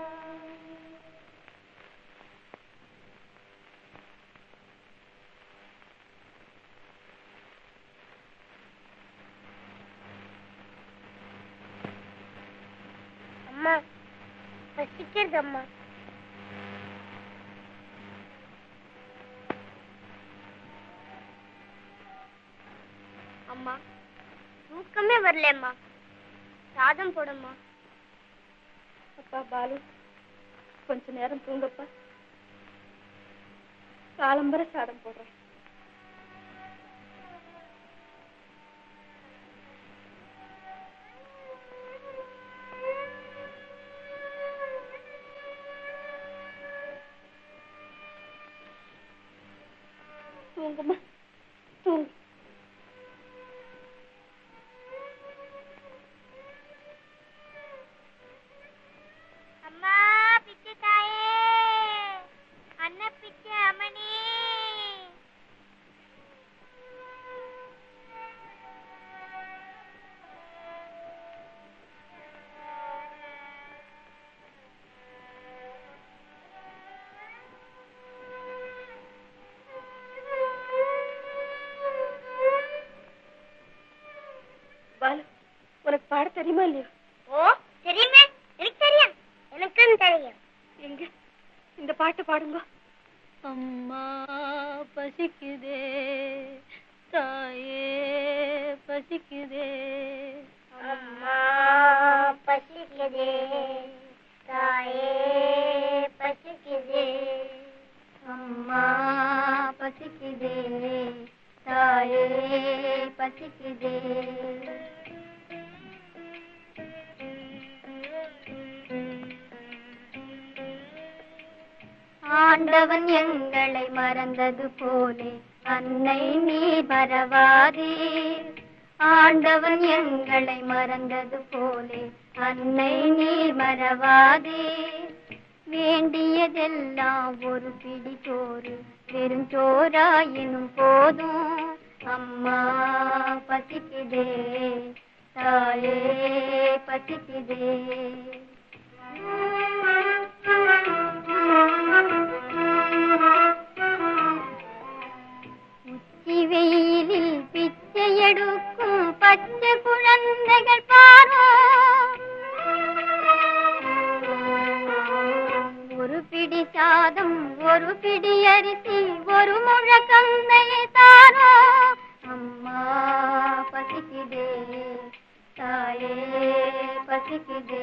அம்மா பசிக்கிறது அம்மா. அம்மா தூக்கமே வரலம்மா, சாதம் போடம்மா.
அப்பா பாலு கொஞ்ச நேரம் தூங்கப்பா, காலம்பர சாதம் போடுறேன். தூங்குமா தூங்கு.
அம்மா பிச்சை தாயே, அண்ணா பிச்சை அம்மனி.
பாலு உனக்கு பாட தெரியுமா இல்லையா?
ஓ தெரியுமே, எனக்கு தெரியும், எனக்கும் தெரியும்.
எங்க இந்த பாட்டு பாடுங்க.
அம்மா பசிக்குதே தாயே பசிக்குதே
அம்மா பசிக்குதே தாயே பசிக்குதே
அம்மா பசிக்குதே தாயே பசிக்குதே. ஆண்டவன் எங்களை மறந்தது போலே அன்னை நீ மறவாதே. ஆண்டவன் எங்களை மறந்தது போலே அன்னை நீ மறவாதே. வேண்டியதெல்லாம் ஒரு பிடி சோறு வெறும் சோறாயினும் போதும். அம்மா பசிக்குதே தாயே பசிக்குதே. உச்சி வெயிலில் பிச்சை எடுக்கும் பச்சை குழந்தைகள் பாரோ. ஒரு பிடி சாதம் ஒரு பிடி அரிசி ஒரு முழ கந்தையை தாரோ. அம்மா பசிக்குதே தாயே பசிக்குதே.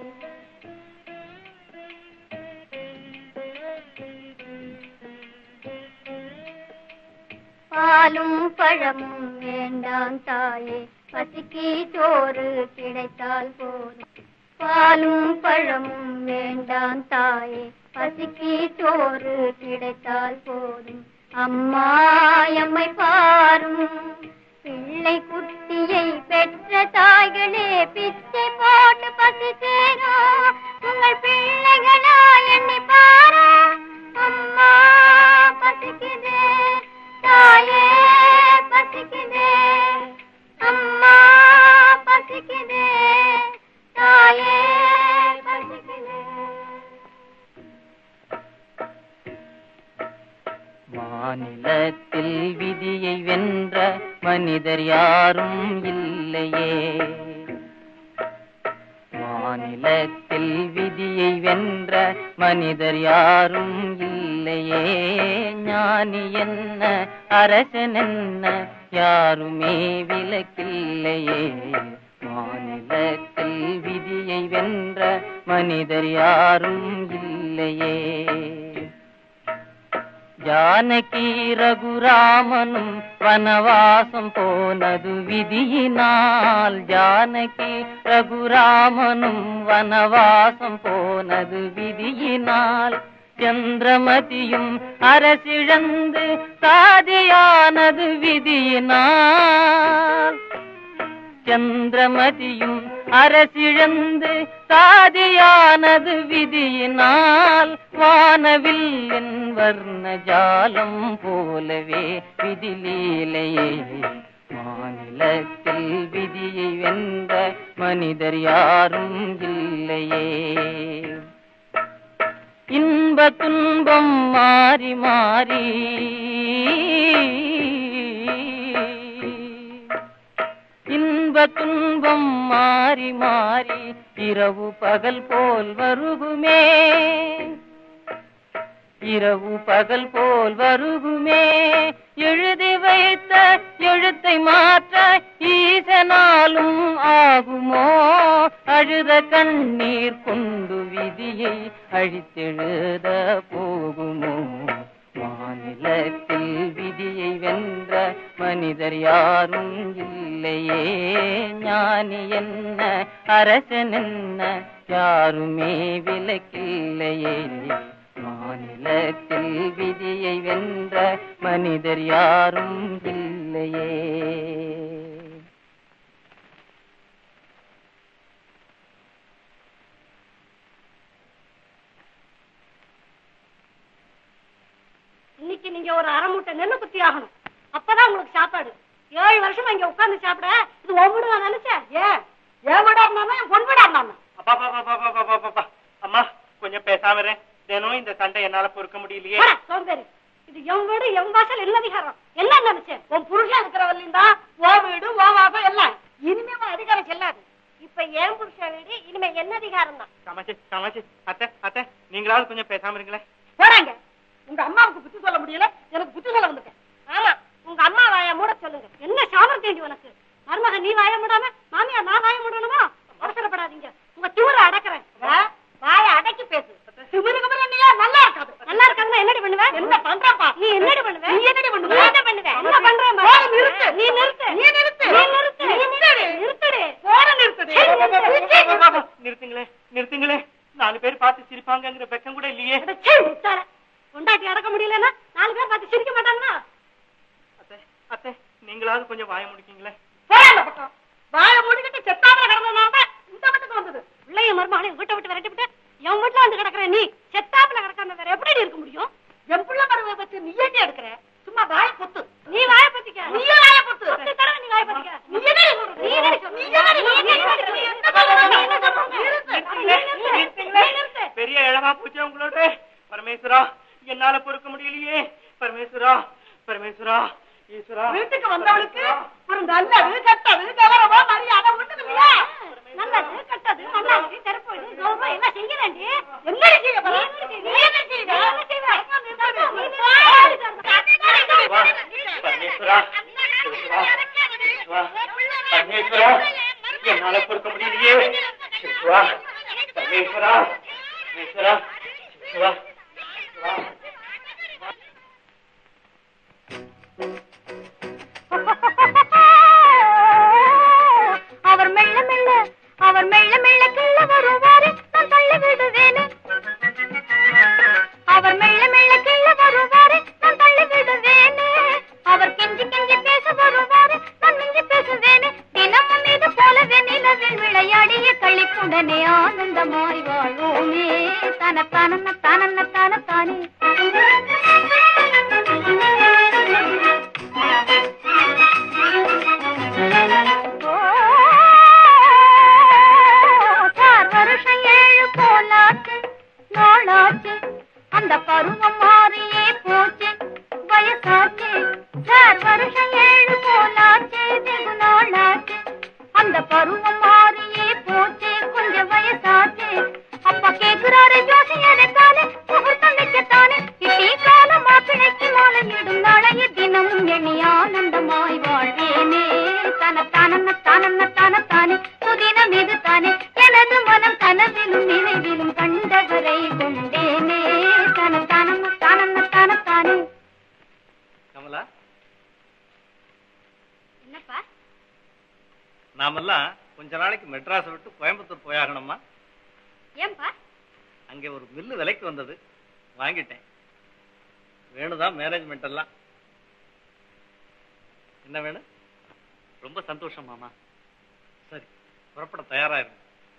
பாலும் பழமும் வேண்டாம் தாயே பசிக்கு சோறு கிடைத்தால் போதும். பாலும் பழமும் வேண்டாம் தாயே பசிக்கு சோறு கிடைத்தால் போதும். அம்மா எம்மை பாரும் பிள்ளை குட்டியை பெற்ற தாய்களே பிச்சை போட்டு பசி சேரோ. உங்கள் பிள்ளைகளா எண்ணி பாரோ. அம்மா பசிக்குதே தாயே பசிக்குதே. அம்மா பசிக்குதே தாயே பசிக்குதே.
மாநிலத்தில் விதியை வென்ற மனிதர் யாரும் இல்லையே. மாநிலத்தில் விதியை வென்ற மனிதர் யாரும் இல்லையே. ஞானி என்ன அரசன் என்ன யாருமே விலக்கில்லையே. மாநிலத்தில் விதியை வென்ற மனிதர் யாரும் இல்லையே. ஜானகி ரகுராமனும் வனவாசம் போனது விதியினால். ஜானகி ரகுராமனும் வனவாசம் போனது விதியினால். சந்திரமதியும் அரசிழந்து சாதியானது விதியினால். சந்திரமதியும் அரசிழந்து சாதியானது விதியினால். வானவில்லின் வர்ண ஜாலம் போலவே விதிலீலையே. மாநிலத்தில் விதியை வென்ற மனிதர் யாரும் இல்லையே. இன்ப துன்பம் மாறி மாறி இன்ப துன்பம் மாறி மாறி இரவு பகல் போல் வருகுமே. இரவு பகல் போல் வருகுமே. எழுதி வைத்த எழுத்தை மாற்ற ஈசனாலும் ஆகுமோ? அழுத கண்ணீர் கொண்டு விதியை அழித்தெழுத போகுமோ? மாநிலத்தில் விதியை வென்ற மனிதர் யாரும் இல்லையே. ஞானி என்ன அரசன் என்ன யாருமே விலக்கில்லையே. மாநிலத்தில் விதியை வென்ற மனிதர் யாரும் இல்லையே.
இன்னைக்கு நீங்க ஒரு அரை மூட்டை நெல்லு குத்தி ஆகணும். அப்பதான் உங்களுக்கு சாப்பாடு. 7 வருஷமா இங்க உட்கார்ந்து சாப்பிட இது ஒவ்வொரு நான் நினைச்சேன். ஏன் வீடா இருந்தாலும் என் பொன் வீடா இருந்தாலும்.
அம்மா கொஞ்சம் பேசாம இரு. தினம் இந்த சண்டை என்னால பொறுக்க முடியலையே.
சோம்பேறி, இது என் வீடு என் வாசல் என்ன அதிகாரம் என்ன நினைச்சேன்? உன் புருஷன் இருக்கிறவரையும் தான் ஓ வீடு ஓ வாசம் எல்லாம். இனிமே அதிகாரம் செல்லாது.
இப்ப ஏன் புருஷன் வீடு, இனிமே என்ன அதிகாரம் தான்?
சமைச்சு சமைச்சு அத்தை அத்தை நீங்களாவது கொஞ்சம் பேசாம இருங்களேன்.
போறாங்க. உங்க அம்மாவுக்கு புத்தி சொல்ல முடியல, எனக்கு புத்தி சொல்ல வந்துட்டேன்.
ஆமா, உங்க அம்மா வாய மூட சொல்லுங்க.
என்ன சாமர்த்தியம் உனக்கு? மருமக நீ வாய மூடாம மாமியார் நான் வாய மூடணுமா? அவசரப்படாதீங்க, உங்க திமிரை அடக்குறேன்.
வாய அடக்கி பேசு.
திமிருக்கு நல்லா இருக்காது. நல்லா இருக்காதுன்னா என்னடி பண்ணுவேன்? என்ன பண்றப்பா நீ? என்னடி பண்ணுவேன்? நீ என்னடி பண்ணுவ? என்ன பண்ணுவேன்? என்ன பண்றேன்? நிறுத்து, நீ நிறுத்து, நீ நிறுத்து, நீ நிறுத்து, நிறுத்துடு, போற நிறுத்துடு.
நிறுத்துங்களே நிறுத்துங்களே. 4 பேர் பார்த்து சிரிப்பாங்கிற வெக்கம் கூட இல்லையே.
கொண்டாட்டி அடக்க முடியலன்னா 4 பேர் பார்த்து சிரிக்க மாட்டாங்கன்னா?
அத்தை அத்தை நீங்களாவது கொஞ்சம் வாய முடிக்கீங்களே.
போறாங்க பக்கம் வாய முடிக்கிட்டு செத்தாமல கிடந்தனால இந்த வீட்டுக்கு வந்தது. பிள்ளைய மருமகளையும் வீட்டை விட்டு விரட்டி விட்டு என் வீட்டுல வந்து கிடக்குற நீ செத்தாப்புல கிடக்காம வேற எப்படி இருக்க முடியும்? என் பிள்ளை மருமக பத்தி நீ ஏட்டி எடுக்கிற? சும்மா வாய பொத்து. நீ வாய பொத்திக்க. நீயே வாய பொத்து. நீ வாய பொத்திக்க. நீ என்ன
பெரிய இழமா போச்சு உங்களோட. பரமேஸ்வரா என்னால பொறுக்க முடியலையே. பரமேஸ்வரா பரமேஸ்வரா ஈஸ்வரா.
வீட்டுக்கு வந்தவளுக்கு ஒரு நல்லது கெட்டது கௌரவமா மரியாதை ஒண்ணுது இல்லையா? நல்லது கெட்டது நல்லது தெருப்பு கௌரவம் எல்லாம் செய்ய வேண்டி என்ன செய்ய போற? நீ என்ன செய்வ?
பரமேஸ்வரா பரமேஸ்வரா என்னால பொறுக்க முடியலையே. பரமேஸ்வரா பரமேஸ்வரா
அவர் மெல்ல மெல்ல அவர் மெல்ல மெல்ல கிள்ள வருவாரே நான் தள்ளி விடுவேனே. அவர் மெல்ல மெல்ல கிள்ள வருவாரே நான் தள்ளி விடுவேனே. அவர் கெஞ்சி கெஞ்சி பேச வருவாரே நான் மிஞ்சி பேசுவேனே. தினமும் இது போலவே நிலவில் விளையாடிய களிப்புடனே ஆனந்தமாய் வாழ்வோமே. தன தானன்ன தானன்ன தான தானே. அந்த பருவம் மாறியே போச்சு வயசாச்சு. 4 வருஷம் 7 போலாச்சு வெகு நாளாச்சு. அந்த பருவம் மாறியே போச்சு கொஞ்சம் வயசாச்சு. அப்பா கேக்குறாரு ஜோசியரை தானே முகூர்த்தம் வைக்கத்தானே. இட்டி கால மாப்பிளைக்கு மாலையிடும் நாளைய தினமும் எண்ணி ஆனந்தமாய் வாழ்வேனே. தன தானன்ன தானன்ன தான தானே. புதினம் இது தானே எனது மனம் கனவிலும் நினைவு
நாமெல்லாம் கொஞ்ச நாளைக்கு மெட்ராஸ் விட்டு கோயம்புத்தூர் போயாகணும்மா.
ஏன்பா?
அங்கே ஒரு மில்லு விலைக்கு வந்தது, வாங்கிட்டேன். வேணுதான் மேனேஜ்மெண்ட் எல்லாம். என்ன வேணும்?
ரொம்ப சந்தோஷம் மாமா.
சரி, புறப்பட தயாராயிருங்க.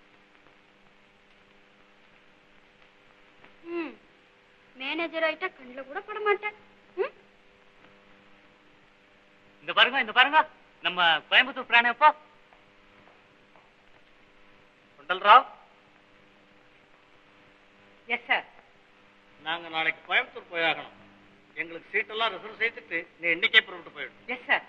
மேனேஜர் ஆயிட்டா கண்ணுல கூட பட மாட்டேன்.
இந்த பாருங்க நம்ம கோயம்புத்தூர் பிராணம் எப்போ?
குண்டல்ராவ்.
Yes sir.
நாங்க நாளைக்கு கோயம்புத்தூர் போயாகணும். எங்களுக்கு சீட்டெல்லாம் ரிசர்வ் செய்துட்டு நீ இன்னைக்கே புறப்பட்டு போயிடும்.
Yes sir.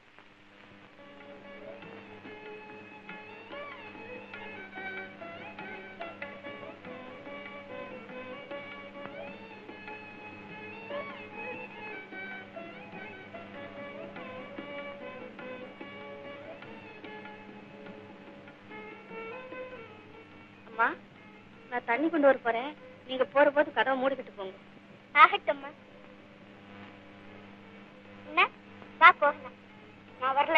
அம்மா, நான் தண்ணி கொண்டு வர போறேன். நீங்க போற போது கதவை மூடிக்கிட்டு போங்க.
ஆகட்டும்மா. என்ன வா போகலாம். நான் வரல.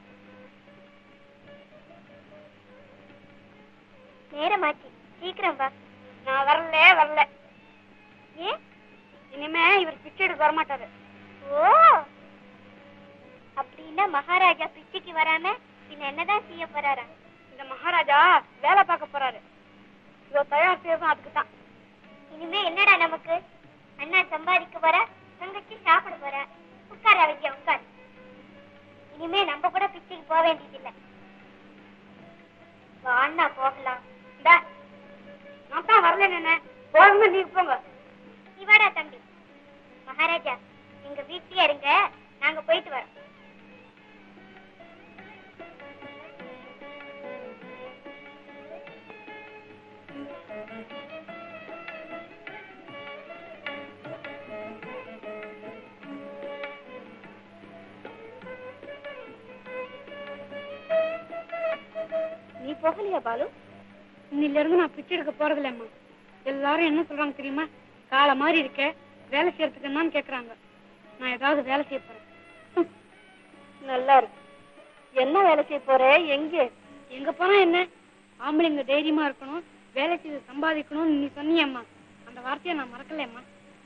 நேரமாச்சு, சீக்கிரம் வா. நான் வரல. ஏன்?
இனிமே இவர் பிச்சை எடுக்க வரமாட்டாரு.
ஓ, அப்படின்னா மகாராஜா பிச்சைக்கு வராம பின்ன என்னதான் செய்ய போறாரா?
இந்த மகாராஜா வேலை பார்க்க போறாரு. இதோ தயார் செய்யறதும் அதுக்கு தான்.
இனிமே என்னடா நமக்கு? அண்ணா சம்பாதிக்க போற, தங்கச்சி சாப்பிட போற. உட்கார வைக்க உட்கார். இனிமே நம்ம கூட பிச்சைக்கு போக வேண்டியதில்லை. வா அண்ணா போகலாம்.
நான் தான் வரல. என்ன போகுங்க, நீங்க போங்க.
இவாடா தம்பி. மகாராஜா எங்க வீட்லயே இருங்க, நாங்க போயிட்டு வரோம்.
நீ போகலையா பாலு? இன்னில இருந்து நான் பிச்சை எடுக்க போறது இல்லம்மா. எல்லாரும் என்ன சொல்றாங்க தெரியுமா? காலை மாதிரி இருக்க, வேலை செய்யறதுக்கு என்னன்னு கேக்குறாங்க. நான் ஏதாவது வேலை செய்ய போறேன். நல்லா இருக்கு. என்ன வேலை செய்ய போற? எங்க போனா என்ன? ஆம்பளைங்க தைரியமா இருக்கணும், வேலை செய்து சம்பாதிக்கணும் நீ சொன்னியம்மா. அந்த வார்த்தையை நான் மறக்கலம்மா.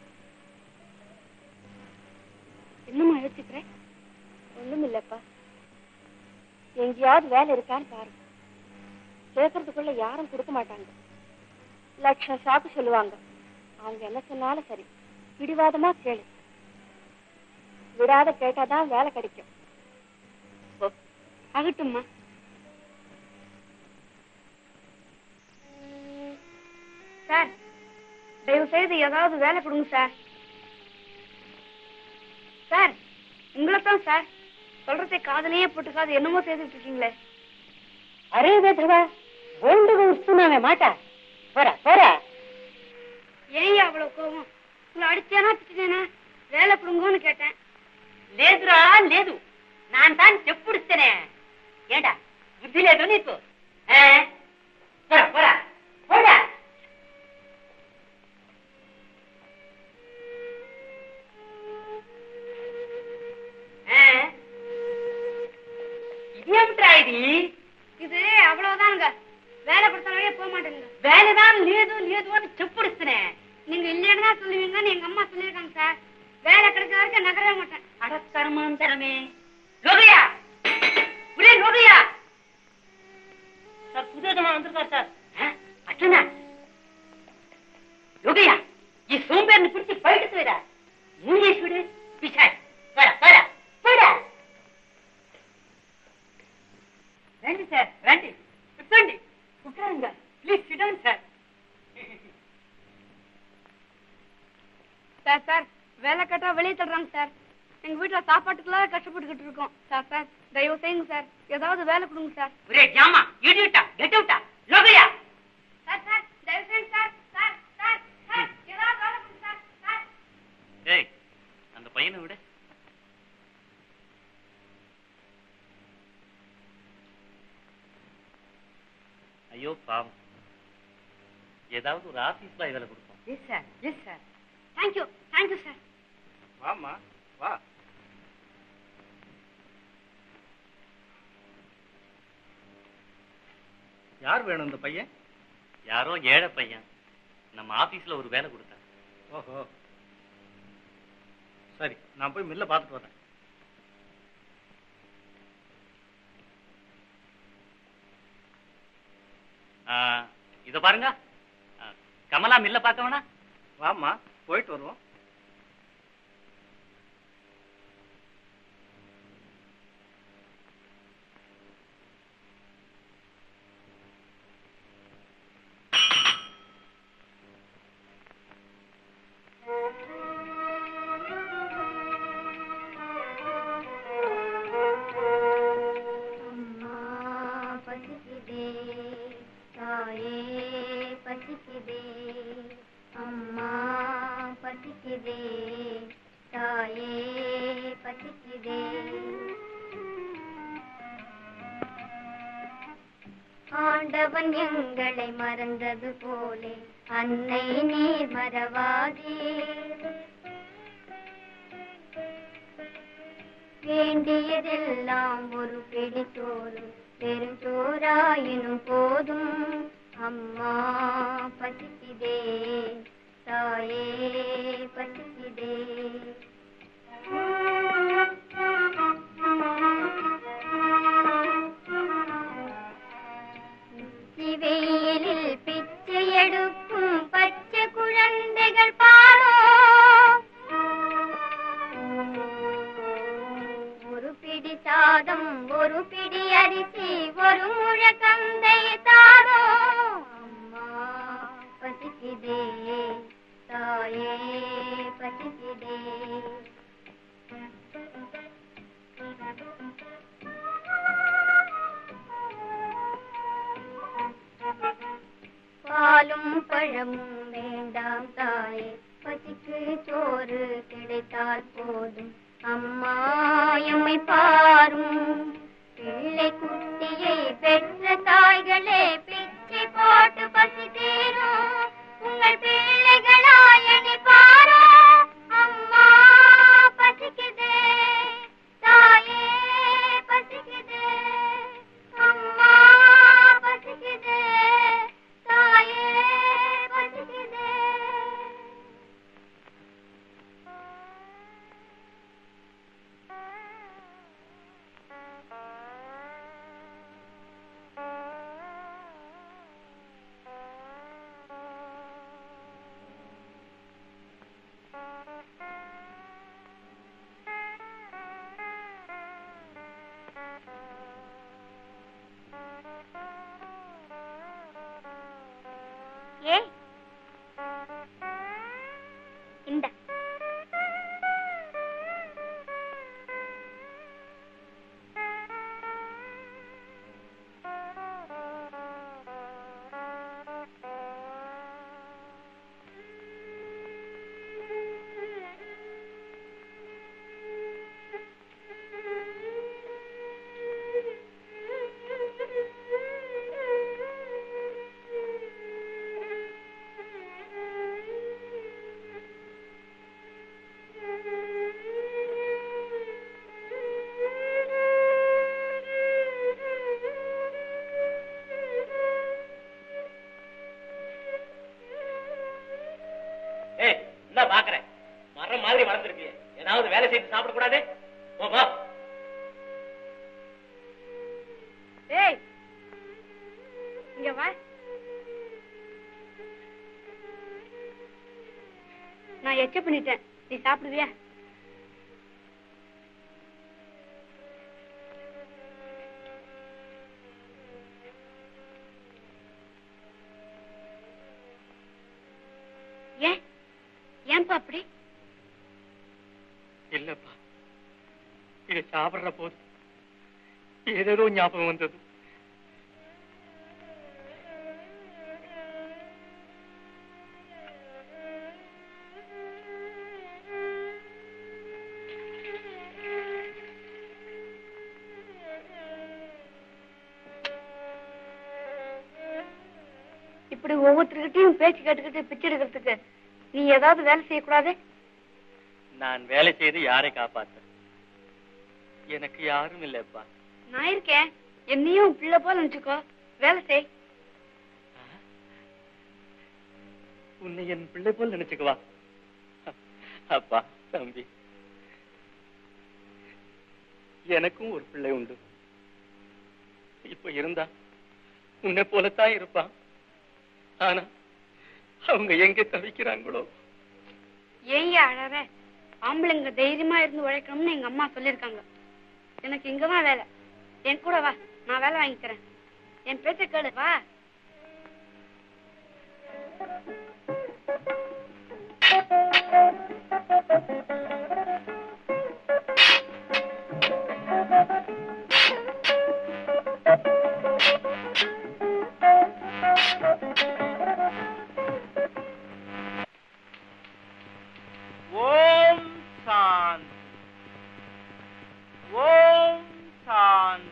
என்னம்மா யோசிக்கிறேன்? ஒண்ணும் இல்லப்பா. எங்கேயாவது வேலை இருக்கான்னு பாரு. கேட்கறதுக்குள்ள யாரும் கொடுக்க மாட்டாங்க. லட்சம் சாக்கு சொல்லுவாங்க. அவங்க என்ன சொன்னாலும் சரி, பிடிவாதமா கேளு. விடாத கேட்டாதான் வேலை கிடைக்கும். ஆகட்டும்மா. சார், தயவு செய்து ஏதாவது வேலை கொடுங்க சார். சார், உங்களைத்தான் சார். சொல்றதை காதலையே போட்டுக்காது என்னமோ செய்துட்டு இருக்கீங்களே.
அரே வேதவா, ஒன்றுக்கு உசுனாவே மாட்டா. போற.
ஏன் அவ்வளவு கோவம்? உங்களை அடிச்சேனா திட்டேனா? வேலை கொடுங்கன்னு கேட்டேன்.
లేదురా లేదు, நான் தான் చెప్పుడుస్తేనే. ஏண்டா புத்தி లేదు నీకు? போடா. இது ఏమిట్రా ఇది?
இது அவ்வளவுதானுங்க. வேலை கொடுத்தாலே போக மாட்டேங்க.
வேலைதான் లేదు అని చెప్పుడుస్తేనే.
நீங்க இல்லைன்னு தான் சொல்லுவீங்கன்னு எங்க அம்மா சொல்லியிருக்காங்க சார். வேலை கிடைக்கிற வரைக்கும் நகரவே மாட்டேன்.
அட கர்மாந்தரமே. லோகையா, ஒரே லோகையா சார், புதுதமா வந்திருக்கார் சார். அச்சனா லோகையா, ఈ సోంబేర్ని పిలిచి బయటకు వేరా. మూయేశ్వరుడు పిశాచ్. పోరా. రండి సార్, రండి. కూర్చోండి. కూర్చోండి please sit down sir.
Sir, வேலை கேட்டா வெளியே தள்ளுறாங்க சார். எங்க வீட்டுல சாப்பாட்டுக்குள்ள கஷ்டப்பட்டுக்கிட்டு இருக்கோம். சார், தயவு செய்யுங்க சார். ஏதாவது வேலை கொடுங்க சார்.
ஒரே ஜாமா, இடியட்டா, கெட் அவுட்டா. லோகையா.
சார், தயவு செய்யுங்க சார். ஏதாவது வேலை கொடுங்க சார்.
ஏய், அந்த பையனை விட. ஐயோ பாவம், ஏதாவது ஒரு ஆபீஸ் பாய் வேலை கொடுப்போம்.
Yes sir.
Thank you sir.
வாமா வா.
யார் வேணும் இந்த பையன்?
யாரோ ஏழை பையன் நம்ம ஆபீஸ்ல ஒரு வேலை கொடுத்தார்.
ஓஹோ, சரி, நான் போய் மில்ல பார்த்துட்டு வரேன்.
இத பாருங்க, கமலா மில்ல பார்க்க வேணா?
வாமா, போயிட்டு வருவோம்.
ஆண்டவன் எங்களை மறந்தது போலே அன்னை நீர் மறவாதே. வேண்டியதெல்லாம் ஒரு பிடி சோறு, பெருஞ்சோறாயினும் போதும். அம்மா பசிக்குதே, தாயே பசிக்குதே. வெயிலில் பிச்சை எடுக்கும் பச்சை குழந்தைகள் பாரோ, ஒரு பிடி சாதம், ஒரு பிடி அரிசி, ஒரு முழ கந்தை தாரோ. அம்மா பசிக்குதே, தாயே பசிக்குதே. பாலும் பழமும் வேண்டாம் தாயே, பசிக்கு சோறு கிடைத்தால் போதும். அம்மா எம்மை பாரும், பிள்ளை குட்டியை பெற்ற தாய்களே பிச்சை போட்டு பசி தீரும். உங்கள் பிள்ளைகளாயனை பாரோ. அம்மா பசிக்குதே, தாயே பசிக்குதே. அம்மா பசிக்குதே, தாயே பசிக்குதே. ஏ இந்த
பாக்குறேன், மரம் மாதிரி வளர்ந்துருக்கு. ஏதாவது வேலை செய்து சாப்பிடக்கூடாது? போமா.
ஏய், இங்க வா. நான் எச்ச பண்ணிட்டேன், நீ சாப்பிடுவியா? ஏன்பா அப்படி?
இல்லப்பா, இதை சாப்பிடுற போது ஏதேதோ ஞாபகம் வந்தது.
இப்படி ஒவ்வொருத்தருக்கிட்டையும் பேச்சு கேட்டுக்கிட்டு பிச்சை எடுக்கிறதுக்கு நீ ஏதாவது வேலை செய்யக்கூடாது?
நான் வேலை செய்து யாரை காப்பாத்த? எனக்கு யாரும் இல்லப்பா.
நான் இருக்கேன், என்னையும் பிள்ளை போல நினைச்சுக்கோ, வேலை செய்.
உன்னை என் பிள்ளை போல் நினைச்சுக்குவா. அப்பா, தம்பி, எனக்கும் ஒரு பிள்ளை உண்டு. இப்ப இருந்தா உன்னை போலத்தான் இருப்பான். ஆனா அவங்க எங்க தவிக்கிறாங்களோ.
ஏன் அழற? ஆம்பளைங்க தைரியமா இருந்து உழைக்கணும்னு எங்க அம்மா சொல்லிருக்காங்க. எனக்கு இங்கதான் வேலை. என் கூட வா, நான் வேலை வாங்கி தரேன். என் பேச்ச கேளு, வா.
ஓம் சாந்தி, ஓம் சாந்தி.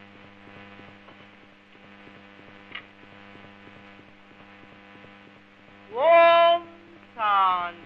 ஓம் சாந்தி.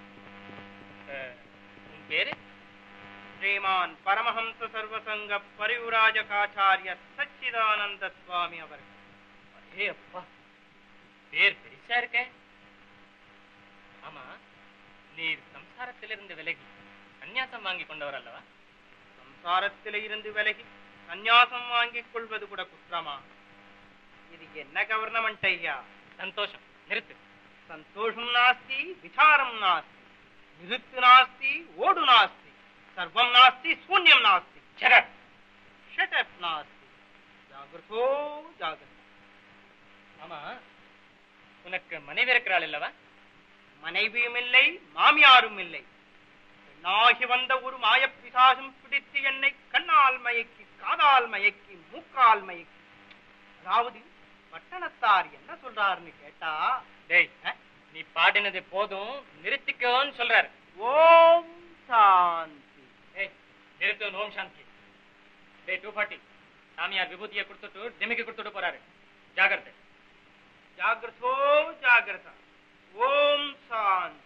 உன் பேரு?
ஸ்ரீமான் பரமஹம்ச சர்வசங்க பரிவுராஜகாச்சாரிய சச்சிதானந்த சுவாமி அவர்கள்.
ஏ அப்பா, பேர் பெருசா இருக்க. ஆமா, நீர் சம்சாரத்திலிருந்து விலகி சந்நியாசம் வாங்கி கொண்டவர் அல்லவா?
சம்சாரத்திலே இருந்து விலகி சந்நியாசம் வாங்கிக் கொள்வது கூட குற்றமா? இது என்ன கவர்னமெண்ட் ஐயா?
சந்தோஷம், நிறுத்து.
சந்தோஷம் நாஸ்தி, விசாரம் நாஸ்தி, நிறுத்து நாஸ்தி, ஓடு நாஸ்தி, சர்வம் நாஸ்தி, சூன்யம் நாஸ்தி, ஷட் அப் நாஸ்தி, ஜாகிரதோ ஜாகிரத.
ஆமா, உனக்கு மனைவி இருக்கிறாள் அல்லவா?
மனைவியும் இல்லை, மாமியாரும் இல்லை. பெண்ணாகி வந்த ஒரு மாயப்பிசாசம் பிடித்து என்னை கண்ணால் மயக்கி, காதால் மயக்கி, மூக்கால் மயக்கி. அதாவது பட்டணத்தார் என்ன சொல்றாருன்னு கேட்டா,
டேய், நீ பாடினது போதும், நிறுத்திக்கோன்னு சொல்றாரு.
ஓம் சாந்தி.
ஏய், நிறுத்து. ஓம் சாந்தி. டேய் 240, சாமியார் விபூதியை கொடுத்துட்டு டிமிக்கு கொடுத்துட்டு போறாரு. ஜாகிரதை.
ஜாகிரதோ ஜாகிரதா. ஓம் சாந்தி.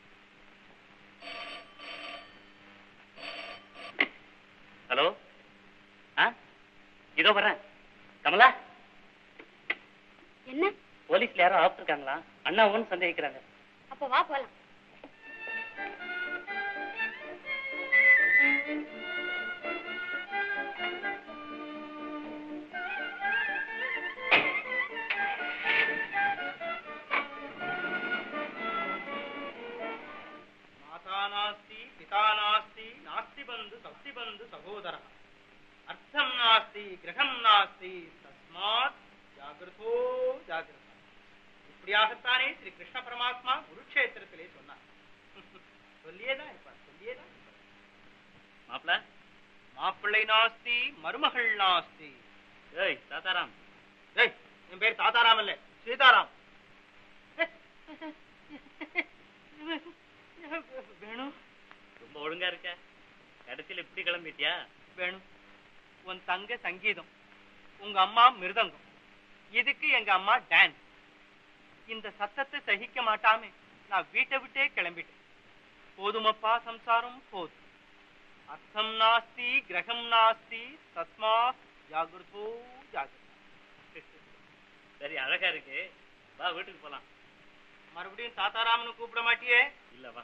ஹலோ, இதோ வரேன். கமலா,
என்ன?
போலீஸ்ல யாரோ ஆப்பிருக்காங்களா? அண்ணாவும் சந்தேகிக்கிறாங்க.
அப்ப வா போலாம்.
மாதா நாஸ்தி, பிதா நாஸ்தி, நாஸ்தி பந்து சப்தி பந்து சகோதர, அர்த்தம் நாஸ்தி, கிரகம் நாஸ்தி, தஸ்மாத் ஜாகிரதோ ஜாகிரதா. இப்படியாகத்தானே ஸ்ரீ கிருஷ்ண பரமாத்மா குருக்ஷேத்திரத்திலே சொன்னார். சொல்லியேதான் இருப்பார், சொல்லியேதான் இருப்பார்.
மாப்பிள்ள,
மாப்பிள்ளை நாஸ்தி, மருமகள் நாஸ்தி.
ஏய் தாத்தாராம்.
ஏய், என் பேர் தாத்தாராம் இல்ல, சீதாராம். வேணும்,
ரொம்ப ஒழுங்கா இருக்க. கடைசியில் இப்படி கிளம்பிட்டியா?
வேணும், உன் தங்க சங்கீதம், உங்க அம்மா மிருதங்கம், இதுக்கு எங்க அம்மா டான்ஸ். இந்த சத்தத்தை சகிக்க மாட்டாமே நான் வீட்டை விட்டே கிளம்பிட்டேன். போதுமப்பா சம்சாரம், போதும். அர்த்தம் நாஸ்தி, கிரகம் நாஸ்தி, தஸ்மா ஜாகிரதோ ஜாகிரதா.
சரி, அழகா இருக்கு. வா, வீட்டுக்கு போலாம்.
மறுபடியும் தாத்தாராமனு கூப்பிட மாட்டியே?
இல்ல, வா.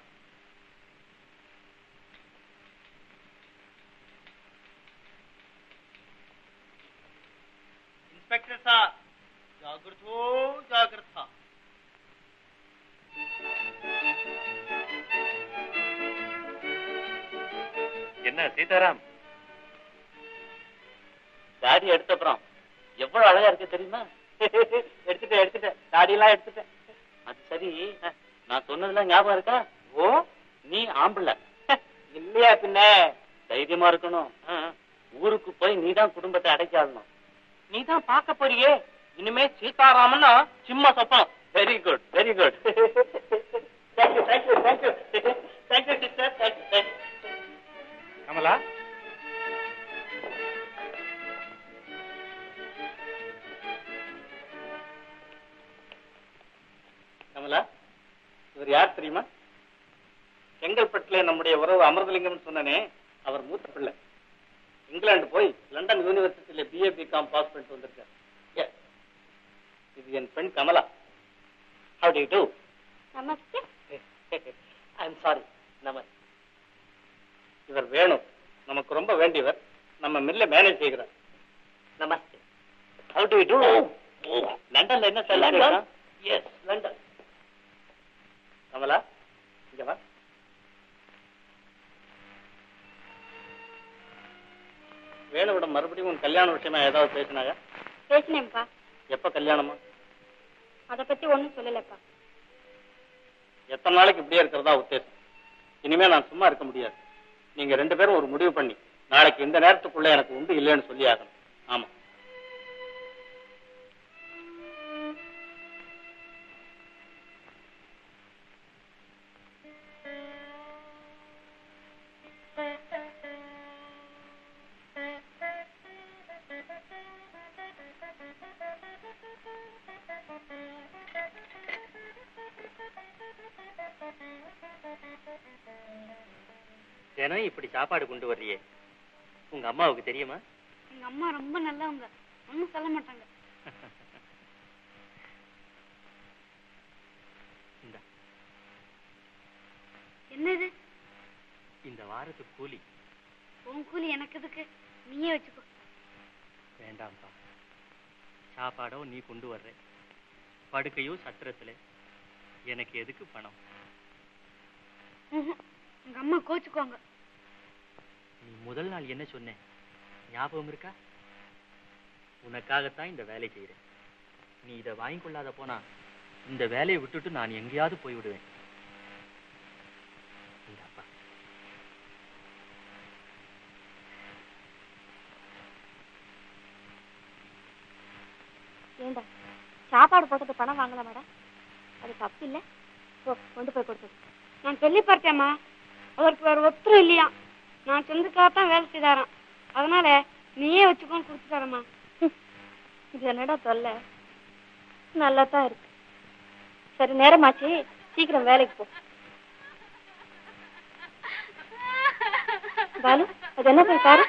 இன்ஸ்பெக்டர் சார், ஜாகிரதோ ஜாகிரதா.
என்ன சீதாராம், தாடி எடுத்தப்புறம் எவ்வளவு அழகா இருக்கு தெரியுமா? எடுத்துட்டேன், தாடியெல்லாம் எடுத்துட்டேன். அது சரி, நான் சொன்னதெல்லாம் ஞாபகம் இருக்கா? ஓ, நீ ஆம்பளை இல்லையா? பின்ன தைரியமா இருக்கணும். ஊருக்கு போய் நீதான் குடும்பத்தை அடைக்காதணும்.
நீதான் பார்க்க போறியே, இனிமே சீதாராமன்னா சிம்ம சொப்பனம்.
Very good, very good. Thank you thank you thank you thank you sister, thank you.
Kamala,
Kamala, இவர் யார் தெரியுமா? செங்கல்பட்டுல நம்முடைய உறவு அமிர்தலிங்கம் சொன்னனே, அவர் மூத்த பிள்ளை. இங்கிலாந்து போய் லண்டன் யூனிவர்சிட்டியில BA BCom பாஸ் பண்ணிட்டு வந்திருக்கார். இது என் பெண் Kamala. How do you do?
Namaste.
I'm sorry. Namaste. இவர் வேணும், நமக்கு ரொம்ப வேண்டியவர். நம்ம மில்ல மேனேஜ் செய்கிறார். Namaste. How do you do? லண்டன்ல என்ன sir? London? Yes, London. Kamala, இங்க வா. வேணுவிடம் மறுபடியும் உன் கல்யாண விஷயமா ஏதாவது பேசினாங்க?
பேசினேன்ப்பா.
எப்ப கல்யாணமா?
அதை பத்தி ஒண்ணும் சொல்லலப்பா.
எத்தனை நாளைக்கு இப்படியே இருக்கிறதா உத்தேசம்? இனிமே நான் சும்மா இருக்க முடியாது. நீங்க 2 பேரும் ஒரு முடிவு பண்ணி நாளைக்கு இந்த நேரத்துக்குள்ள எனக்கு உண்டு இல்லைன்னு சொல்லி ஆகணும். ஆமா.
தினம் இப்படி சாப்பாடு கொண்டு வர்றியே, உங்க அம்மாவுக்கு தெரியுமா?
எங்க அம்மா ரொம்ப நல்லவங்க, ஒன்னும் சொல்ல மாட்டாங்க. என்ன இது?
இந்த வாரத்துக்கு கூலி.
உன் கூலி எனக்கு எதுக்கு? நீயே வச்சுக்கோ.
வேண்டாம்ப்பா, சாப்பாடோ நீ கொண்டு வர்ற, படுக்கையோ சத்திரத்துல, எனக்கு எதுக்கு பணம்?
எங்க அம்மா கோச்சுக்குவாங்க.
நீ முதல் நாள் என்ன சொன்ன ஞாபகம் இருக்கா? உனக்காகத்தான் இந்த வேலை செய்யறேன். நீ இதை வாங்கி கொள்ளாத போனா இந்த வேலையை விட்டுட்டு நான் எங்கேயாவது போய் விடுவேன். இந்தாப்பா.
ஏண்டா சாப்பாடு போட்டது பணம் வாங்கலாமாடா? அது தப்பு இல்ல. கொண்டு போய் கொடுத்தது.
நான் சொல்லி பார்த்தேம்மா, அவருக்கு வேற ஒத்துரும் இல்லையா. நான் சொந்தக்காகத்தான் வேலை செய்தாராம். அதனால நீயே வச்சுக்கோன்னு கொடுத்துட்டாரம்மா.
இது என்னடா தொல்லை? நல்லா தான் இருக்கு. சரி, நேரமாச்சு, சீக்கிரம் வேலைக்கு போ. பாலு, அது என்ன போய் பாரு.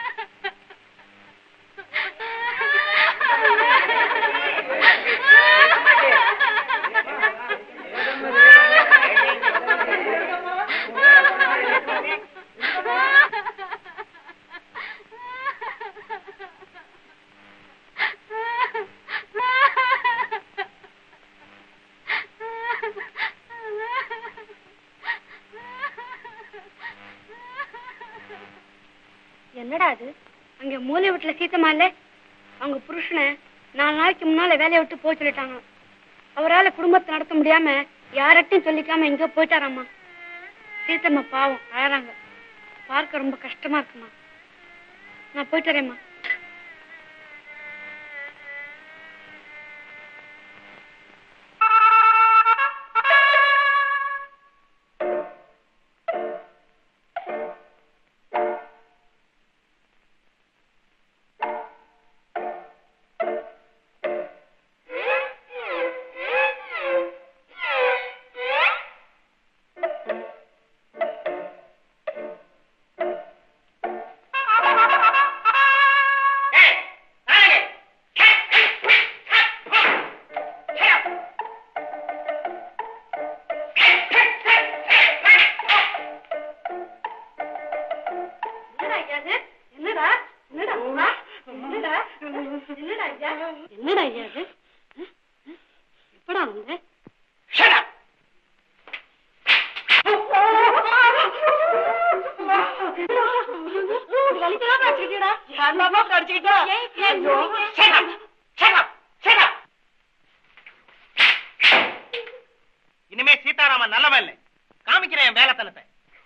என்னடா அது? அங்க மூலை வீட்டுல சீத்தமா இல்ல, அவங்க புருஷனை 4 நாளைக்கு முன்னால வேலையை விட்டு போய் சொல்லிட்டாங்க. அவரால் குடும்பத்தை நடத்த முடியாம யார்ட்டையும் சொல்லிக்காம எங்க போயிட்டாராம்மா. சீத்தம்மா பாவம் அழறாங்க. பார்க்க ரொம்ப கஷ்டமா இருக்குமா. நான் போயிட்டு வரேம்மா.
இனிமே சீதாராமன் நல்லவன் இல்லை. காமிக்கிறேன் என் வேலைத்தனத்தை.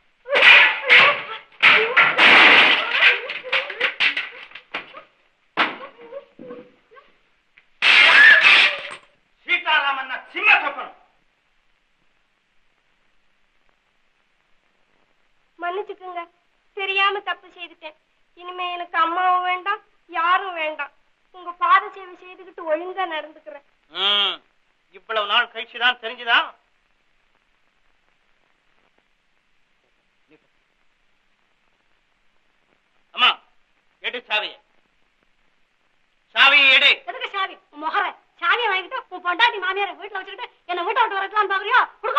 சீதாராமன் சிம்ம சொப்பனம்.
மன்னிச்சுக்குங்க, தெரியாம தப்பு செய்துட்டேன். இனிமே எனக்கு அம்மாவும் வேண்டாம், யாரும் வேண்டாம். உங்க பாத சேவை செய்துகிட்டு ஒழுங்கா நடந்துக்கிறேன்.
இவ்வளவு நாள் கழிச்சுதான் தெரிஞ்சுதான். அம்மா, எடு சாவியை. சாவியை எடு.
எதுக்கு சாவி? முகர சாவியை வாங்கிட்டு உன் பொண்டாட்டி மாமியாரை வீட்டுல வச்சுக்கிட்டு என்ன வீட்டை விட்டு வரலான்னு பாக்குறியோ?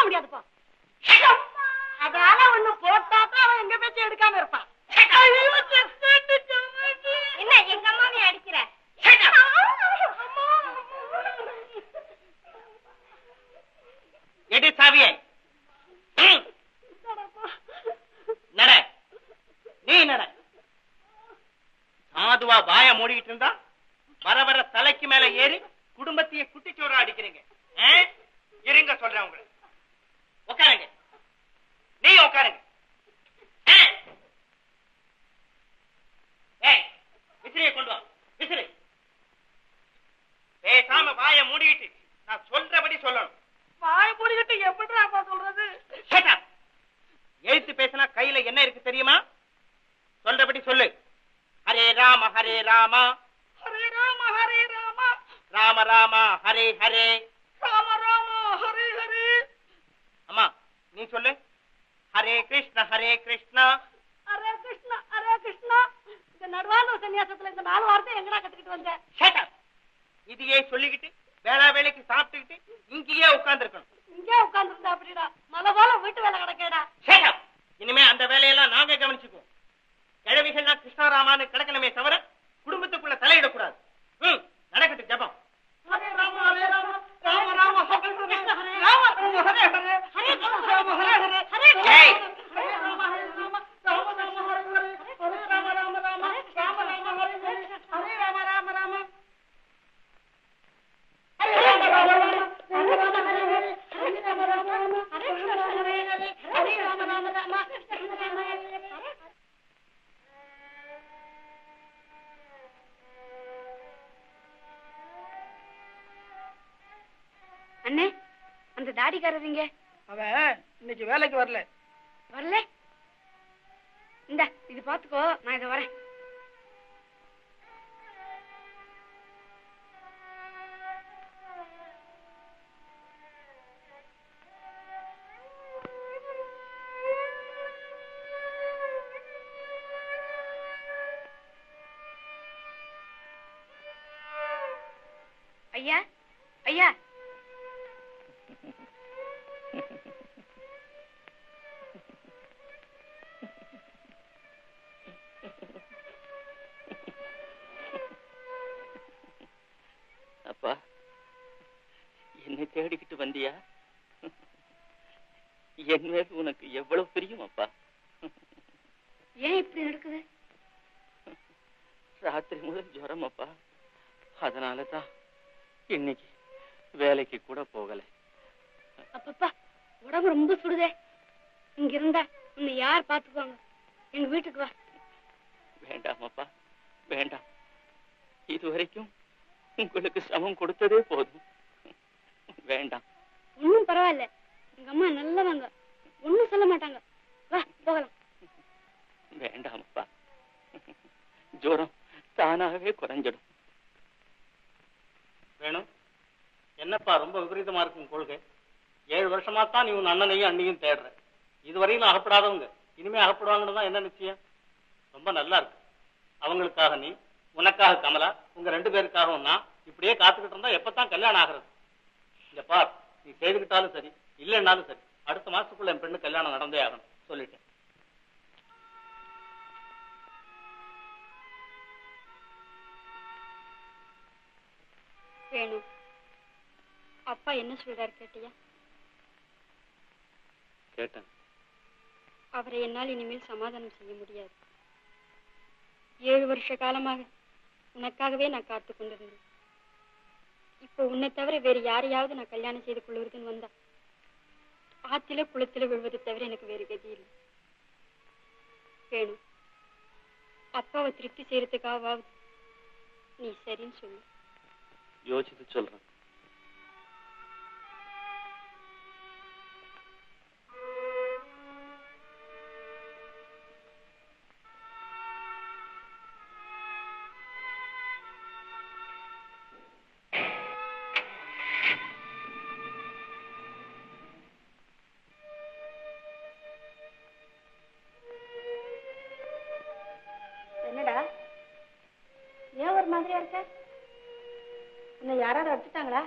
சாதுவா வாய மூடிக்கிட்டு இருந்தா வர வர தலைக்கு மேல ஏறி குடும்பத்தையே குட்டிச்சோரா அடிக்கிறீங்க. இருங்க சொல்றேன் உங்களுக்கு. உட்காருங்க, நீ உட்காருங்க. விசிறியை கொண்டு வா. விசிறி. பேசாம வாய மூடிக்கிட்டு நான் சொல்றபடி சொல்லணும்.
வாய மூடிக்கிட்டு எப்படிடா சொல்றது?
எழுத்து பேசினா கையில என்ன இருக்கு தெரியுமா? சொல்றபடி சொல்லு. ஹரே ராம ஹரே ராமா
ஹரே ராம ஹரே ராமா
ராம ராமா ஹரே ஹரே
ராம ராமா ஹரே ஹரே.
அம்மா நீ சொல்லு. ஹரே கிருஷ்ணா ஹரே கிருஷ்ணா
ஹரே கிருஷ்ணா ஹரே கிருஷ்ணா. இந்த நடுவான சன்னியாசத்துல இந்த 4 வார்த்தை எங்கடா கத்துக்கிட்டு வந்த?
இதையே சொல்லிக்கிட்டு வேளா வேலைக்கு சாப்பிட்டுக்கிட்டு இங்கேயே உட்கார்ந்து இருக்கணும்.
இங்கே உட்கார்ந்து இருந்தா அப்படிடா மலை போல வீட்டு வேலை கிடக்கேடா.
இனிமே அந்த வேலையெல்லாம் நாங்க கவனிச்சுக்குவோம். கிழவிகள்லாம் கிருஷ்ணாராமான்னு கிடக்கணுமே தவிர குடும்பத்துக்குள்ள தலையிடக்கூடாது. நடக்கட்டு ஜபம்.
ஹரே ராம ஹரே ராம ராம ராம ஹரே கிருஷ்ண ஹரே ராம ராம ஹரே ஹரே ஹரே கிருஷ்ண ராம ஹரே ஹரே ஹரே ஹரே ராம ஹரே ராம ராம ராம ஹரே ஹரே ஹரே ராம ராம ராம ராம ராம ஹரே ஹரே ஹரே ராம ராம ராம ஹரே ராம ராம ராம ராம ராம ஹரே ஹரே ஹரே ராம ராம ராம ஹரே கிருஷ்ண ஹரே ஹரே ஹரே ராம ராம ராம கிருஷ்ண ராம ஹரே ஹரே.
அண்ணே, அந்த தாடிக்காரருங்க
அவன் இன்னைக்கு வேலைக்கு வரல.
வரல? இந்த இது பாத்துக்கோ, நான் இதை வரேன். ஐயா ஐயா,
அப்பா, என்னை தேடிக்கிட்டு வந்தியா? என் மேல் உனக்கு எவ்வளவு பிரியம் அப்பா.
ஏன் இப்படி நடக்குது?
ராத்திரி முதல் ஜுரம் அப்பா. அதனாலதான் இன்னைக்கு வேலைக்கு கூட போகல.
அப்பப்பா, உடம்பு ரொம்ப சுடுதே. இங்க இருந்தா உன்னை யார் பாத்துக்குவாங்க? எங்க வீட்டுக்கு வா.
வேண்டாம் அப்பா, வேண்டாம். இதுவரைக்கும் உங்களுக்கு சிரமம் கொடுத்ததே போதும். வேண்டாம்.
ஒன்னும் பரவாயில்ல, எங்க அம்மா நல்லவங்க, ஒன்னும் சொல்ல மாட்டாங்க. வா போகலாம்.
வேண்டாம் அப்பா, ஜுரம் தானாகவே குறைஞ்சிடும்.
வேணும். என்னப்பா ரொம்ப விபரீதமா இருக்கும் கொள்கை. 7 வருஷமா தான் நீ உன் அண்ணனையும் அண்ணியும் தேடுற. இதுவரையும் அகப்படாதவங்க இனிமே அகப்படுவாங்கன்னு தான் என்ன நிச்சயம்? ரொம்ப நல்லா இருக்கு. அவங்களுக்காக நீ, உனக்காக கமலா, உங்க 2 பேருக்காகவும் நான் இப்படியே காத்துக்கிட்டு இருந்தா எப்பதான் கல்யாணம் ஆகிறது? இந்த பார், நீ செய்துக்கிட்டாலும் சரி இல்லைன்னாலும் சரி, அடுத்த மாசத்துக்குள்ள என் பெண்ணு கல்யாணம் நடந்தே ஆகணும் சொல்லிட்டேன்.
வேணும். அப்பா என்ன சொல்றாரு கேட்டியா?
கேட்டேன்.
அவரை என்னால் இனிமேல் சமாதானம் செய்ய முடியாது. 7 வருஷ காலமாக உனக்காகவே நான் காத்து கொண்டிருந்தேன். இப்போ உன்னை தவிர வேறு யாரையாவது நான் கல்யாணம் செய்து கொள்வதுன்னு வந்தா ஆத்தில குளத்தில விழுவதை தவிர எனக்கு வேறு கதி இல்லை. வேணும், அப்பாவை திருப்தி செய்யறதுக்காவது நீ சரின்னு சொல்லு.
யோசித்து சொல்றேன்.
என்னடா ஏன் ஒரு மாதிரியா இருக்க? உன்னை யாராவது அடிச்சுட்டாங்களா?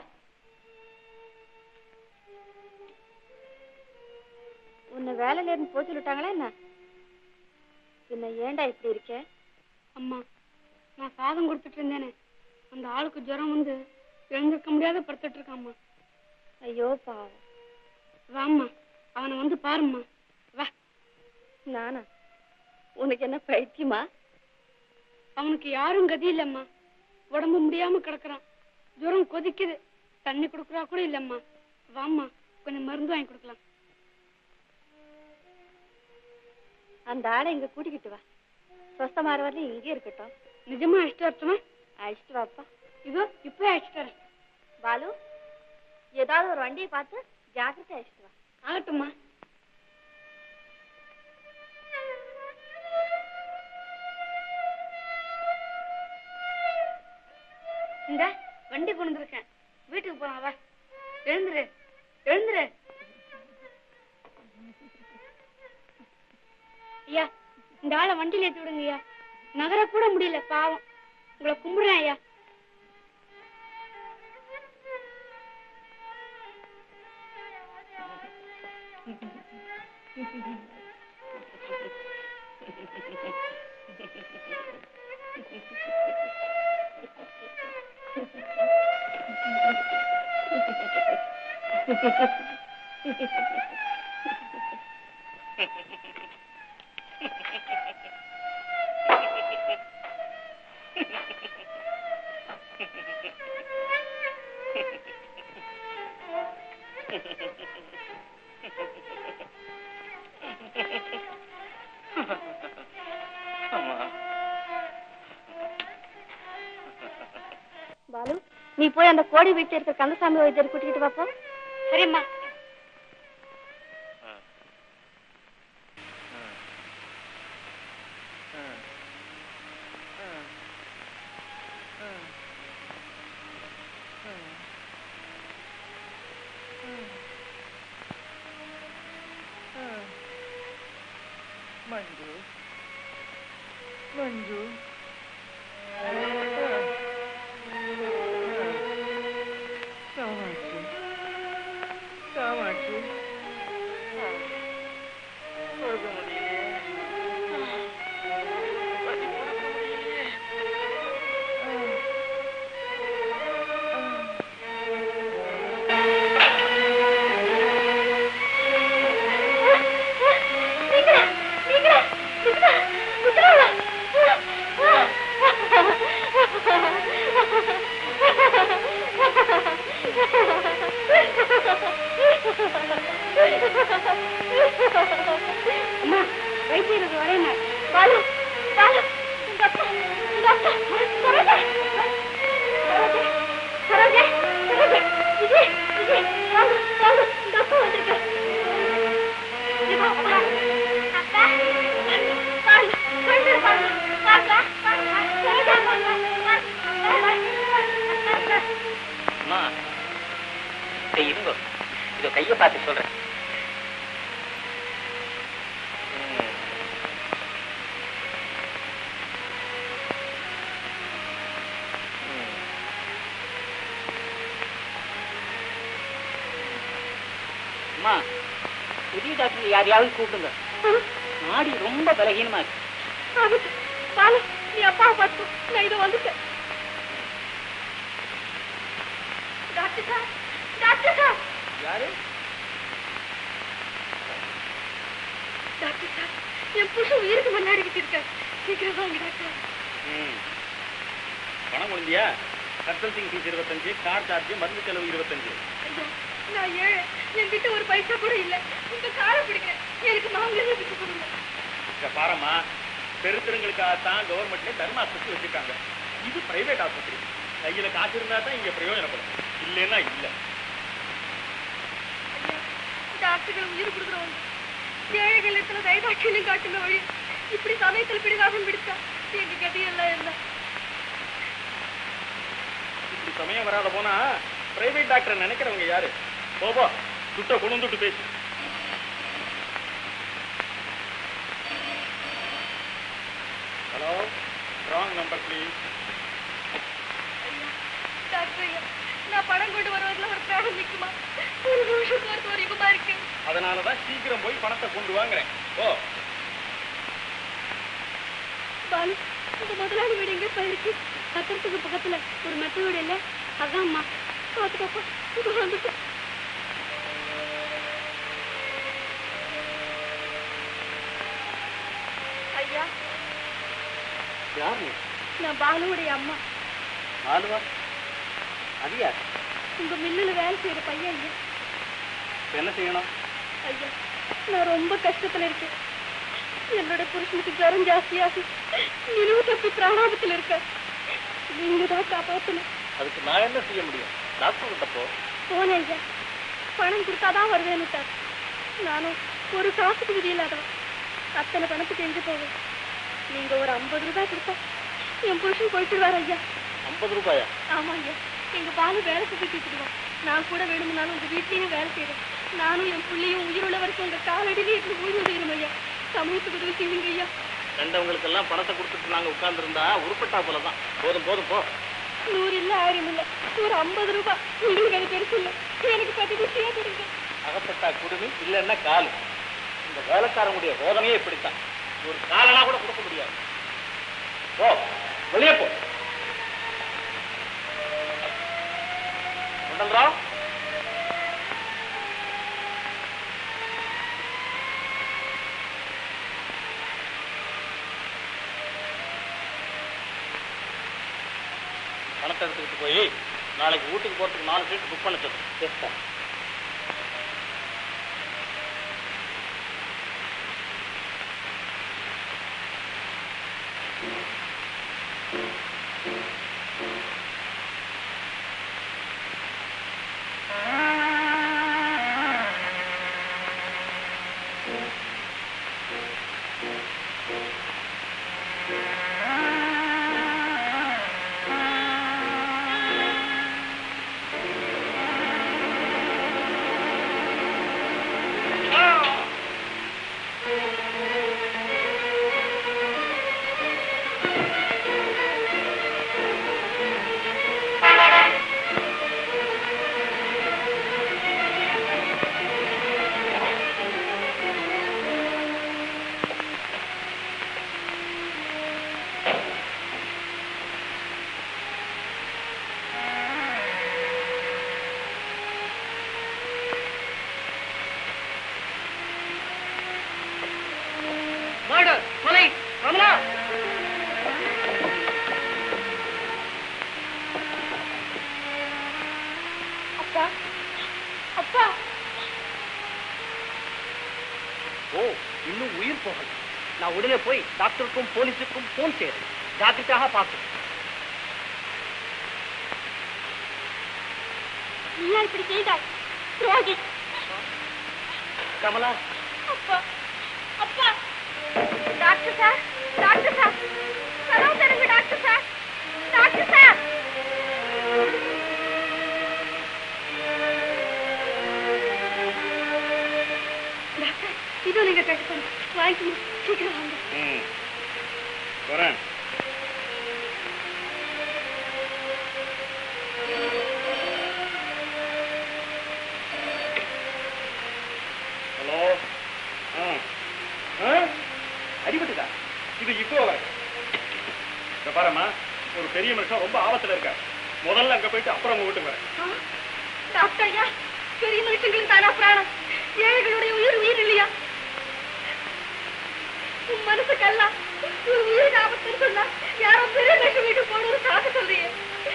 உன்னை வேலையில இருந்து போய் சொல்லிட்டாங்களா என்ன? பின்ன ஏன்டா இப்படி இருக்க? அம்மா, நான் சாதம் கொடுத்துட்டு இருந்தேனே, அந்த ஆளுக்கு ஜுரம் வந்து எழுந்திருக்க முடியாத படுத்துட்டு இருக்காம்மா. ஐயோ பாவம். வாம்மா, அவனை வந்து பாரும்மா. வா. நானா? உனக்கு என்ன பைத்தியமா? அவனுக்கு யாரும் கதி இல்லம்மா. உடம்பு முடியாம கிடக்குறான். ஜுரம் கொதிக்குது. தண்ணி கொடுக்குறா கூட இல்லம்மா. வாம்மா, கொஞ்சம் மருந்து வாங்கி கொடுக்கலாம்.
அந்த ஆளை இங்க கூட்டிக்கிட்டு வா. சொஸ்தமாற வரல இங்கே இருக்கட்டும்.
நிஜமா அழைச்சிட்டு வரட்டுமா?
அழைச்சிட்டு வாப்பா.
இதோ இப்பவே அழைச்சிட்டு வரேன்.
பாலு, ஏதாவது ஒரு வண்டியை பார்த்து ஜாக்கிரதை அழைச்சிட்டு வா.
ஆகட்டும்மா. இந்த வண்டி கொண்டு வந்திருக்கேன். வீட்டுக்கு போலாம் வா. எழுந்துரு எழுந்துரு. ஐயா, இந்த ஆளை வண்டியில ஏற்றி விடுங்க ஐயா. நகர கூட முடியல பாவம். உங்களை கும்பிடுறேன் ஐயா.
பாலு, நீ போய் அந்த கோடி வீட்டில் இருக்க கந்தசாமி வைத்தியர் கூட்டிக்கிட்டு வாப்போ.
சரிம்மா.
மஞ்சு மஞ்சு காமாட்சி காமாட்சி கொடுக்க முடியலையே. வலி கொடுக்க முடியலையே.
அம்மா, வைத்தியருக்கு வரேன்.
பாலு, பாலு, இந்த அப்பா, இந்த அப்பா, சரோஜா, சரோஜா, சரோஜா, சரோஜா, விஜய், விஜய், வாங்க, வாங்க, இந்த அப்பா வந்திருக்கு. இதோ அப்பா, அப்பா, வாங்க, வாங்க, வாங்க, வாங்க, வாங்க, சரோஜா, வாங்க, வாங்க.
அம்மா, இருங்க, இதோ கையை பார்த்து சொல்றேன். அம்மா, புதிய டாக்டர் யாரையாவது கூப்பிடுங்க. நாடி ரொம்ப பலகீனமா இருக்கு.
பாலு, நீ அப்பாவை பார்த்து, நான் இதோ வந்துட்டேன். Doctor sir, doctor sir.
யாரு?
டாக்டர் சார், என் புருஷன் உயிருக்கு மண்ணாடிக்கிட்டு இருக்கேன். சீக்கிரம் வாங்க டாக்டர்.
பணம் முடிஞ்சியா? கன்சல்டிங் ஃபீஸ் 25, கார் சார்ஜ், மருந்து செலவு 25.
ஐயா, நான் ஏழை. என்கிட்ட ஒரு பைசா கூட இல்ல. உங்க காலை பிடிக்கிறேன். எனக்கு மாங்கல்யம் விட்டு கொடுங்க.
இங்க பாரம்மா, பெருத்தருங்களுக்காகத்தான் கவர்மெண்ட்ல தர்மாஸ்பத்திரி வச்சிருக்காங்க. இது பிரைவேட் ஆஸ்பத்திரி. கையில காசு இருந்தா தான் இங்க பிரயோஜனப்படும், இல்லைன்னா இல்ல.
ஐயா, டாக்டர்கள் உயிர் கொடுக்குறவங்க. ஏழைகள் இடத்துல தைதாட்சியம் காட்டுங்க வழி. இப்படி சமயத்தில் பிடிவாதம் பிடிச்சா எங்க கதையெல்லாம் என்ன?
இப்படி சமயம் வராத போனா பிரைவேட் டாக்டர் நினைக்கிறவங்க யாரு? போபா, துட்ட கொண்டு வந்துட்டு பேசு. Hello, wrong number please.
Doctor ஐயா, நான் பணம் கொண்டு வருவதில் ஒரு பிராணம் நிற்குமா? ஒரு நிமிஷம் பார்த்து ஒரு யுகமா இருக்கு.
அதனாலதான் சீக்கிரம் போய் பணத்தை கொண்டு வாங்குறேன். ஓ
பாலு, இந்த முதலாளி வீடு எங்க போயிருக்கு? பத்திரத்துக்கு பக்கத்துல ஒரு மெத்த வீடு இல்ல? அதான்மா. பாத்துக்கப்பா, இது வந்துட்டு.
ஐயா,
யாரு?
நான் பாலுவுடைய அம்மா.
பாலுவா? அது யார்?
உங்க மில்லுல வேலை செய்யற பையன் ஐயா.
என்ன செய்யணும்?
ஐயா, நான் ரொம்ப கஷ்டத்துல இருக்கேன். என்னோட புருஷனுக்கு ஜுரம் ஜாஸ்தியாகி நினைவு தப்பி பிராணாபத்தில் இருக்க. நீங்க தான் காப்பாத்தணும்.
அதுக்கு நான் என்ன செய்ய முடியும்? டாக்டர் கிட்ட
போனேன் ஐயா. பணம் கொடுத்தாதான் வருவேன்னுட்டார். நானும் ஒரு காசுக்கு விதி இல்லாதவன். அத்தனை பணத்துக்கு எங்க போவேன்? நீங்க ஒரு 50 ரூபாய் கொடுத்தா என் புருஷன் போயிட்டுருவார் ஐயா.
50 ரூபாயா?
ஆமா ஐயா. எங்க பாலு வேலை செஞ்சுக்கிட்டுருவோம். நான் கூட வேணும்னாலும் உங்க வீட்லயும் வேலை செய்யறேன். நானும் என் பிள்ளையும் உயிருள்ள வரைக்கும் உங்க காலடியிலே இப்படி உயிர் செய்யணும் ஐயா. சமயத்துக்கு உதவி செய்யுங்க ஐயா.
கண்டவங்களுக்கு எல்லாம் பணத்தை கொடுத்துட்டு நாங்க உட்கார்ந்து இருந்தா உருப்பட்டா போலதான். போதும் போதும் போ.
100 இல்ல 1000 இல்ல, ஒரு 50 ரூபாய். உங்களுக்கு அது பெருசு இல்ல. எனக்கு பத்தி குட்டியா கொடுங்க.
அகப்பட்டா குடுமி, இல்லைன்னா காலு. இந்த வேலைக்காரனுடைய ரோதனையே இப்படித்தான். ஒரு காலனா கூட கொடுக்க முடியாது. போ, வெளியே போ. குண்டல்ராவ், பணத்தை எடுத்துக்கிட்டு போய் நாளைக்கு வீட்டுக்கு போறதுக்கு 4 சீட் புக் பண்ண சொல்லு. Yes sir.
நான் உடனே போய் டாக்டருக்கும் போலீஸுக்கும் போன் செய்யறேன். ஜாக்கிரதையாக பார்க்கணும்.
நீயா இப்படி செய்தாய் துரோகி?
கமலா,
அப்பா அப்பா, டாக்டர் சார், டாக்டர் சார், கதவு தருங்க doctor sir, doctor sir. Doctor, இதோ நீங்க கட்டுப்போம், வாங்கிக்கணும், சீக்கிரம் வாங்க.
வரேன். ஹலோ. அடிபட்டுதா? இது இப்போ இந்த பாருமா, ஒரு பெரிய மனுஷன் ரொம்ப ஆபத்துல இருக்க. முதல்ல அங்க போயிட்டு அப்புறம் உங்க வீட்டுக்கு வரேன்.
டாக்டர் ஐயா, பெரிய மனுஷங்களுக்கு தானா பிராணம்? ஏழைகளுடைய உயிர் இல்லையா? உன் மனசுக்கெல்லாம் ஒரு உயிர் ஆபத்துன்னு சொன்னா யாரோ பெரிய மனுஷன் வீட்டுக்கு போன ஒரு காக்க சொல்றீங்க.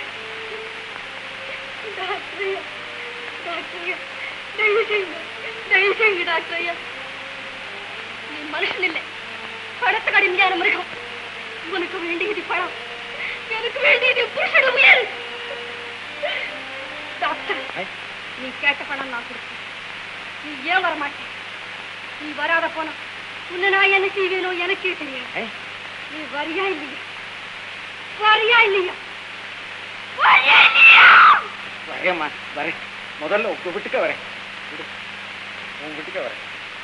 டாக்டர் ஐயா, டாக்டர் ஐயா, தயவு செய்யுங்க டாக்டர் ஐயா. நீ மனுஷன் இல்லை, பணத்தை கடுமையான மிருகம். உனக்கு வேண்டியது பணம், எனக்கு வேண்டியது புருஷன் உயிர். டாக்டர், நீ கேட்ட பணம் நான் கொடுத்தேன். நீ ஏன் வர மாட்டேன்? நீ வராத போனா உன்னை நான் என்ன செய்வேனோ எனக்கே தெரியாது. நீ வரியா இல்லையா? வரியா இல்லையா? வரியா இல்லையா?
வரேம்மா, வரேன். முதல்ல உங்க வீட்டுக்கு வரேன். உங்க வீட்டுக்கு வரேன்.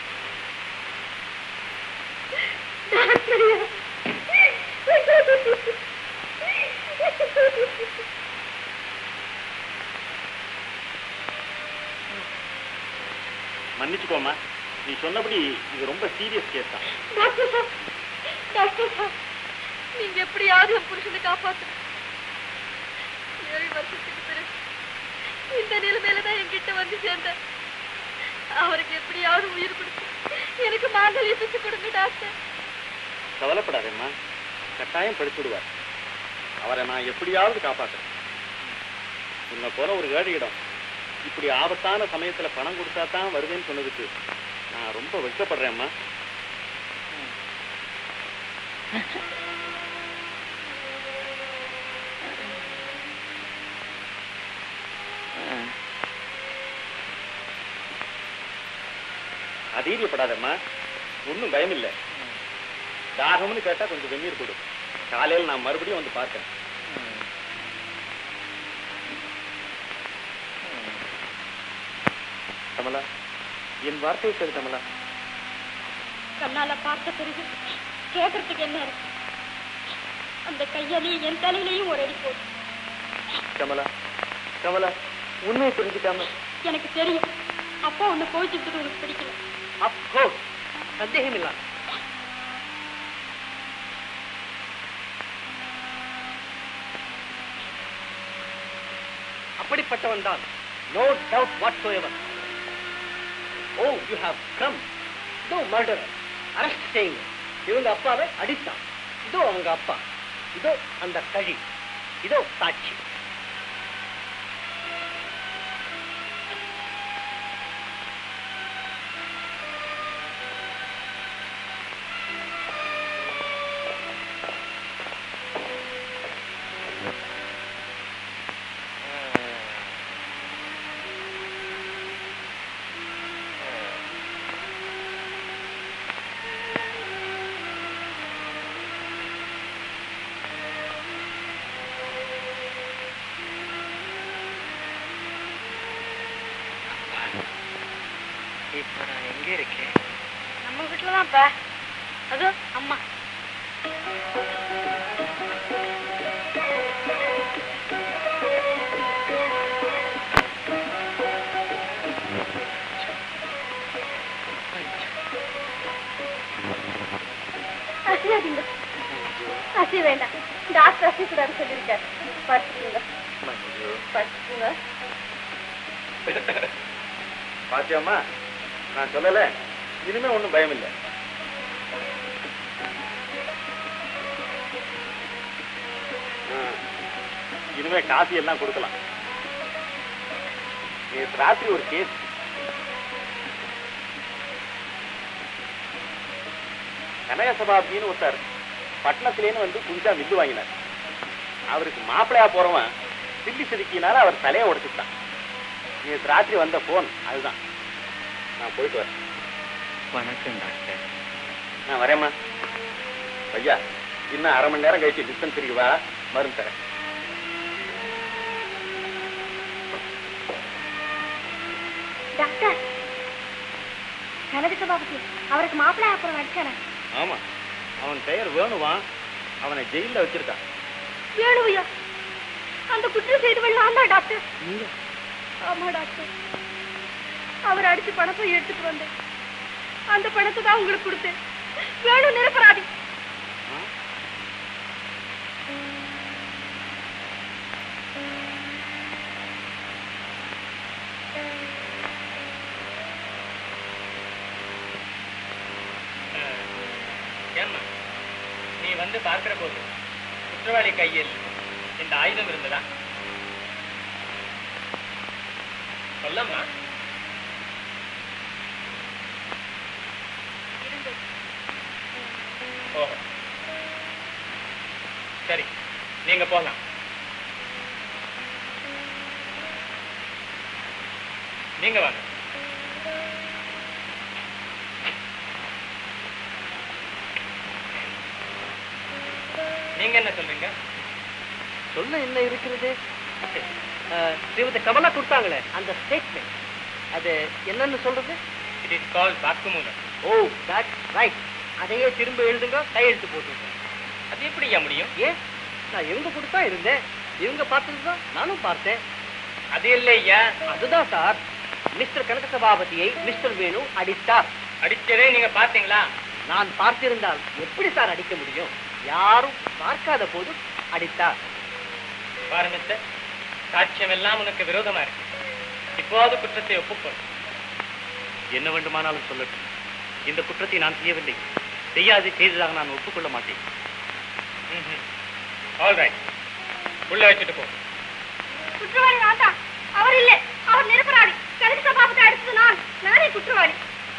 மன்னிச்சுக்கோமா, நீ சொன்னபடி இது ரொம்ப சீரியஸ் கேஸ் தான்.
டாக்டர் சார், டாக்டர் சார், நீங்க எப்படியாவது என் புருஷனை காப்பாத்து. 7 வருஷத்துக்கு பிறகு இந்த நிலைமையிலதான் என்கிட்ட வந்து சேர்ந்தேன். அவருக்கு எப்படியாவது உயிர் கொடுத்து எனக்கு மாங்கல்யம் பிச்சு கொடுங்க டாக்டர்.
கவலைப்படாதேம்மா, கட்டாயம் படிச்சுடுவார். அவரை நான் எப்படியாவது காப்பாற்றுறேன். உன்னை போல ஒரு ஏழையிடம் இப்படி ஆபத்தான சமயத்துல பணம் கொடுத்தா தான் வருவேன்னு சொன்னதுக்கு நான் ரொம்ப வெட்கப்படுறேன்மா. அதீரியப்படாதம்மா, ஒன்றும் பயம் இல்லை. தாகம்னு கேட்டா கொஞ்சம் வெந்நீர் கொடு. காலையில் நான் மறுபடியும் வந்து பார்க்கிறேன். கமலா, என் வார்த்தையை கேளு கமலா.
கண்ணால பார்த்த பிறகு கேட்கறதுக்கு என்ன இருக்கு? அந்த கையாலையும் என் தலையிலையும் ஒரு அடி போடு.
கமலா, கமலா, உண்மையை தெரிஞ்சுக்காம.
எனக்கு தெரியும், அப்பா உன்னை கோவிச்சுட்டு உனக்கு பிடிக்கல.
அப்கோர்ஸ், சந்தேகம் இல்ல. அப்படிப்பட்டவன் தான். No doubt whatsoever. Oh, you have come. இதோ மர்டரர், அரெஸ்ட் செய்யுங்க. இவங்க அப்பாவை அடித்தான். இதோ அவங்க அப்பா, இதோ அந்த கழி, இதோ சாட்சி. இப்ப நான் எங்க இருக்கேன்?
நம்ம வீட்டுலதான்ப்பா. அது அம்மா. அசியாதீங்க, அசி வேண்டாம். டாக்டர் அசி கூடாது சொல்லியிருக்காரு. படுத்துக்குங்க, படுத்துக்குங்க.
பாத்தியாம்மா, நான் சொல்லல, இனிமே ஒண்ணும் பயம் இல்லை. இனிமே காஃபி எல்லாம் கொடுக்கலாம். நேற்று ராத்திரி ஒரு கேஸ். கனக சபாப்தின்னு ஒருத்தார் பட்டணத்திலேன்னு வந்து புதுசா வில்லு வாங்கினார். அவருக்கு மாப்பிள்ளையா போறவன் சில்லி செதுக்கினால அவர் தலையை உடைச்சுட்டான். நேற்று ராத்திரி வந்த போன் அதுதான். நான் போயிட்டு வரேன்.
வணக்கம் டாக்டர்.
நான் வரேம்மா. ஐயா, இன்னும் அரை மணி நேரம் கழிச்சு டிஸ்பென்சரிக்கு வா, மருந்து தரேன்.
டாக்டர், கனக சபாபதி அவருக்கு மாப்பிள்ளை அப்புறம் அடிச்சானே.
ஆமா, அவன் பெயர் வேணுவான். அவனை ஜெயில வச்சிருக்கான்.
வேணுவையா? அந்த குற்றம் செய்தவள் நான் தான் டாக்டர். ஆமா டாக்டர், அவர் அடிச்சு பணத்தை எடுத்துட்டு வந்தேன். அந்த பணத்தை தான் உங்களுக்கு கொடுத்தேன். வேணும் நிரப்பராதி.
ஏம்மா, நீ வந்து பார்க்கிற போது குற்றவாளி கையில் இந்த ஆயுதம் இருந்ததா? சொல்லம்மா. ஓஹோ, சரி, நீங்க போகலாம். நீங்க வாங்க. நீங்க என்ன சொல்றீங்க?
சொல்ல என்ன இருக்கிறது? ஸ்ரீமதி கமலா கொடுத்தாங்களே அந்த ஸ்டேட்மெண்ட், அது என்னன்னு சொல்றது?
இட் இஸ் கால்ட் வாக்குமூலம்.
Oh, that's right. அதையே திரும்ப எழுதுங்க, கையெழுத்து போட்டுருங்க.
அது எப்படியா முடியும்?
ஏன், நான் இவங்க கொடுத்தா இருந்தேன், இவங்க பார்த்ததுதான் நானும் பார்த்தேன்.
அது இல்லையா?
அதுதான் சார், மிஸ்டர் கனக சபாபதியை மிஸ்டர் வேணு அடித்தார்.
அடிச்சதே நீங்க பார்த்தீங்களா?
நான் பார்த்திருந்தால் எப்படி சார் அடிக்க முடியும்? யாரும் பார்க்காத போது அடித்தார்.
பாருங்க சார், சாட்சியம் எல்லாம் உனக்கு விரோதமா இருக்கு. இப்போது குற்றத்தை ஒப்புக்கொள்.
என்ன வேண்டுமானாலும் சொல்லட்டும். இந்த குற்றத்தை நான் செய்யவில்லை. செய்யாது செய்ததாக நான் ஒப்புக்கொள்ள மாட்டேன்.
ஆல் ரைட்,
உள்ள வச்சுட்டு போ.
குற்றவாளி நான் தான். அவர் இல்லை, அவர் நிரபராதி. கனக சபாபத்தை அடித்தது நானே குற்றவாளி.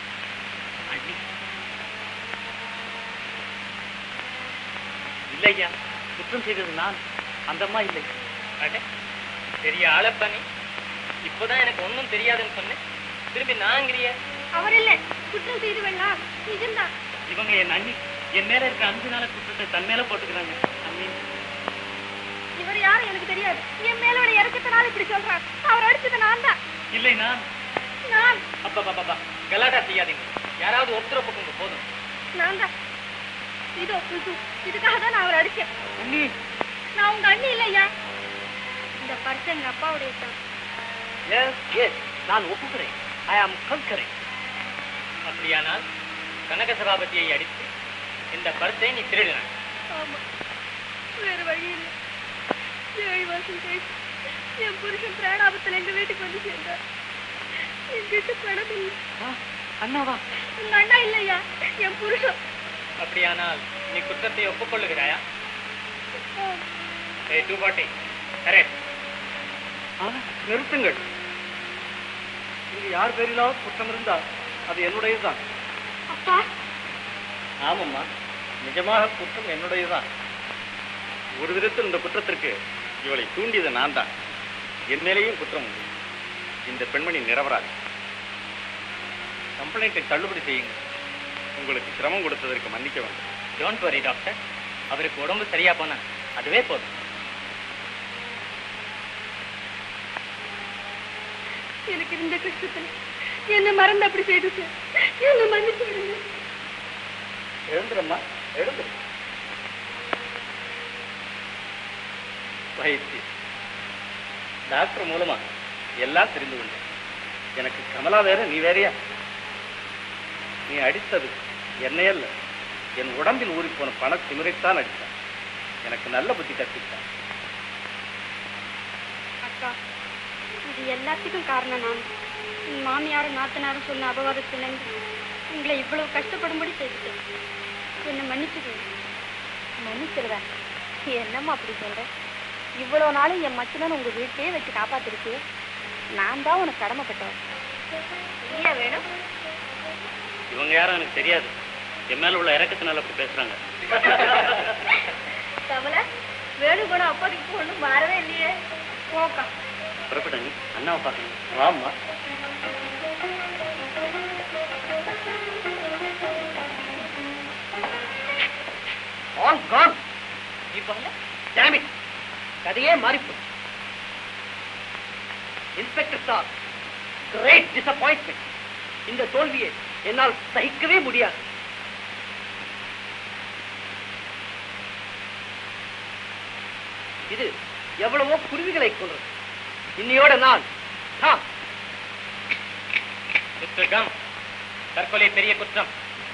இல்லையா, குற்றம் செய்தது நான், அந்த அம்மா இல்லை. பெரிய ஆளப்பா நீ. இப்போதான் எனக்கு ஒன்னும் தெரியாதுன்னு சொன்னேன், திரும்பி நாங்கிறிய.
அவர் இல்லை, குற்றம் செய்தவள் நான். நிஜம்தான்.
இவங்க என் அண்ணி என் மேல இருக்க 5 நாள குற்றத்தை தன் மேல போட்டுக்கிறாங்க. அண்ணி,
இவர் யாரும் எனக்கு தெரியாது. என் மேல ஒரு இறக்கத்தினால இப்படி சொல்றான். அவர் அடிச்சது நான் தான்.
இல்லை நான். அப்பா கலாட்டா செய்யாதீங்க. யாராவது ஒருத்தர பக்கங்க போதும்.
நான் தான். இதோ இதுக்காக தான் நான் அவர் அடிச்சேன்.
அண்ணி,
நான் உங்க அண்ணி இல்லையா? இந்த பர்ஸ் எங்க அப்பாவுடைய தான்.
நான் ஒப்புக்கிறேன். ஐ ஆம் கன்கரிங். அப்படியானால் கனக சபாபதியை அடித்து இந்த பர்ஸை நீ திருடினாய்.
ஆமா, வேற வழி இல்லை. 7 வருஷம் கழிச்சு என் புருஷன் பிராணாபத்தில் எங்க வீட்டுக்கு வந்து சேர்ந்தார். என்கிட்ட பணம் இல்லை.
அண்ணாவா?
உங்க அண்ணா இல்லையா, என் புருஷன்.
அப்படியானால் நீ குற்றத்தை ஒப்புக்கொள்ளுகிறாயா? நிறுத்துங்கள். இங்கு யார் பேரிலாவது குற்றம் இருந்தா அது என்னுடையதுதான்.
அப்பா,
ஆமம்மா, நிஜமாக குற்றம் என்னுடையதுதான். ஒரு விதத்தில் இந்த குற்றத்திற்கு இவளை தூண்டியது நான் தான். என் மேலேயும் குற்றம் உண்டு. இந்த பெண்மணி நிரபராதி. கம்ப்ளைண்டை தள்ளுபடி செய்யுங்க. உங்களுக்கு சிரமம் கொடுத்ததற்கு மன்னிக்க வேண்டும். டோன்ட் வரி டாக்டர், அவருக்கு உடம்பு சரியா போனா அதுவே போதும்.
எனக்கு இருந்த கஷ்டத்துல என்ன மறந்து அப்படி செய்து சார். என்ன மன்னிச்சு விடுங்க.
எழுந்துரும்மா, எழுந்து. வைத்தி, டாக்டர் மூலமா எல்லாம் தெரிந்து கொண்டேன். எனக்கு கமலா வேற, நீ வேறையா? நீ அடித்தது என்னையல்ல, என் உடம்பில் ஊறி போன பண திமிரைத்தான் அடித்தான். எனக்கு நல்ல புத்தி கற்பித்தான்.
அக்கா, இது எல்லாத்துக்கும் காரணம் நான். என் மாமியாரும் நாத்தனாரும் சொன்ன அபவாதத்திலிருந்து உங்களை இவ்வளவு கஷ்டப்படும்படி செய்துட்டேன். என்னை மன்னிச்சுக்கோங்க.
மன்னிச்சிருதா? என்னம்மா அப்படி சொல்ற? இவ்வளவு நாளும் என் மச்சனன் உங்க வீட்டிலேயே வச்சு காப்பாத்திருக்கு. நான் தான் உனக்கு கடமைப்பட்டவன். ஏன் வேணும்?
இவங்க யாரும் எனக்கு தெரியாது. என் மேல உள்ள இறக்கத்தினால அப்படி பேசுறாங்க.
கமலா, வேணும் கூட அப்போதைக்கு ஒண்ணும் மாறவே இல்லையே. போக்கா,
புறப்பட்டங்க. அண்ணாவை பார்க்கணும். வாம்மா.
கதையே மாறிப்போ. Inspector sir, great disappointment. இந்த தோல்வியை என்னால் சகிக்கவே முடியாது. இது எவ்வளவோ குருவிகளை கொன்றது. இன்னையோட நான்
தற்கொலை பெரிய குற்றம்.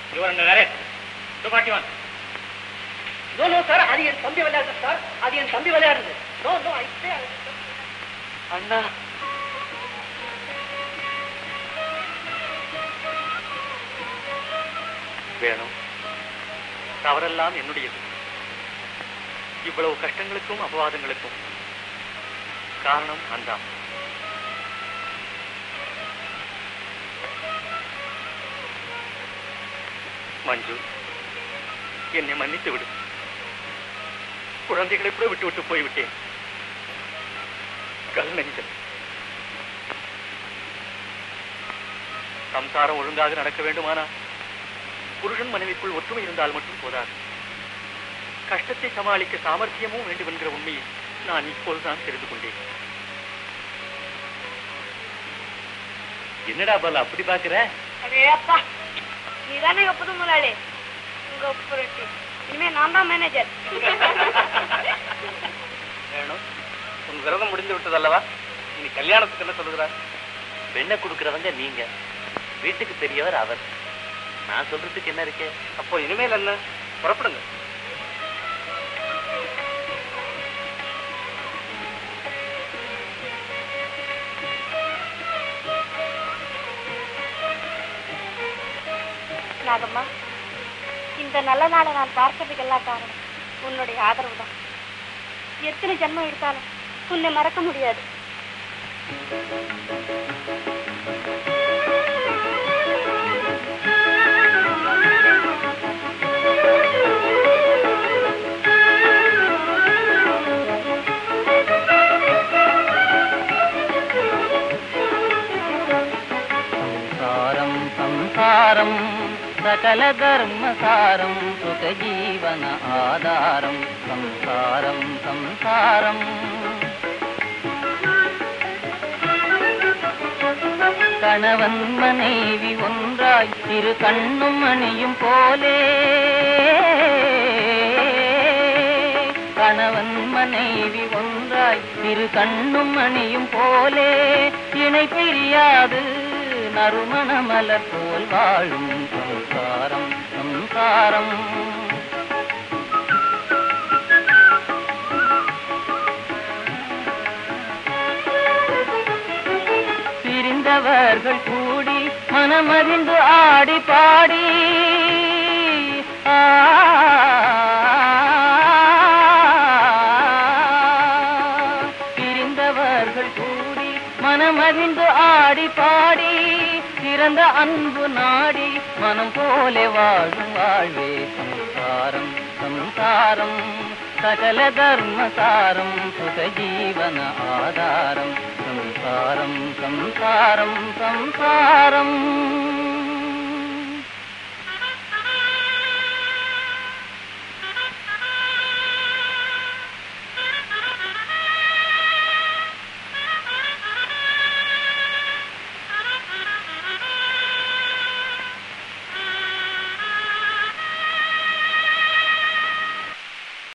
நோ நோ சார், அது என் தம்பி விளையாடுறது சார். அது என் தம்பி விளையாடுறது. நோ நோ,
அண்ணா, வேணும். தவறெல்லாம் என்னுடையது. இவ்வளவு கஷ்டங்களுக்கும் அபவாதங்களுக்கும் காரணம் அந்த மஞ்சு. என்னை மன்னித்து விடு. குழந்தைகளை கூட விட்டு விட்டு போய்விட்டேன். கல் நெஞ்சல். சம்சாரம் ஒழுங்காக நடக்க வேண்டுமானா புருஷன் மனைவிக்குள் ஒற்றுமை இருந்தால் மட்டும் போதாது. கஷ்டத்தை சமாளிக்க சாமர்த்தியமும் வேண்டும் என்கிற உண்மையை நான் இப்போதுதான் தெரிந்து கொண்டேன். என்னடா பால அப்படி பாக்குற?
அப்பா, நீதானே எங்க புது முதலாளி. உங்க புரட்டி இனிமே நான் தான் மேனேஜர்.
வேணும், உன் விரதம் முடிந்து விட்டது அல்லவா? இனி கல்யாணத்துக்கு என்ன சொல்லுகிறார்? பெண்ணை கொடுக்கிறவங்க நீங்க, வீட்டுக்கு பெரியவர் அவர். நான் சொல்றதுக்கு என்ன இருக்கே? அப்போ இனிமேல் என்ன? புறப்படுங்க.
நாகம்மா, இந்த நல்ல நாளை நான் பார்க்கறதுக்கு எல்லாம் காரணம் உன்னுடைய ஆதரவு தான்.
எத்தனை ஜென்மம் எடுத்தாலும் உன்னை மறக்க முடியாது.
సంసారం సకల ధర్మసారం సుఖ జీవన ఆధారం సంసారం సంసారం கணவன் மனைவி ஒன்றாய் இரு கண்ணும் மணியும் போலே கணவன் மனைவி ஒன்றாய் இரு கண்ணும் மணியும் போலே இணை பிரியாது நறுமண மலர் போல் வாழும் சம்சாரம் சம்சாரம் பிரிந்தவர்கள் கூடி மனமறிந்து ஆடி பாடி பிரிந்தவர்கள் கூடி மனமறிந்து ஆடி பாடி சிறந்த அன்பு நாடி மனம் போலே வாழும் வாழ்வே சம்சாரம் சம்சாரம் சகல தர்மசாரம் சுக ஜீவன ஆதாரம் சம்சாரம் சம்சாரம் சம்சாரம்